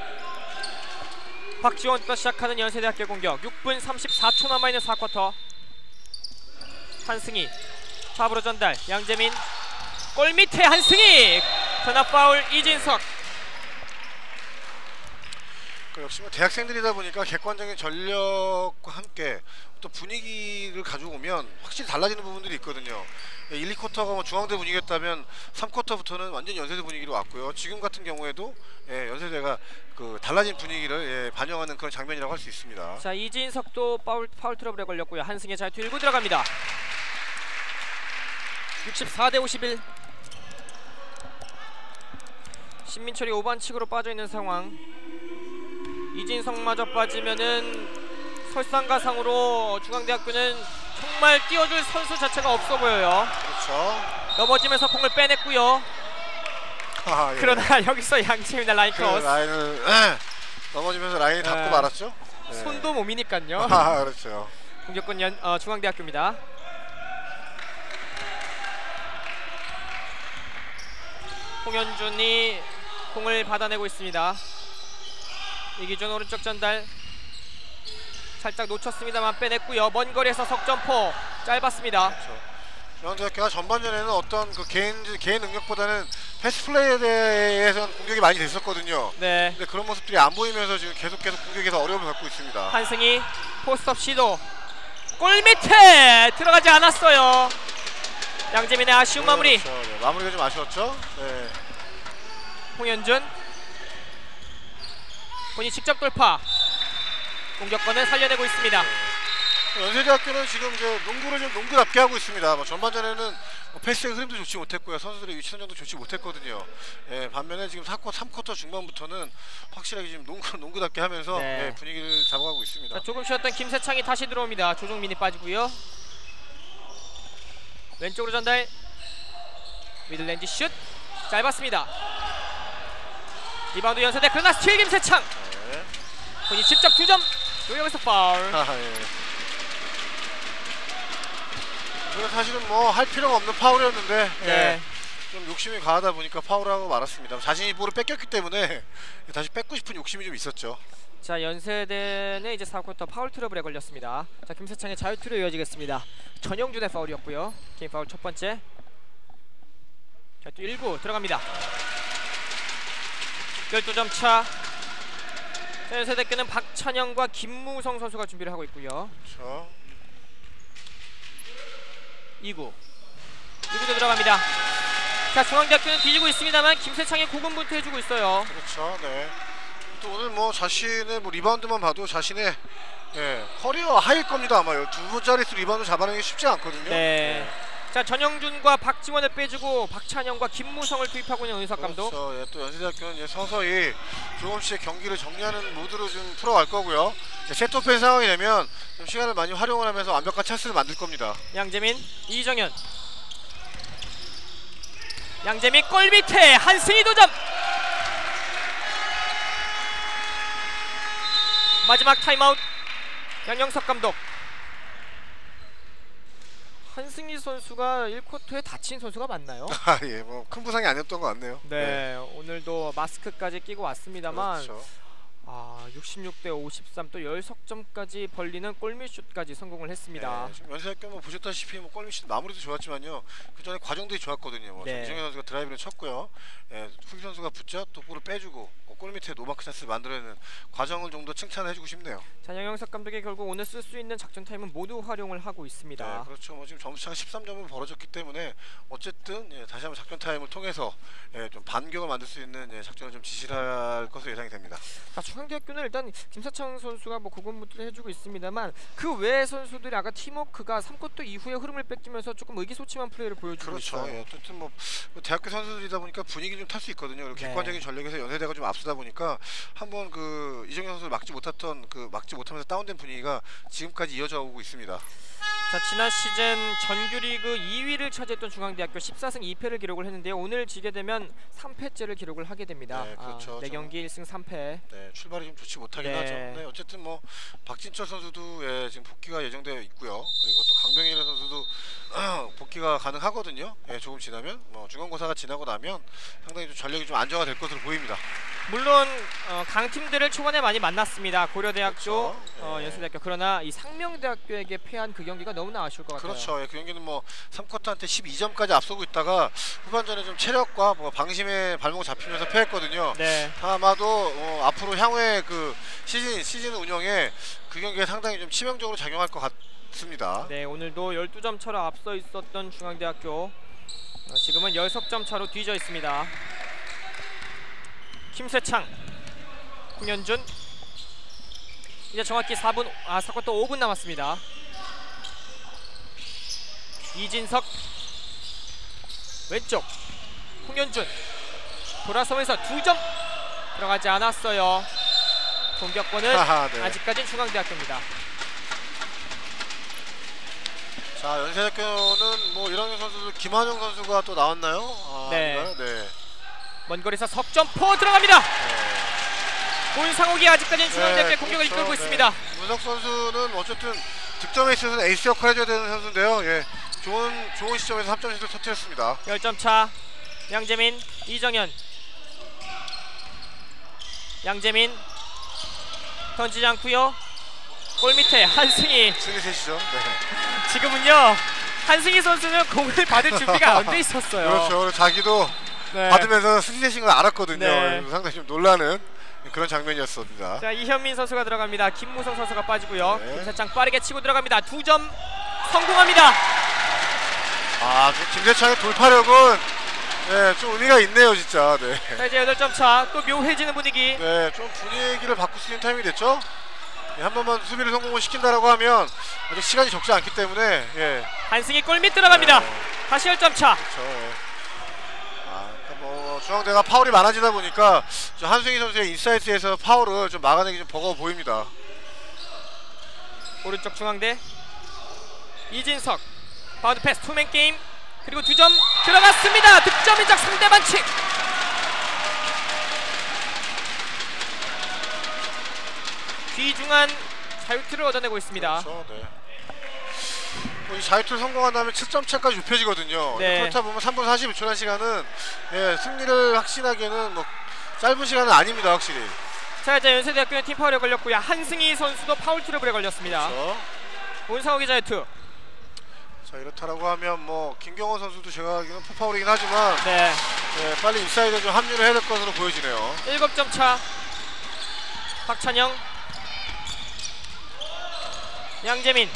박지원부터 시작하는 연세대학교 공격. 육 분 삼십사 초 남아있는 사 쿼터. 한승희 탑으로 전달. 양재민 골 밑에 한승희. 전압 파울 이진석. 그 역시 뭐 대학생들이다 보니까 객관적인 전력과 함께 또 분위기를 가져오면 확실히 달라지는 부분들이 있거든요. 일, 이 쿼터가 뭐 중앙대 분위기였다면 삼 쿼터부터는 완전 연세대 분위기로 왔고요. 지금 같은 경우에도 예, 연세대가 그 달라진 분위기를 예, 반영하는 그런 장면이라고 할 수 있습니다. 자, 이진석도 파울, 파울 트러블에 걸렸고요. 한승희 잘 들고 들어갑니다. 육십사 대 오십일. 신민철이 오반칙으로 빠져있는 상황. 이진석마저 빠지면은 설상가상으로 중앙대학교는 정말 뛰어줄 선수 자체가 없어 보여요. 그렇죠. 넘어지면서 공을 빼냈고요. 아, 예. 그러나 여기서 양팀이나 라인 그 크로스. 라인을 에, 넘어지면서 라인이 닿고 네. 말았죠. 네. 손도 몸이니까요. 아, 그렇죠. 공격권 연, 어, 중앙대학교입니다. 홍현준이 공을 받아내고 있습니다. 이기준 오른쪽 전달 살짝 놓쳤습니다만 빼냈고요. 먼 거리에서 석점포 짧았습니다. 그렇죠. 중앙대학교가 전반전에는 어떤 그 개인 개인 능력보다는 패스 플레이에 대해서는 공격이 많이 됐었거든요. 네. 근데 그런 모습들이 안 보이면서 지금 계속 계속 공격에서 어려움을 갖고 있습니다. 한승희 포스트업 시도. 골 밑에 들어가지 않았어요. 양재민의 아쉬운 마무리. 그렇죠. 네, 마무리가 좀 아쉬웠죠. 네. 홍현준 본인 직접 돌파. 공격권을 살려내고 있습니다. 연세대학교는 지금 이제 농구를 좀 농구답게 하고 있습니다. 뭐 전반전에는 뭐 패스의 흐름도 좋지 못했고요. 선수들의 위치 선정도 좋지 못했거든요. 예, 반면에 지금 사 쿼터, 삼 쿼터 중반부터는 확실하게 지금 농구 농구답게 하면서 네. 예, 분위기를 잡아가고 있습니다. 자, 조금 쉬었던 김세창이 다시 들어옵니다. 조종민이 빠지고요. 왼쪽으로 전달. 미들렌지 슛 짧았습니다. 리바운드 연세대 그러나 스틸 김세창. 네. 본인 직접 두 점. 여기서 파울. 아, 예. 이건 사실은 뭐 할 필요가 없는 파울이었는데 네. 예, 좀 욕심이 강하다 보니까 파울하고 말았습니다. 자신이 볼을 뺏겼기 때문에 다시 뺏고 싶은 욕심이 좀 있었죠. 자, 연세대는 이제 사 쿼터 파울 트러블에 걸렸습니다. 자, 김세창의 자유투로 이어지겠습니다. 전영준의 파울이었고요. 게임 파울 첫 번째. 자, 또 일 구 들어갑니다. 열두 점 차. 자, 연세대께는 박찬영과 김무성 선수가 준비를 하고 있고요. 그렇죠. 이 구. 이 구도 들어갑니다. 자, 중앙대학교는 뒤지고 있습니다만 김세창이 고군분투 해주고 있어요. 그렇죠. 네. 또 오늘 뭐 자신의 뭐 리바운드만 봐도 자신의 예, 커리어 하일 겁니다. 아마 두 번짜리 리바운드 잡아내기 쉽지 않거든요. 네. 자, 전영준과 박지원을 빼주고 박찬영과 김무성을 투입하고 있는 은석 감독. 그렇죠. 예, 또 연세대학교는 예, 서서히 조금씩 경기를 정리하는 모드로 좀 풀어갈 거고요. 셋톱팬 상황이 되면 좀 시간을 많이 활용을 하면서 완벽한 찬스를 만들 겁니다. 양재민, 이정현. 양재민 골 밑에 한승희 도점. 마지막 타임아웃. 양영석 감독. 한승희 선수가 일 쿼터에 다친 선수가 맞나요? 아, 예, 뭐 큰 부상이 아니었던 것 같네요. 네, 네. 오늘도 마스크까지 끼고 왔습니다만 그렇죠. 아, 육십육 대 오십삼 또 십 석점까지 벌리는 골밑슛까지 성공을 했습니다. 네, 지금 연세대학교 뭐 보셨다시피 뭐 골밑슛 마무리도 좋았지만요. 그 전에 과정들이 좋았거든요. 뭐 네. 이정현 선수가 드라이브를 쳤고요. 예, 후기 선수가 붙자 또 볼을 빼주고 뭐 골 밑에 노마크 찬스를 만들어내는 과정을 좀 더 칭찬해주고 싶네요. 자, 양영석 감독이 결국 오늘 쓸 수 있는 작전 타임은 모두 활용을 하고 있습니다. 네, 그렇죠. 뭐 지금 점수차가 십삼 점은 벌어졌기 때문에 어쨌든 예, 다시 한번 작전 타임을 통해서 예, 좀 반격을 만들 수 있는 예, 작전을 좀 지시를 할 것으로 예상이 됩니다. 자, 중앙대학교는 일단 김사창 선수가 뭐 구분무트를 해주고 있습니다만 그 외의 선수들이 아까 팀워크가 삼 쿼터 이후에 흐름을 뺏기면서 조금 의기소침한 플레이를 보여주고 그렇죠. 있어요. 예, 어쨌든 뭐 대학교 선수들이다 보니까 분위기 좀 탈 수 있거든요. 그리고 네. 객관적인 전력에서 연세대가 좀 앞서다 보니까 한번 그 이정현 선수를 막지 못했던 그 막지 못하면서 다운된 분위기가 지금까지 이어져 오고 있습니다. 자, 지난 시즌 정규리그 이 위를 차지했던 중앙대학교 십사 승 이 패를 기록을 했는데요. 오늘 지게 되면 삼 패째를 기록을 하게 됩니다. 네, 그렇죠. 아, 네 경기 일 승 삼 패. 네, 출발이 좀 좋지 못하긴 네. 하죠. 네, 어쨌든 뭐 박진철 선수도 예, 지금 복귀가 예정되어 있고요. 그리고 또 강병일 선수도 복귀가 가능하거든요. 예, 조금 지나면 뭐 중간고사가 지나고 나면 상당히 좀 전력이 좀 안정화 될 것으로 보입니다. 물론 어, 강팀들을 초반에 많이 만났습니다. 고려대학교, 그렇죠. 어, 네. 연세대학교. 그러나 이 상명대학교에게 패한 그 경기가 너무나 아쉬울 것 같아요. 그렇죠. 예, 그 경기는 뭐 삼 쿼터한테 십이 점까지 앞서고 있다가 후반전에 좀 체력과 뭐 방심에 발목 잡히면서 패했거든요. 네. 아마도 어, 앞으로 향후에 그 시즌 시즌 운영에 그 경기가 상당히 좀 치명적으로 작용할 것 같습니다. 네, 오늘도 열두 점 차로 앞서 있었던 중앙대학교 어, 지금은 십 점 차로 뒤져 있습니다. 김세창, 홍현준. 이제 정확히 사 분, 아, 사 쿼터 오 분 남았습니다. 이진석 왼쪽 홍현준 돌아서면서 두 점 들어가지 않았어요. 공격권은 하하, 네. 아직까지는 중앙대학교입니다. 자, 연세대학교는 뭐 일 학년 선수들 김한영 선수가 또 나왔나요? 아, 네. 아닌가요? 네. 먼 거리에서 석점포 들어갑니다. 네. 문상욱이 아직까지는 중앙대학교의 네, 공격을 그렇죠. 이끌고 네. 있습니다. 문석 선수는 어쨌든 득점에 있어서는 에이스 역할 해줘야 되는 선수인데요. 예, 좋은 좋은 시점에서 삼 점슛을 터뜨렸습니다. 십 점 차. 양재민, 이정현. 양재민 던지지 않고요. 골 밑에 한승희. 승리 셋이죠. 네. 지금은요 한승희 선수는 공을 받을 준비가 안 돼 있었어요. 그렇죠. 자기도 네. 받으면서 승리셋인 걸 알았거든요. 네. 상당히 좀 놀라는 그런 장면이었습니다. 자, 이현민 선수가 들어갑니다. 김무성 선수가 빠지고요. 네. 김세창 빠르게 치고 들어갑니다. 두 점 성공합니다. 아, 그 김세창의 돌파력은 네, 좀 의미가 있네요, 진짜. 네. 자, 이제 여덟 점 차. 또 묘해지는 분위기. 네, 좀 분위기를 바꿀 수 있는 타이밍이 됐죠. 예, 한 번만 수비를 성공을 시킨다라고 하면 아직 시간이 적지 않기 때문에 예. 한승희 골밑 들어갑니다. 네. 다시 십 점 차. 그렇죠. 예. 아, 그러니까 뭐 중앙대가 파울이 많아지다 보니까 저 한승희 선수의 인사이드에서 파울을 좀 막아내기 좀 버거워 보입니다. 오른쪽 중앙대 이진석 바운드 패스 투맨 게임 그리고 두 점 들어갔습니다. 득점 인정 상대 반칙. 귀중한 자유투를 얻어내고 있습니다. 그렇죠, 네. 뭐 이 자유투를 성공한다면 칠 점 차까지 좁혀지거든요. 네. 그렇다 보면 삼 분 사십일 초라는 시간은 예, 승리를 확신하기에는 뭐 짧은 시간은 아닙니다, 확실히. 자, 이제 연세대학교는 팀 파울에 걸렸고요. 한승희 선수도 파울 트러블에 걸렸습니다. 그렇죠. 온상욱이 자유투. 자, 이렇다라고 하면 뭐 김경원 선수도 제가 알기로는 포파울이긴 하지만 네. 예, 빨리 인사이드에 좀 합류를 해야 될 것으로 보여지네요. 일곱 점 차. 박찬영, 양재민,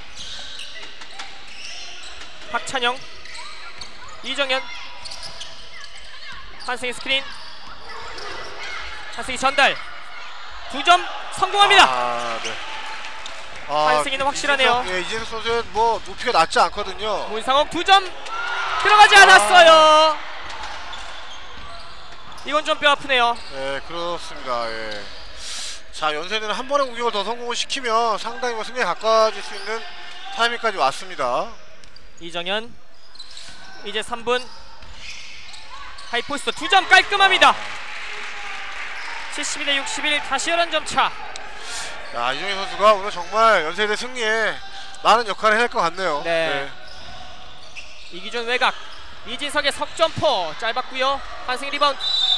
박찬영, 이정현, 한승희 스크린, 한승희 전달, 두 점 성공합니다. 아, 네. 아, 한승희는 확실하네요. 예, 이재석 선수의 뭐 높이가 낮지 않거든요. 문상욱 두 점 들어가지 않았어요. 이건 좀 뼈 아프네요. 네, 그렇습니다. 예. 자, 연세대는 한 번의 공격을 더 성공을 시키면 상당히 뭐 승리에 가까워질 수 있는 타이밍까지 왔습니다. 이정현 이제 삼 분 하이포스트 두 점 깔끔합니다. 칠십이 대 육십일 다시 열한 점 차. 야, 이정현 선수가 오늘 정말 연세대 승리에 많은 역할을 해낼 것 같네요. 네. 네. 이기준 외곽 이진석의 석점포 짧았고요. 한승희 리바운드.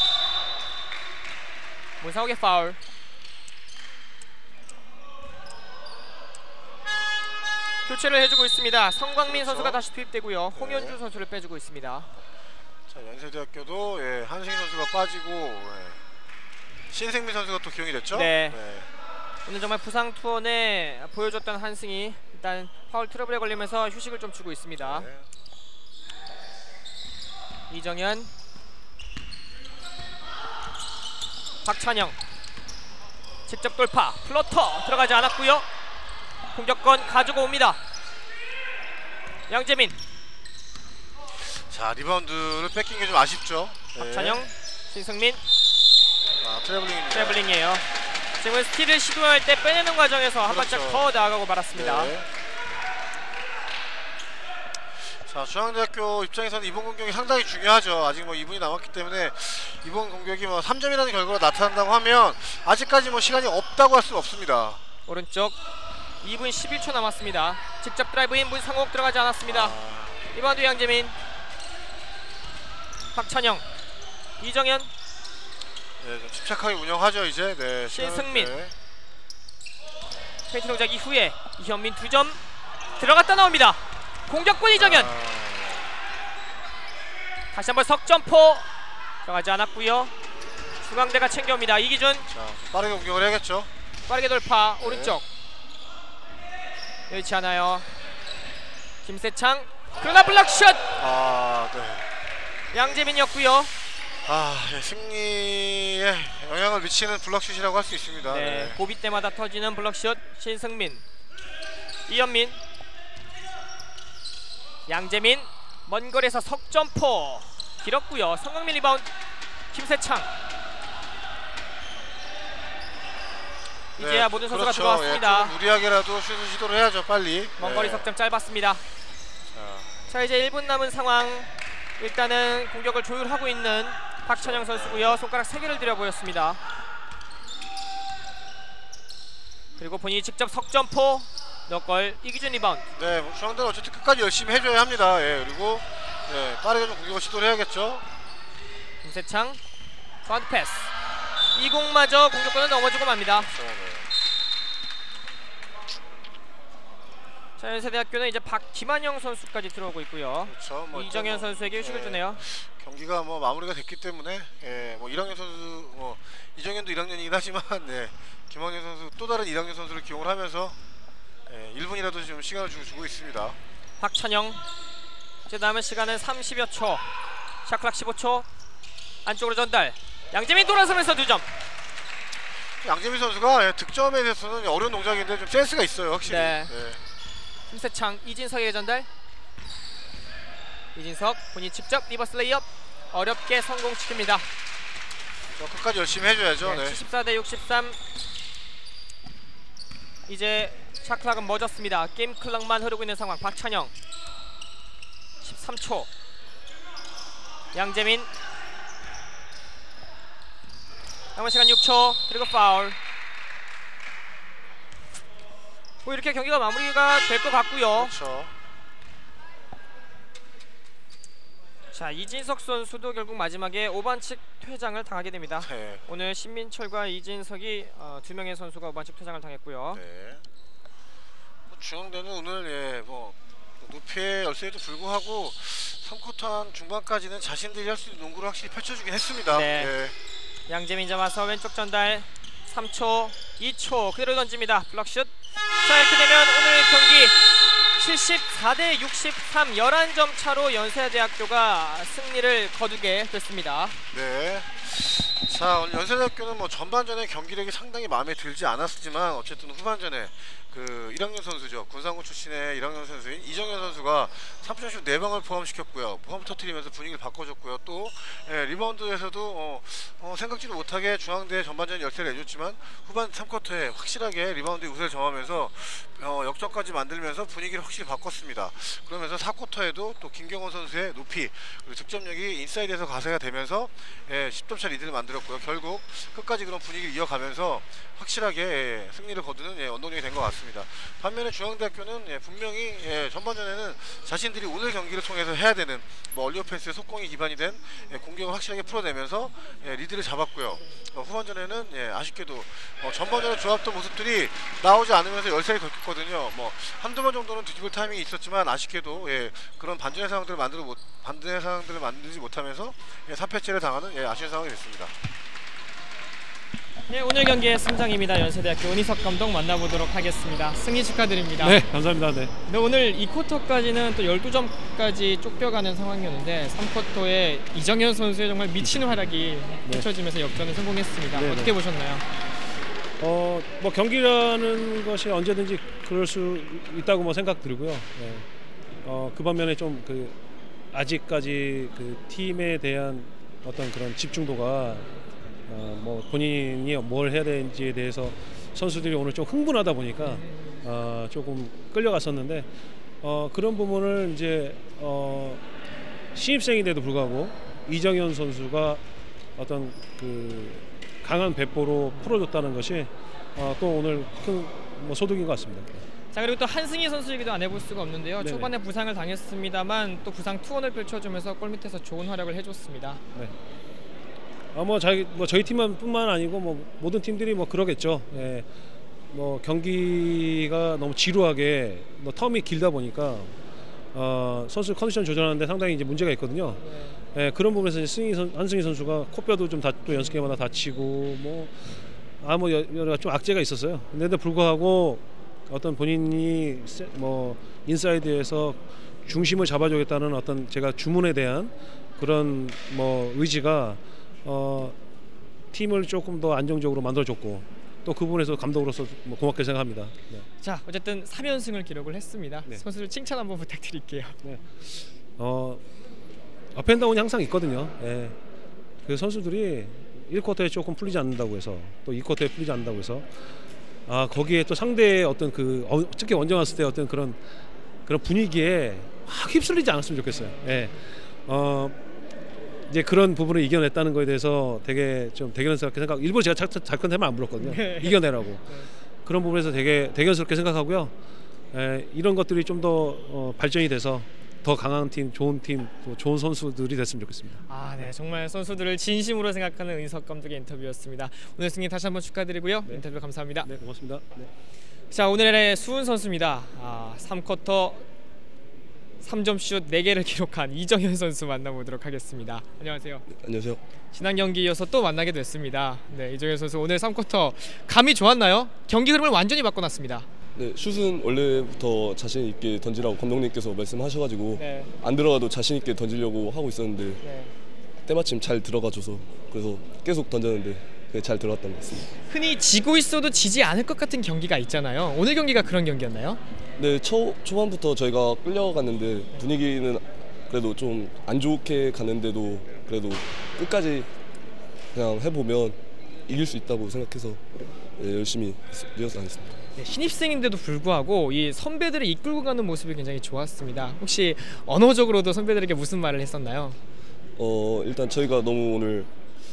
문상욱의 파울. 교체를 해주고 있습니다. 성광민 그렇죠. 선수가 다시 투입되고요. 홍현주 네. 선수를 빼주고 있습니다. 자, 연세대학교도 예, 한승희 선수가 빠지고 예. 신생민 선수가 또 기용이 됐죠. 네. 네. 오늘 정말 부상 투혼에 보여줬던 한승희 일단 파울 트러블에 걸리면서 휴식을 좀 주고 있습니다. 네. 이정현 박찬영 직접 돌파 플로터 들어가지 않았고요. 공격권 가지고 옵니다. 양재민. 자, 리바운드를 뺏긴 게 좀 아쉽죠. 박찬영 네. 신승민. 아, 트래블링입니다. 트래블링이에요. 지금 스틸을 시도할 때 빼내는 과정에서 한 그렇죠. 발짝 더 나아가고 말았습니다. 네. 자, 중앙대학교 입장에서는 이번 공격이 상당히 중요하죠. 아직 뭐 이 분이 남았기 때문에 이번 공격이 뭐 삼 점이라는 결과가 나타난다고 하면 아직까지 뭐 시간이 없다고 할 수는 없습니다. 오른쪽 이 분 십일 초 남았습니다. 직접 드라이브인 문상욱 들어가지 않았습니다. 아... 리바운드 양재민. 박찬영 이정현. 네, 좀 침착하게 운영하죠 이제. 네, 신승민. 네. 페인트 동작 이후에 이현민 두 점 들어갔다 나옵니다. 공격권 이정현. 아... 다시 한번 석점포 들어가지 않았고요. 중앙대가 챙겨옵니다. 이기준. 자, 빠르게 공격을 해야겠죠. 빠르게 돌파. 네. 오른쪽 여의치 않아요. 김세창. 그러나 블락샷. 아, 네. 양재민이었고요. 아, 예, 승리에 영향을 미치는 블락슛이라고 할 수 있습니다. 네, 네. 고비 때마다 터지는 블락슛. 신승민, 이현민, 양재민 먼 거리에서 석점포 길었고요. 성광민 리바운드. 김세창. 이제야 네, 모든 선수가 그렇죠. 들어왔습니다. 예, 무리하게라도 슛을 시도를 해야죠 빨리. 먼 거리 네. 석점 짧았습니다. 자. 자, 이제 일 분 남은 상황. 일단은 공격을 조율하고 있는 박찬영 선수고요. 손가락 세 개를 들여 보였습니다. 그리고 본인이 직접 석점포 넣을 이기준 리바운드. 네, 뭐 중앙대는 어쨌든 끝까지 열심히 해줘야 합니다. 예, 그리고 네, 빠르게 좀 공격을 시도를 해야겠죠. 김세창 바운드 패스. 이 공마저 공격권은 넘어지고 맙니다. 그렇죠, 네. 자, 연세대학교는 이제 박 김한영 선수까지 들어오고 있고요. 그렇죠, 뭐 이정현 뭐, 선수에게 휴식을 예, 주네요. 경기가 뭐 마무리가 됐기 때문에 예, 뭐 일 학년 선수, 뭐 이정현도 일 학년이긴 하지만 네, 김한영 선수 또 다른 일 학년 선수를 기용을 하면서 예, 일 분이라도 좀 시간을 주고, 주고 있습니다. 박찬영. 이제 남은 시간은 삼십여 초. 샤클락 십오 초. 안쪽으로 전달. 양재민 돌아서면서 두 점. 양재민 선수가 예, 득점에 대해서는 어려운 동작인데 좀 센스가 있어요 확실히. 네. 네. 김세창, 이진석에게 전달. 이진석 본인 직접 리버스 레이업 어렵게 성공시킵니다. 저 끝까지 열심히 해줘야죠. 네, 네. 칠십사 대 육십삼. 이제 샤클락은 멎었습니다. 게임 클락만 흐르고 있는 상황. 박찬영 십삼 초. 양재민 남은 시간 육 초. 그리고 파울. 뭐 이렇게 경기가 마무리가 될 것 같고요. 그렇죠. 자, 이진석 선수도 결국 마지막에 오반칙 퇴장을 당하게 됩니다. 네. 오늘 신민철과 이진석이 어, 두 명의 선수가 오반칙 퇴장을 당했고요. 네. 뭐 중앙대는 오늘 예, 뭐 높이의 열세에도 불구하고 삼 쿼터 한 중반까지는 자신들이 할 수 있는 농구를 확실히 펼쳐주긴 했습니다. 네. 예. 양재민 잡아서 왼쪽 전달. 삼 초, 이 초 그대로 던집니다. 블락슛. 자, 이렇게 되면 오늘 경기 칠십사 대 육십삼 열한 점 차로 연세대학교가 승리를 거두게 됐습니다. 네. 자, 오늘 연세대학교는 뭐 전반전에 경기력이 상당히 마음에 들지 않았지만 어쨌든 후반전에 그 일 학년 선수죠. 군산고 출신의 일 학년 선수인 이정현 선수가 삼 점슛 네 방을 포함시켰고요. 포함 터트리면서 분위기를 바꿔줬고요. 또 예, 리바운드에서도 어, 어, 생각지도 못하게 중앙대 전반전 열세를 내줬지만 후반 삼 쿼터에 확실하게 리바운드 우세를 점하면서 어, 역전까지 만들면서 분위기를 확실히 바꿨습니다. 그러면서 사 쿼터에도 또 김경원 선수의 높이 그리고 득점력이 인사이드에서 가세가 되면서 예, 십 점 차 리드를 만들었고요. 결국 끝까지 그런 분위기를 이어가면서 확실하게 예, 승리를 거두는 예, 언덕력이 된 것 같습니다. 반면에 중앙대학교는 예, 분명히 예, 전반전에는 자신들이 오늘 경기를 통해서 해야 되는 뭐 얼리 오펜스의 속공이 기반이 된 예, 공격을 확실하게 풀어내면서 예, 리드를 잡았고요. 어, 후반전에는 예, 아쉽게도 어, 전반전에 좋았던 모습들이 나오지 않으면서 열세를 겪었거든요. 뭐 한두 번 정도는 뒤집을 타이밍이 있었지만 아쉽게도 예, 그런 반전의 상황들을 만들어 못, 반전의 상황들을 만들지 못하면서 예, 사 패째를 당하는 예, 아쉬운 상황이 됐습니다. 네, 오늘 경기의 승장입니다. 연세대학교 은희석 감독 만나보도록 하겠습니다. 승리 축하드립니다. 네, 감사합니다. 네. 네, 오늘 이 쿼터까지는 또 열두 점까지 쫓겨가는 상황이었는데 삼 쿼터에 이정현 선수의 정말 미친 활약이 펼쳐지면서 네. 역전을 성공했습니다. 네, 어떻게 네. 보셨나요? 어, 뭐 경기라는 것이 언제든지 그럴 수 있다고 뭐 생각 들고요. 네. 어, 그 반면에 좀 그 아직까지 그 팀에 대한 어떤 그런 집중도가 어, 뭐 본인이 뭘 해야 되는지에 대해서 선수들이 오늘 좀 흥분하다 보니까 어, 조금 끌려갔었는데 어, 그런 부분을 이제 어, 신입생인데도 불구하고 이정현 선수가 어떤 그 강한 배포로 풀어줬다는 것이 어, 또 오늘 큰 뭐 소득인 것 같습니다. 자, 그리고 또 한승희 선수 얘기도 안 해볼 수가 없는데요. 네네. 초반에 부상을 당했습니다만 또 부상 투혼을 펼쳐주면서 골밑에서 좋은 활약을 해줬습니다. 네. 아, 뭐 저희 뭐 저희 팀만뿐만 아니고 뭐 모든 팀들이 뭐 그러겠죠. 예. 뭐 경기가 너무 지루하게 뭐 텀이 길다 보니까 어, 선수 컨디션 조절하는데 상당히 이제 문제가 있거든요. 네. 예, 그런 부분에서 이제 승희 선, 한승희 선수가 코뼈도 좀 다 또 연습 게임마다 다치고 뭐 아 뭐 여러 좀 악재가 있었어요. 근데도 불구하고 어떤 본인이 뭐 인사이드에서 중심을 잡아주겠다는 어떤 제가 주문에 대한 그런 뭐 의지가 어, 팀을 조금 더 안정적으로 만들어줬고 또 그 부분에서 감독으로서 뭐 고맙게 생각합니다. 네. 자, 어쨌든 삼 연승을 기록을 했습니다. 네. 선수들 칭찬 한번 부탁드릴게요. 네. 어, 업앤다운이 항상 있거든요. 네. 그 선수들이 일 쿼터에 조금 풀리지 않는다고 해서 또 이 쿼터에 풀리지 않는다고 해서 아 거기에 또 상대의 어떤 그 어, 특히 원정 왔을 때 어떤 그런 그런 분위기에 확 휩쓸리지 않았으면 좋겠어요. 네. 어, 이제 그런 부분을 이겨냈다는 거에 대해서 되게 좀 대견스럽게 생각. 일부러 제가 잘건되면 안 불렀거든요. 네. 이겨내라고. 네. 그런 부분에서 되게 대견스럽게 생각하고요. 에, 이런 것들이 좀 더 어, 발전이 돼서 더 강한 팀, 좋은 팀, 또 좋은 선수들이 됐으면 좋겠습니다. 아, 네, 정말 선수들을 진심으로 생각하는 은희석 감독의 인터뷰였습니다. 오늘 승리 다시 한번 축하드리고요. 네. 인터뷰 감사합니다. 네, 고맙습니다. 네. 자, 오늘의 수훈 선수입니다. 아, 삼 쿼터 삼 점 슛 네 개를 기록한 이정현 선수 만나보도록 하겠습니다. 안녕하세요. 네, 안녕하세요. 지난 경기 이어서 또 만나게 됐습니다. 네, 이정현 선수 오늘 삼 쿼터 감이 좋았나요? 경기 흐름을 완전히 바꿔놨습니다. 네, 슛은 원래부터 자신 있게 던지라고 감독님께서 말씀하셔가지고 네. 안 들어가도 자신 있게 던지려고 하고 있었는데 네. 때마침 잘 들어가줘서 그래서 계속 던졌는데 잘 들어갔던 것 같습니다. 흔히 지고 있어도 지지 않을 것 같은 경기가 있잖아요. 오늘 경기가 그런 경기였나요? 네, 초, 초반부터 저희가 끌려갔는데 분위기는 그래도 좀 안 좋게 갔는데도 그래도 끝까지 그냥 해보면 이길 수 있다고 생각해서 네, 열심히 리허설 하겠습니다. 네, 신입생인데도 불구하고 이 선배들을 이끌고 가는 모습이 굉장히 좋았습니다. 혹시 언어적으로도 선배들에게 무슨 말을 했었나요? 어 일단 저희가 너무 오늘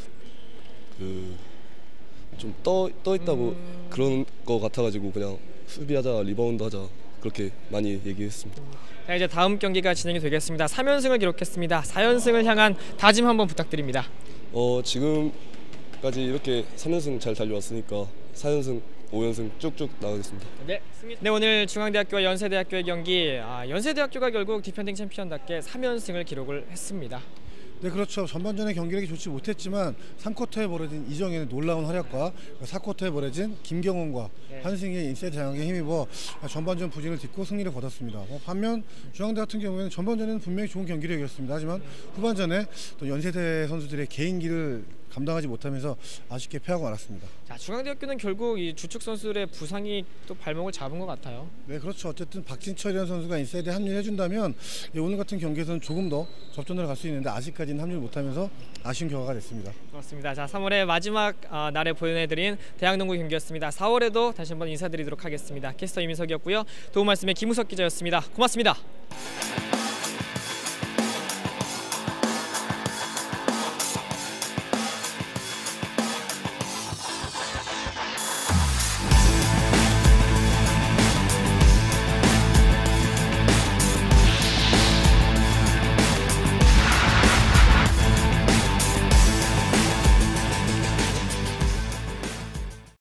그 좀 떠 떠 있다고 음... 그런 거 같아가지고 그냥 수비하자, 리바운드 하자 그렇게 많이 얘기했습니다. 자, 이제 다음 경기가 진행이 되겠습니다. 삼 연승을 기록했습니다. 사 연승을 향한 다짐 한번 부탁드립니다. 어 지금까지 이렇게 삼 연승 잘 달려왔으니까 사 연승, 오 연승 쭉쭉 나가겠습니다. 네, 승리. 네, 오늘 중앙대학교와 연세대학교의 경기 아, 연세대학교가 결국 디펜딩 챔피언답게 삼 연승을 기록을 했습니다. 네, 그렇죠. 전반전에 경기력이 좋지 못했지만 삼 쿼터에 벌어진 이정현의 놀라운 활약과 사 쿼터에 벌어진 김경원과 네. 한승희의 인사이드 장악에 힘입어 전반전 부진을 딛고 승리를 거뒀습니다. 어, 반면 중앙대 같은 경우에는 전반전에는 분명히 좋은 경기력이었습니다. 하지만 후반전에 또 연세대 선수들의 개인기를 감당하지 못하면서 아쉽게 패하고 말았습니다. 자, 중앙대학교는 결국 이 주축 선수들의 부상이 또 발목을 잡은 것 같아요. 네, 그렇죠. 어쨌든 박진철이라는 선수가 인사이드에 합류해준다면 오늘 같은 경기에서는 조금 더 접전으로 갈 수 있는데 아직까지는 합류를 못하면서 아쉬운 결과가 됐습니다. 그렇습니다. 자, 삼월의 마지막 어, 날에 보내드린 대학농구 경기였습니다. 사월에도 다시 한번 인사드리도록 하겠습니다. 캐스터 이민석이었고요. 도움 말씀의 김우석 기자였습니다. 고맙습니다.